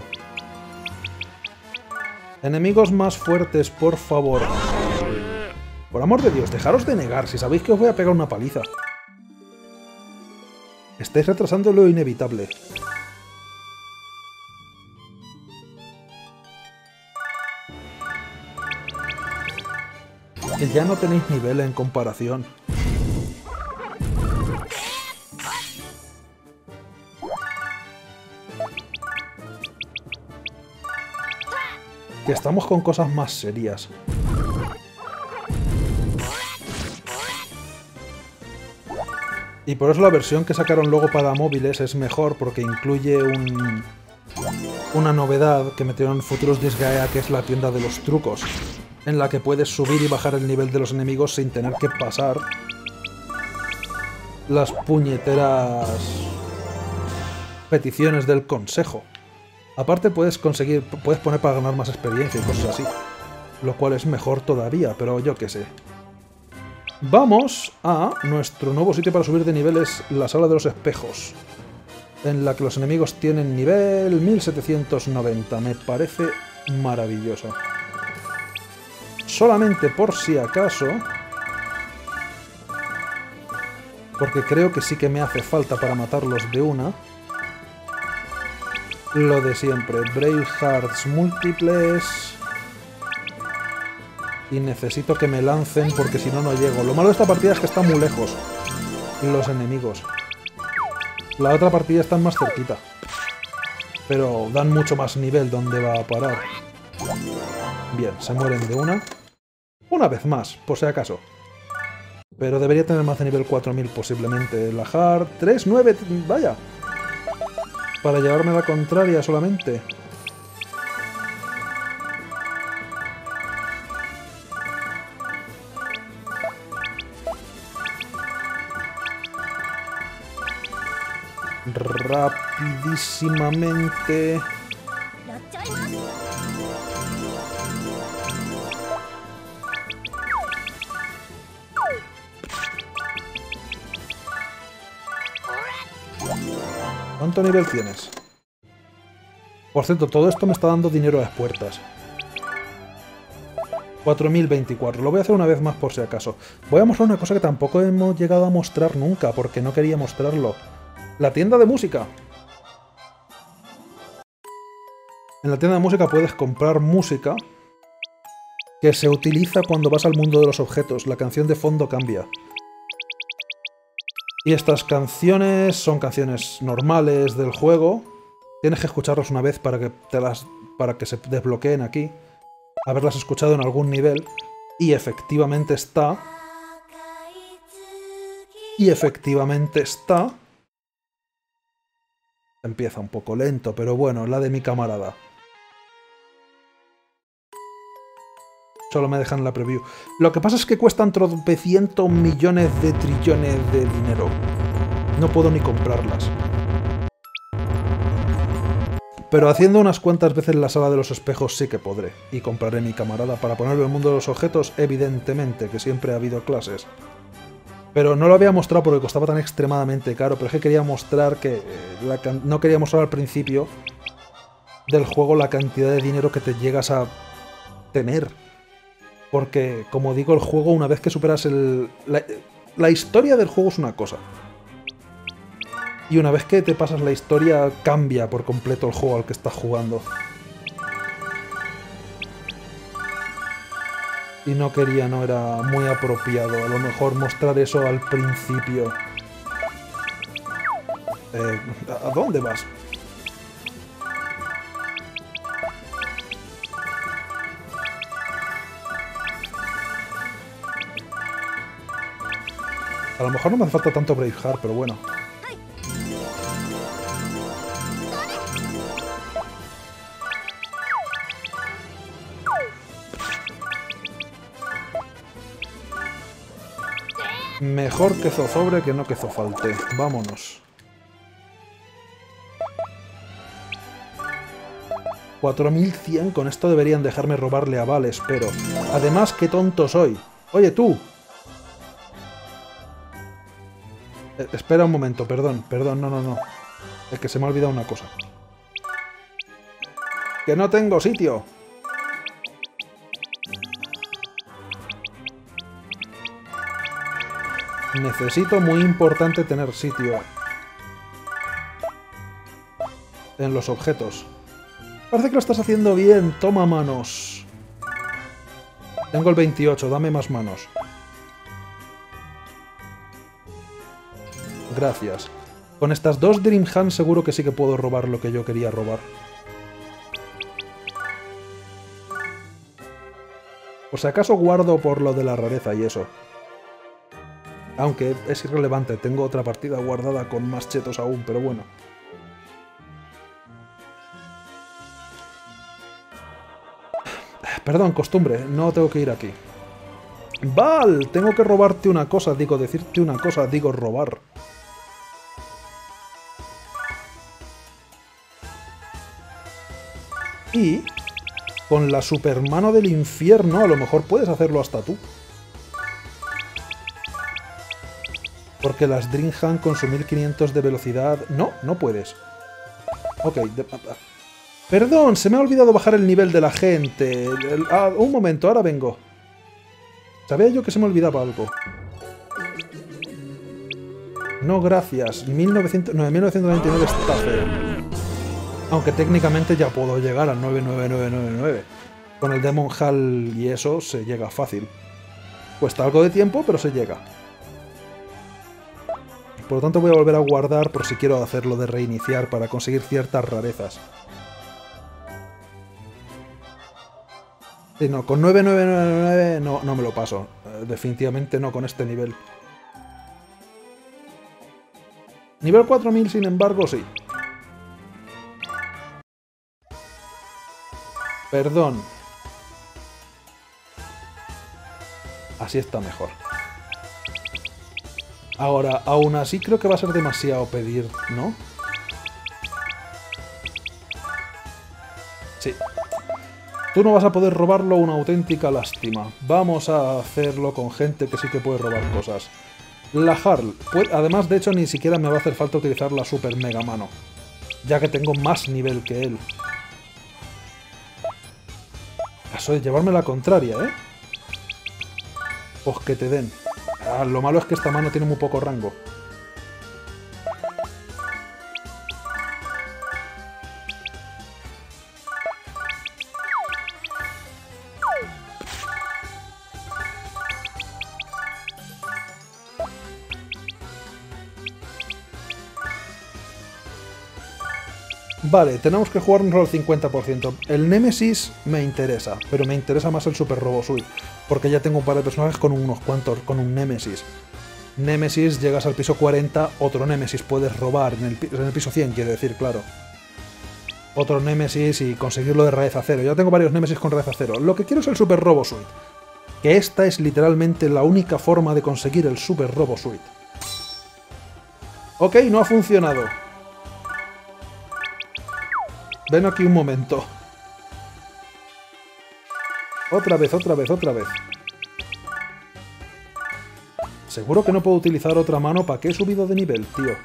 Enemigos más fuertes, por favor. Por amor de Dios, dejaros de negar, si sabéis que os voy a pegar una paliza. Estáis retrasando lo inevitable. Que ya no tenéis nivel en comparación. Que estamos con cosas más serias. Y por eso la versión que sacaron luego para móviles es mejor, porque incluye un, una novedad que metieron en futuros Disgaea, que es la tienda de los trucos, en la que puedes subir y bajar el nivel de los enemigos sin tener que pasar las puñeteras peticiones del consejo. Aparte puedes conseguir, puedes poner para ganar más experiencia y cosas así, lo cual es mejor todavía, pero yo qué sé. Vamos a nuestro nuevo sitio para subir de niveles, la sala de los espejos, en la que los enemigos tienen nivel mil setecientos noventa. Me parece maravilloso. Solamente por si acaso, porque creo que sí que me hace falta para matarlos de una, lo de siempre, Brave Hearts múltiples... Y necesito que me lancen porque si no, no llego. Lo malo de esta partida es que están muy lejos los enemigos. La otra partida están más cerquita. Pero dan mucho más nivel donde va a parar. Bien, se mueren de una. Una vez más, por si acaso. Pero debería tener más de nivel cuatro mil posiblemente. La Hard tres, nueve, vaya. Para llevarme la contraria solamente. Rapidísimamente. ¿Cuánto nivel tienes? Por cierto, todo esto me está dando dinero a las puertas. cuatro mil veinticuatro. Lo voy a hacer una vez más por si acaso. Voy a mostrar una cosa que tampoco hemos llegado a mostrar nunca, porque no quería mostrarlo. La tienda de música. En la tienda de música puedes comprar música que se utiliza cuando vas al mundo de los objetos. La canción de fondo cambia. Y estas canciones son canciones normales del juego. Tienes que escucharlas una vez para que, te las, para que se desbloqueen aquí. Haberlas escuchado en algún nivel. Y efectivamente está... Y efectivamente está... Empieza un poco lento, pero bueno, la de mi camarada. Solo me dejan la preview. Lo que pasa es que cuestan tropecientos millones de trillones de dinero. No puedo ni comprarlas. Pero haciendo unas cuantas veces la sala de los espejos sí que podré. Y compraré mi camarada para ponerlo en el mundo de los objetos, evidentemente, que siempre ha habido clases. Pero no lo había mostrado porque costaba tan extremadamente caro, pero es que quería mostrar que... La can... No quería mostrar al principio del juego la cantidad de dinero que te llegas a tener. Porque, como digo, el juego, una vez que superas el... La, la historia del juego es una cosa. Y una vez que te pasas la historia, cambia por completo el juego al que estás jugando. Y no quería, no era muy apropiado. A lo mejor mostrar eso al principio. Eh, ¿A dónde vas? A lo mejor no me hace falta tanto Braveheart, pero bueno. Mejor que zozobre que no que zofalte. Vámonos. cuatro mil cien, con esto deberían dejarme robarle a Val, espero. Además, qué tonto soy. Oye, tú. Eh, espera un momento, perdón, perdón, no, no, no. Es que se me ha olvidado una cosa. ¡Que no tengo sitio! Necesito, muy importante, tener sitio en los objetos. Parece que lo estás haciendo bien. Toma manos. Tengo el veintiocho, dame más manos. Gracias. Con estas dos Dream Hands seguro que sí que puedo robar lo que yo quería robar. Por si acaso guardo por lo de la rareza y eso. Aunque es irrelevante, tengo otra partida guardada con más chetos aún, pero bueno. Perdón, costumbre, no tengo que ir aquí. Val, tengo que robarte una cosa, digo, decirte una cosa, digo, robar. Y con la supermano del infierno a lo mejor puedes hacerlo hasta tú. Porque las Dreamhand con su mil quinientos de velocidad... No, no puedes. Ok. De... Perdón, se me ha olvidado bajar el nivel de la gente. El... Ah, un momento, ahora vengo. Sabía yo que se me olvidaba algo. No, gracias. mil novecientos... No, mil novecientos noventa y nueve está feo. Aunque técnicamente ya puedo llegar al nueve nueve nueve nueve nueve. Con el Demon Hall y eso se llega fácil. Cuesta algo de tiempo, pero se llega. Por lo tanto voy a volver a guardar por si quiero hacerlo de reiniciar para conseguir ciertas rarezas. Sí, no, con nueve nueve nueve nueve no, no me lo paso. Eh, definitivamente no con este nivel. Nivel cuatro mil, sin embargo, sí. Perdón. Así está mejor. Ahora, aún así creo que va a ser demasiado pedir, ¿no? Sí. Tú no vas a poder robarlo, una auténtica lástima. Vamos a hacerlo con gente que sí que puede robar cosas. La Harl. Además, de hecho, ni siquiera me va a hacer falta utilizar la super mega mano. Ya que tengo más nivel que él. Eso de llevarme la contraria, ¿eh? Pues que te den. Ah, lo malo es que esta mano tiene muy poco rango. Vale, tenemos que jugarnos al cincuenta por ciento. El Nemesis me interesa, pero me interesa más el Super Robo Suit, porque ya tengo un par de personajes con unos cuantos, con un Nemesis. Némesis, llegas al piso cuarenta, otro Némesis puedes robar, en el, en el piso cien quiero decir, claro. Otro Némesis y conseguirlo de rareza cero. Ya tengo varios Némesis con rareza cero. Lo que quiero es el Super Robo Suite. Que esta es literalmente la única forma de conseguir el Super Robo Suite. Ok, no ha funcionado. Ven aquí un momento. Otra vez, otra vez, otra vez. Seguro que no puedo utilizar otra mano. ¿Para qué he subido de nivel, tío?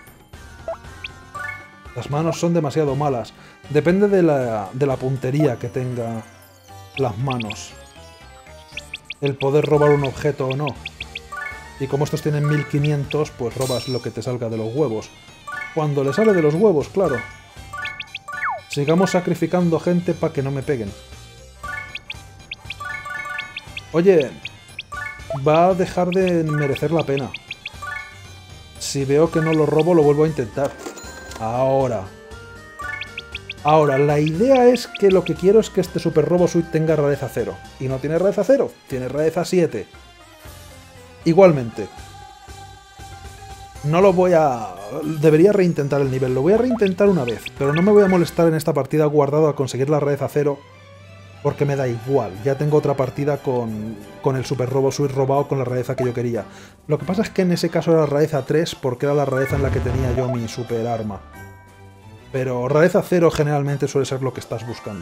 Las manos son demasiado malas. Depende de la, de la puntería que tenga las manos. El poder robar un objeto o no. Y como estos tienen mil quinientos, pues robas lo que te salga de los huevos. Cuando le sale de los huevos, claro. Sigamos sacrificando gente para que no me peguen. Oye, va a dejar de merecer la pena. Si veo que no lo robo, lo vuelvo a intentar. Ahora. Ahora, la idea es que lo que quiero es que este Super Robo Suite tenga rareza cero. Y no tiene rareza cero, tiene rareza siete. Igualmente. No lo voy a... Debería reintentar el nivel. Lo voy a reintentar una vez. Pero no me voy a molestar en esta partida guardado a conseguir la rareza cero. Porque me da igual. Ya tengo otra partida con, con el Super Robo Suite robado con la rareza que yo quería. Lo que pasa es que en ese caso era rareza tres porque era la rareza en la que tenía yo mi super arma. Pero rareza cero generalmente suele ser lo que estás buscando.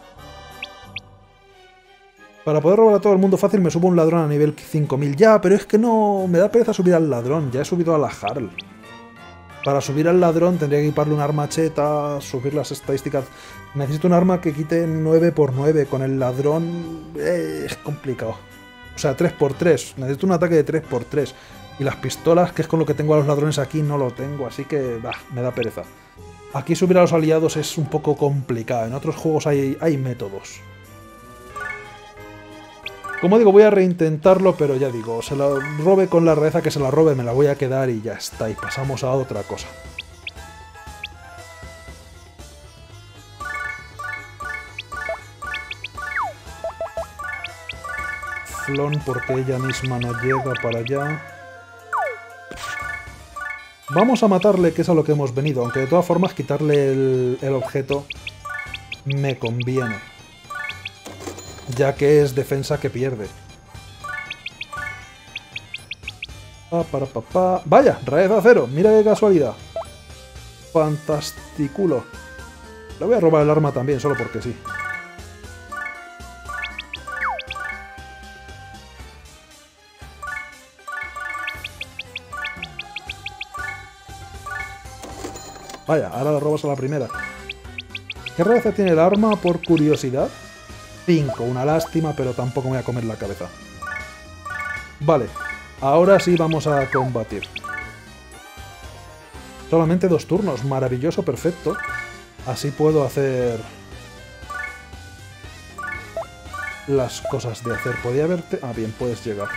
Para poder robar a todo el mundo fácil me subo un ladrón a nivel cinco mil. Ya, pero es que no... Me da pereza subir al ladrón. Ya he subido a la Jarl. Para subir al ladrón tendría que equiparle un arma cheta, subir las estadísticas. Necesito un arma que quite nueve por nueve. Con el ladrón eh, es complicado. O sea, tres por tres. Necesito un ataque de tres por tres. Y las pistolas, que es con lo que tengo a los ladrones aquí, no lo tengo. Así que bah, me da pereza. Aquí subir a los aliados es un poco complicado. En otros juegos hay, hay métodos. Como digo, voy a reintentarlo, pero ya digo, se la robe con la rareza que se la robe, me la voy a quedar y ya está. Y pasamos a otra cosa. Flon, porque ella misma no llega para allá. Vamos a matarle, que es a lo que hemos venido. Aunque de todas formas quitarle el, el objeto me conviene. Ya que es defensa que pierde. Pa, para, pa, pa. Vaya, rareza cero. Mira qué casualidad. Fantasticulo. Le voy a robar el arma también, solo porque sí. Vaya, ahora la robas a la primera. ¿Qué rareza tiene el arma por curiosidad? cinco, una lástima, pero tampoco me voy a comer la cabeza. Vale, ahora sí vamos a combatir. Solamente dos turnos, maravilloso, perfecto. Así puedo hacer las cosas de hacer. ¿Podía verte? Ah, bien, puedes llegar.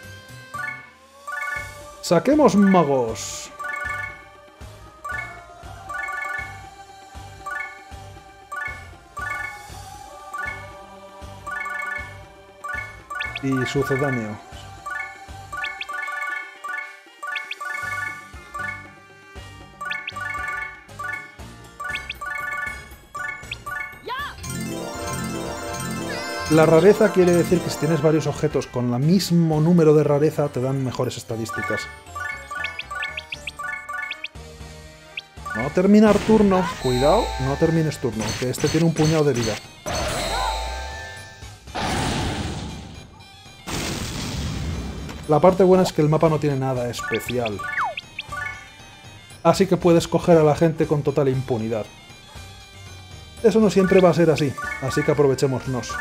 ¡Saquemos magos! Y sucedáneo. La rareza quiere decir que si tienes varios objetos con el mismo número de rareza te dan mejores estadísticas. No terminar turno. Cuidado, no termines turno, que este tiene un puñado de vida. La parte buena es que el mapa no tiene nada especial. Así que puedes coger a la gente con total impunidad. Eso no siempre va a ser así, así que aprovechémonos.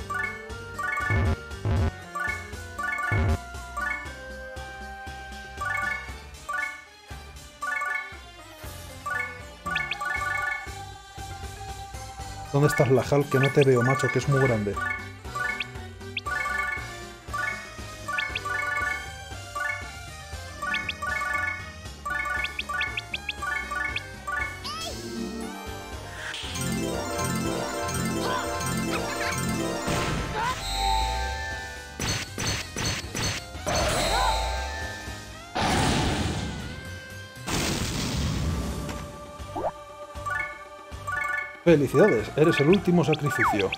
¿Dónde estás, la Hal? Que no te veo, macho, que es muy grande. Felicidades, eres el último sacrificio.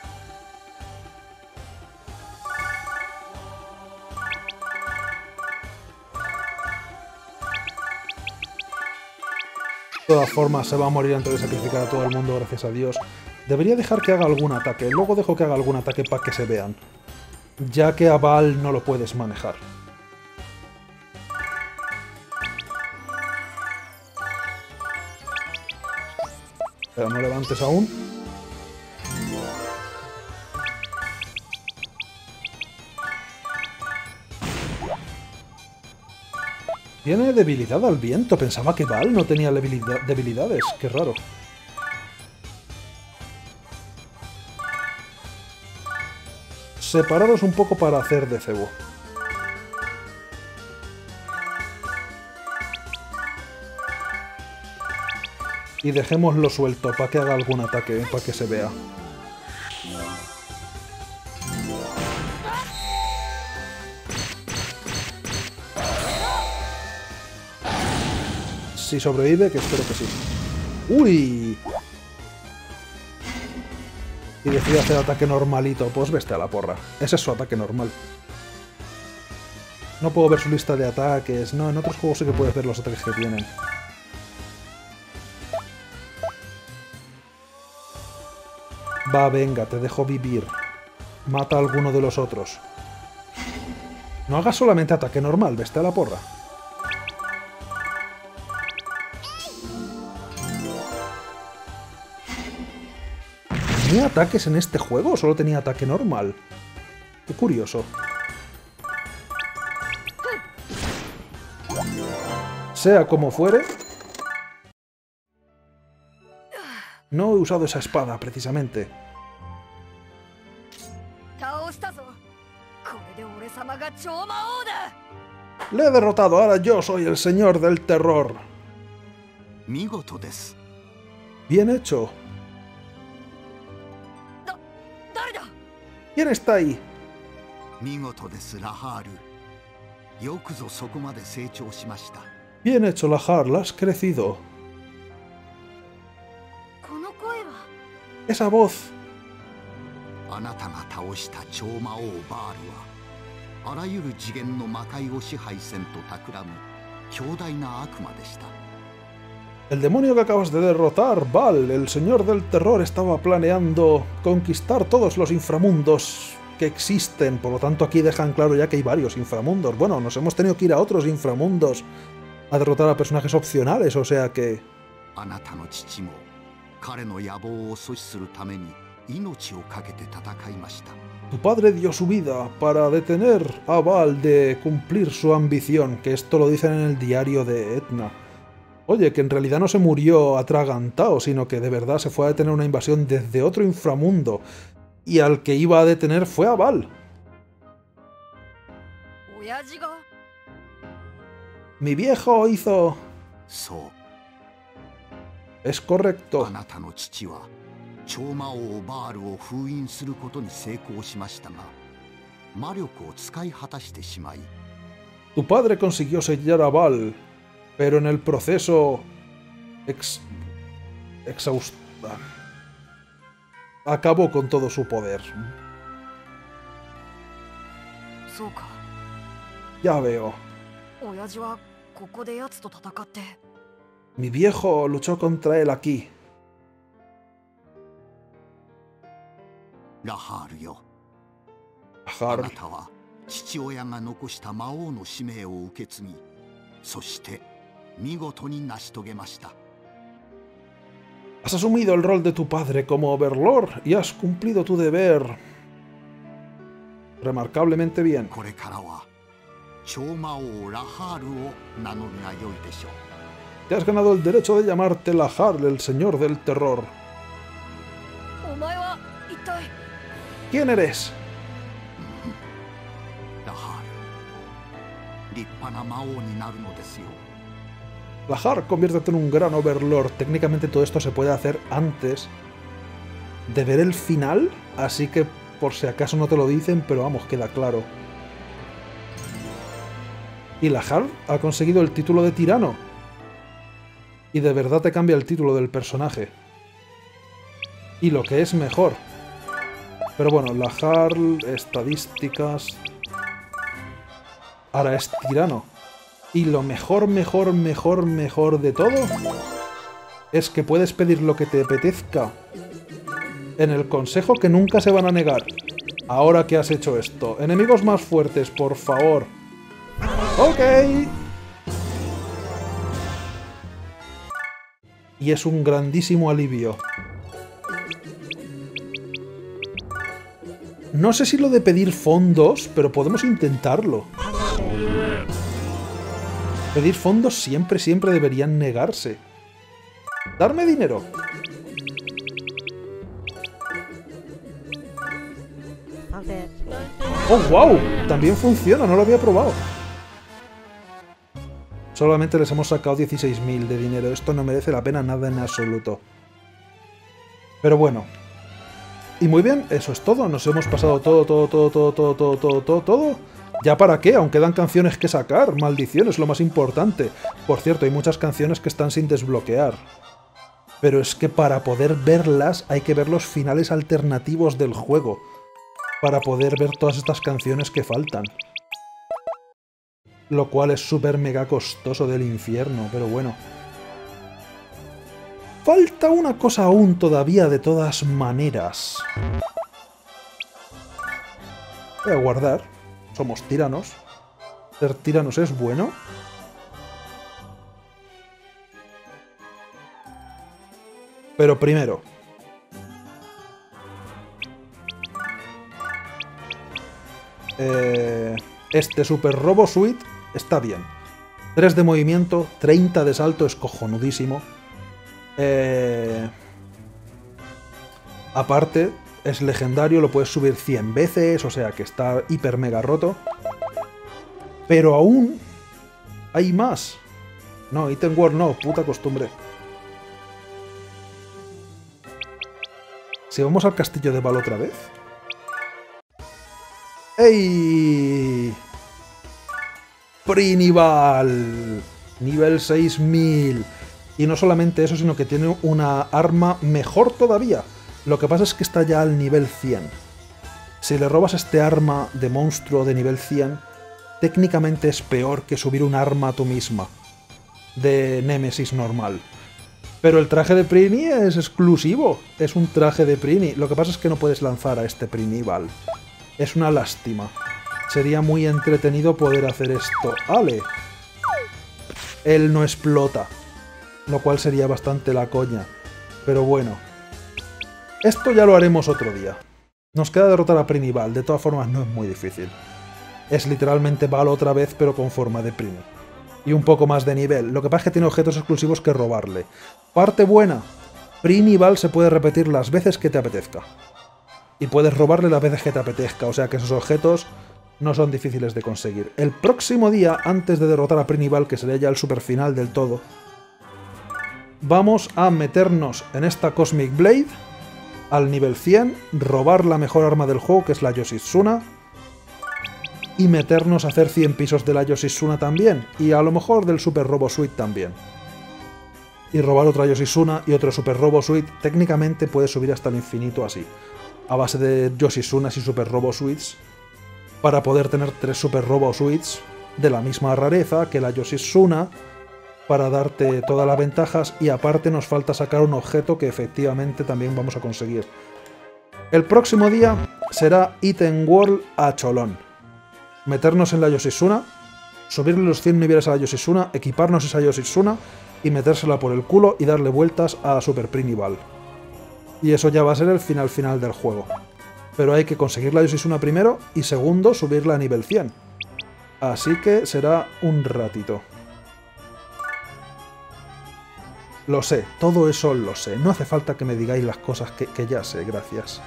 De todas formas, se va a morir antes de sacrificar a todo el mundo, gracias a Dios. Debería dejar que haga algún ataque. Luego dejo que haga algún ataque para que se vean. Ya que a Baal no lo puedes manejar. Pero no levantes aún. Tiene debilidad al viento. Pensaba que Baal no tenía debilidad- debilidades. Qué raro. Separaros un poco para hacer de cebo. Y dejémoslo suelto para que haga algún ataque, para que se vea. Si sobrevive, que espero que sí. ¡Uy! Y decide hacer ataque normalito, pues vete a la porra. Ese es su ataque normal. No puedo ver su lista de ataques. No, en otros juegos sí que puedes ver los ataques que tienen. Va, venga, te dejo vivir. Mata a alguno de los otros. No hagas solamente ataque normal, vete a la porra. ¿Tenía ataques en este juego o solo tenía ataque normal? Qué curioso. Sea como fuere... No he usado esa espada, precisamente. Le he derrotado, ahora yo soy el señor del terror. Bien hecho. ¿Quién está ahí? Bien hecho, Lahar, has crecido. Esa voz. El demonio que acabas de derrotar, Baal, el señor del terror, estaba planeando conquistar todos los inframundos que existen. Por lo tanto, aquí dejan claro ya que hay varios inframundos. Bueno, nos hemos tenido que ir a otros inframundos a derrotar a personajes opcionales, o sea que... Tu padre dio su vida para detener a Baal de cumplir su ambición, que esto lo dicen en el diario de Etna. Oye, que en realidad no se murió atragantado, sino que de verdad se fue a detener una invasión desde otro inframundo, y al que iba a detener fue a Baal. Mi viejo hizo... Es correcto. Tu padre consiguió sellar a Baal, pero en el proceso... Ex... Exhausta... Acabó con todo su poder. Ya veo. Mi viejo luchó contra él aquí. Lahar. Has asumido el rol de tu padre como Overlord y has cumplido tu deber remarcablemente bien. Te has ganado el derecho de llamarte Lahar, el señor del terror. ¿Quién eres? Lahar, conviértete en un gran Overlord. Técnicamente todo esto se puede hacer antes de ver el final, así que por si acaso no te lo dicen, pero vamos, queda claro. Y Lahar ha conseguido el título de tirano. Y de verdad te cambia el título del personaje. Y lo que es mejor. Pero bueno, la Harl, estadísticas... Ahora es tirano. Y lo mejor, mejor, mejor, mejor de todo es que puedes pedir lo que te apetezca en el consejo que nunca se van a negar. Ahora que has hecho esto. Enemigos más fuertes, por favor. Ok. Y es un grandísimo alivio. No sé si lo de pedir fondos, pero podemos intentarlo. Pedir fondos siempre, siempre deberían negarse. Darme dinero. ¡Oh, wow! También funciona, no lo había probado. Solamente les hemos sacado dieciséis mil de dinero. Esto no merece la pena nada en absoluto. Pero bueno. Y muy bien, eso es todo. Nos hemos pasado todo, todo, todo, todo, todo, todo, todo, todo, todo. ¿Ya para qué? Aún quedan canciones que sacar. Maldición, es lo más importante. Por cierto, hay muchas canciones que están sin desbloquear. Pero es que para poder verlas hay que ver los finales alternativos del juego. Para poder ver todas estas canciones que faltan. Lo cual es súper mega costoso del infierno, pero bueno. Falta una cosa aún todavía de todas maneras. Voy a guardar. Somos tiranos. Ser tiranos es bueno. Pero primero... Eh, este Super Robo Suite está bien. tres de movimiento, treinta de salto, es cojonudísimo. Eh, aparte, es legendario, lo puedes subir cien veces, o sea que está hiper mega roto. Pero aún hay más. No, Item World no, puta costumbre. Si vamos al castillo de Val otra vez... ¡Ey! Prinival. Nivel seis mil. Y no solamente eso, sino que tiene una arma mejor todavía. Lo que pasa es que está ya al nivel cien. Si le robas este arma de monstruo de nivel cien, técnicamente es peor que subir un arma tú misma. De Némesis normal. Pero el traje de Prini es exclusivo. Es un traje de Prini. Lo que pasa es que no puedes lanzar a este Prinival. Es una lástima. Sería muy entretenido poder hacer esto. ¡Ale! Él no explota. Lo cual sería bastante la coña. Pero bueno. Esto ya lo haremos otro día. Nos queda derrotar a Prinival. De todas formas no es muy difícil. Es literalmente Val otra vez, pero con forma de Prini. Y un poco más de nivel. Lo que pasa es que tiene objetos exclusivos que robarle. Parte buena. Prinival se puede repetir las veces que te apetezca. Y puedes robarle las veces que te apetezca, o sea que esos objetos no son difíciles de conseguir. El próximo día, antes de derrotar a Prinival, que sería ya el super final del todo, vamos a meternos en esta Cosmic Blade al nivel cien, robar la mejor arma del juego, que es la Yoshitsuna, y meternos a hacer cien pisos de la Yoshitsuna también, y a lo mejor del Super Robo Suite también. Y robar otra Yoshitsuna y otro Super Robo Suite. Técnicamente puedes subir hasta el infinito así, a base de Yoshitsunas y Super Robo Suites, para poder tener tres Super Robo Suites de la misma rareza que la Yoshitsuna, para darte todas las ventajas, y aparte nos falta sacar un objeto que efectivamente también vamos a conseguir. El próximo día será Item World a cholón. Meternos en la Yoshitsuna, subirle los cien niveles a la Yoshitsuna, equiparnos esa Yoshitsuna y metérsela por el culo y darle vueltas a Super Prinival. Y eso ya va a ser el final final del juego. Pero hay que conseguir la Yoshitsuna primero y segundo subirla a nivel cien. Así que será un ratito. Lo sé, todo eso lo sé. No hace falta que me digáis las cosas que, que ya sé, gracias.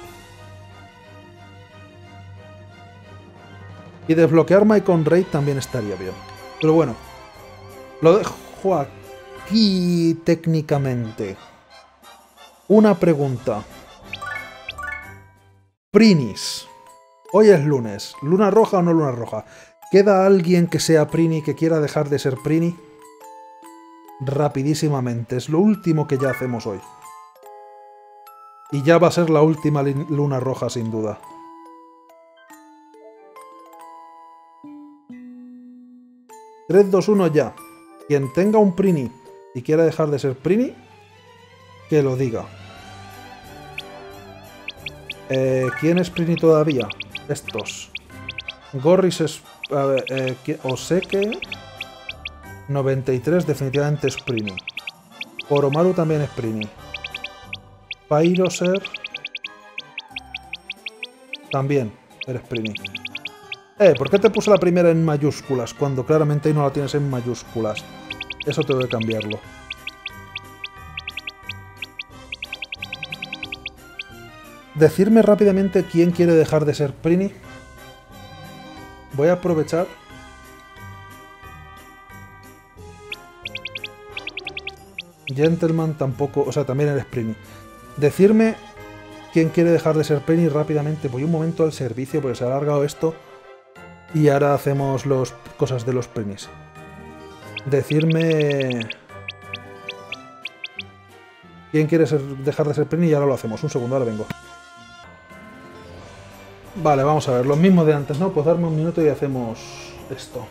Y desbloquear Mycon Raid también estaría bien. Pero bueno, lo dejo aquí técnicamente. Una pregunta. Prinis. Hoy es lunes. ¿Luna roja o no luna roja? ¿Queda alguien que sea Prini que quiera dejar de ser Prini? Rapidísimamente. Es lo último que ya hacemos hoy. Y ya va a ser la última luna roja, sin duda. tres, dos, uno, ya. Quien tenga un Prini y quiera dejar de ser Prini, que lo diga. Eh, ¿Quién es Prini todavía? Estos. Gorris es... A ver, eh, Oseke... noventa y tres definitivamente es Prini. Oromaru también es Prini. Pyroser... También eres Prini. Eh, ¿por qué te puse la primera en mayúsculas cuando claramente ahí no la tienes en mayúsculas? Eso tengo que cambiarlo. Decirme rápidamente quién quiere dejar de ser Prini. Voy a aprovechar. Gentleman tampoco, o sea, también eres Prini. Decirme quién quiere dejar de ser Prini rápidamente. Voy un momento al servicio porque se ha alargado esto. Y ahora hacemos las cosas de los Prinis. Decirme quién quiere ser, dejar de ser Prini y ahora lo hacemos. Un segundo, ahora vengo. Vale, vamos a ver. Los mismos de antes, ¿no? Pues darme un minuto y hacemos esto.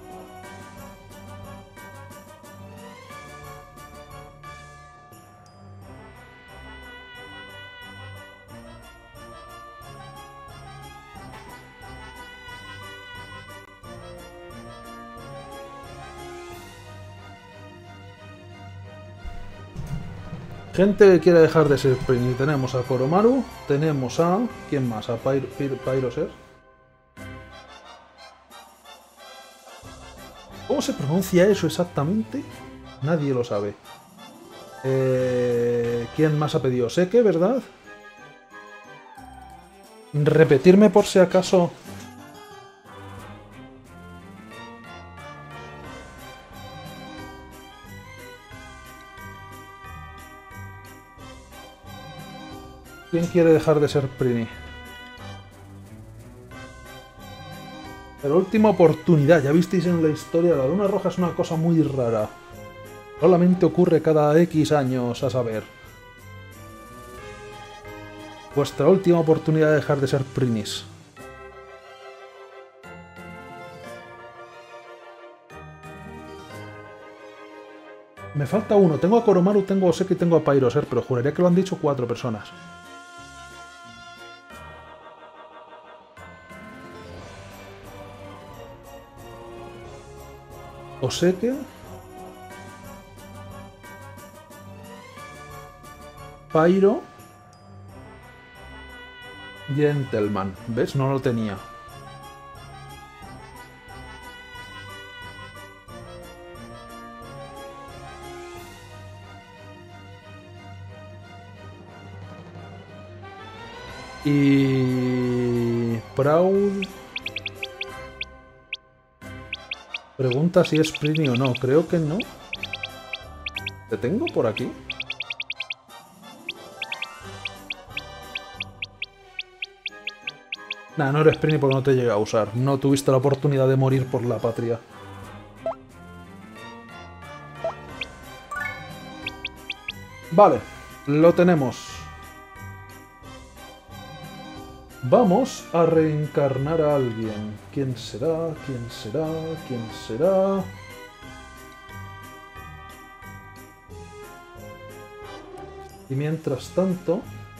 Gente que quiere dejar de ser Prini. Tenemos a Koromaru, tenemos a... ¿Quién más? A Pyro, Pyro, Pyroser. ¿Cómo se pronuncia eso exactamente? Nadie lo sabe. Eh, ¿Quién más ha pedido? Oseke, ¿verdad? Repetirme por si acaso... ¿Quién quiere dejar de ser Prini? Pero última oportunidad, ya visteis en la historia, la luna roja es una cosa muy rara. Solamente ocurre cada X años, a saber. Vuestra última oportunidad de dejar de ser Prinis. Me falta uno, tengo a Koromaru, tengo a Oseki y tengo a Pyroser, pero juraría que lo han dicho cuatro personas. Oseke, Pyro, Gentleman. ¿Ves? No lo tenía. Y... Proud... Pregunta si es Prini o no. Creo que no. ¿Te tengo por aquí? Nah, no eres Prini porque no te llega a usar. No tuviste la oportunidad de morir por la patria. Vale, lo tenemos. Vamos a reencarnar a alguien. ¿Quién será? ¿Quién será? ¿Quién será? Y mientras tanto...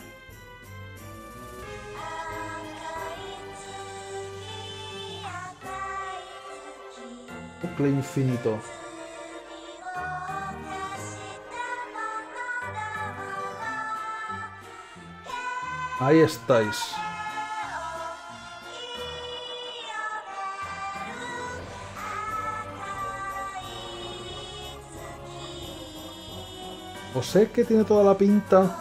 bucle infinito. Ahí estáis. Oseke tiene toda la pinta.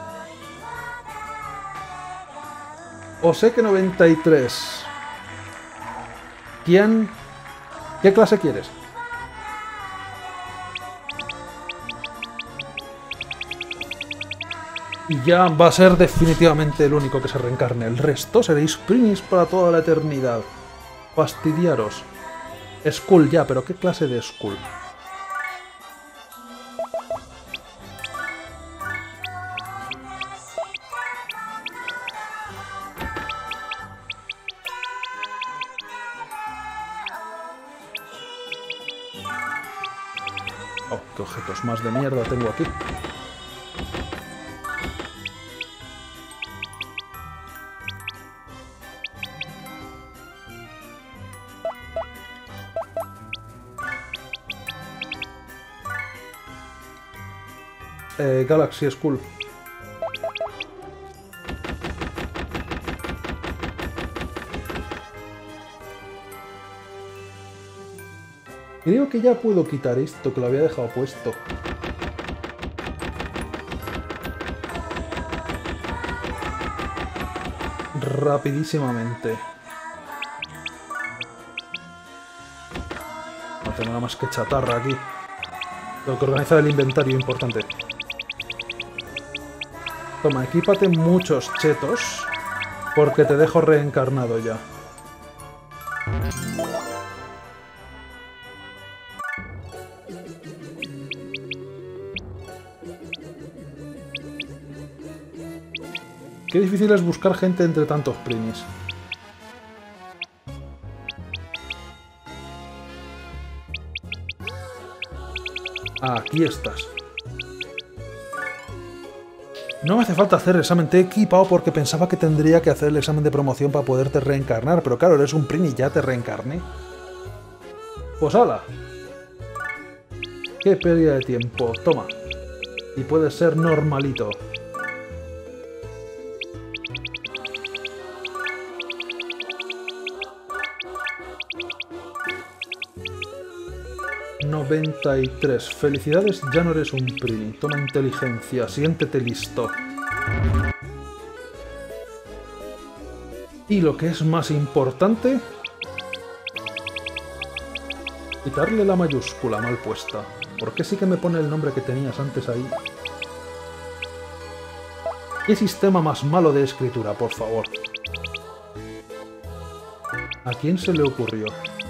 Oseke noventa y tres. ¿Quién? ¿Qué clase quieres? Y ya va a ser definitivamente el único que se reencarne. El resto seréis Prinis para toda la eternidad. Fastidiaros. Skull ya, pero ¿qué clase de Skull? ¿Qué objetos más de mierda tengo aquí? Eh, Galaxy School. Creo que ya puedo quitar esto, que lo había dejado puesto. Rapidísimamente. No tengo nada más que chatarra aquí. Tengo que organizar el inventario, importante. Toma, equípate muchos chetos, porque te dejo reencarnado ya. Qué difícil es buscar gente entre tantos primis. Aquí estás. No me hace falta hacer el examen, te he equipado porque pensaba que tendría que hacer el examen de promoción para poderte reencarnar, pero claro, eres un prini y ya te reencarné. Pues hala. Qué pérdida de tiempo, toma. Y puedes ser normalito. noventa y tres. Felicidades, ya no eres un prini. Toma inteligencia, siéntete listo. Y lo que es más importante... quitarle la mayúscula mal puesta. ¿Por qué sí que me pone el nombre que tenías antes ahí? ¿Qué sistema más malo de escritura, por favor? ¿A quién se le ocurrió?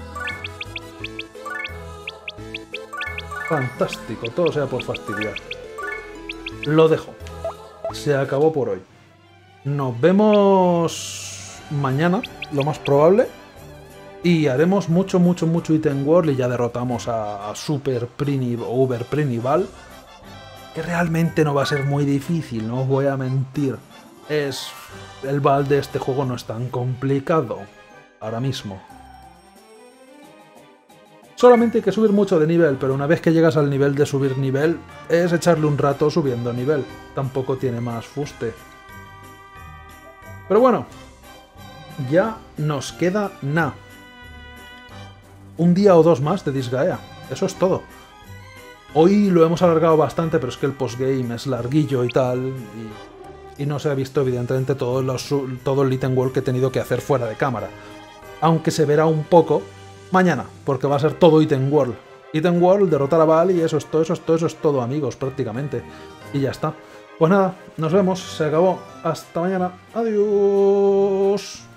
Fantástico, todo sea por fastidiar. Lo dejo. Se acabó por hoy. Nos vemos mañana, lo más probable. Y haremos mucho, mucho, mucho Item World y ya derrotamos a, a Super Prini o Uber Prini Val. Que realmente no va a ser muy difícil, no os voy a mentir. Es... el Val de este juego no es tan complicado. Ahora mismo. Solamente hay que subir mucho de nivel, pero una vez que llegas al nivel de subir nivel, es echarle un rato subiendo nivel. Tampoco tiene más fuste. Pero bueno, ya nos queda nada. Un día o dos más de Disgaea. Eso es todo. Hoy lo hemos alargado bastante, pero es que el postgame es larguillo y tal, y, y no se ha visto evidentemente todo, los, todo el Item World que he tenido que hacer fuera de cámara. Aunque se verá un poco... mañana, porque va a ser todo Item World. Item World, derrotar a Val y eso es todo, eso es todo, eso es todo, amigos, prácticamente. Y ya está. Pues nada, nos vemos, se acabó. Hasta mañana. Adiós.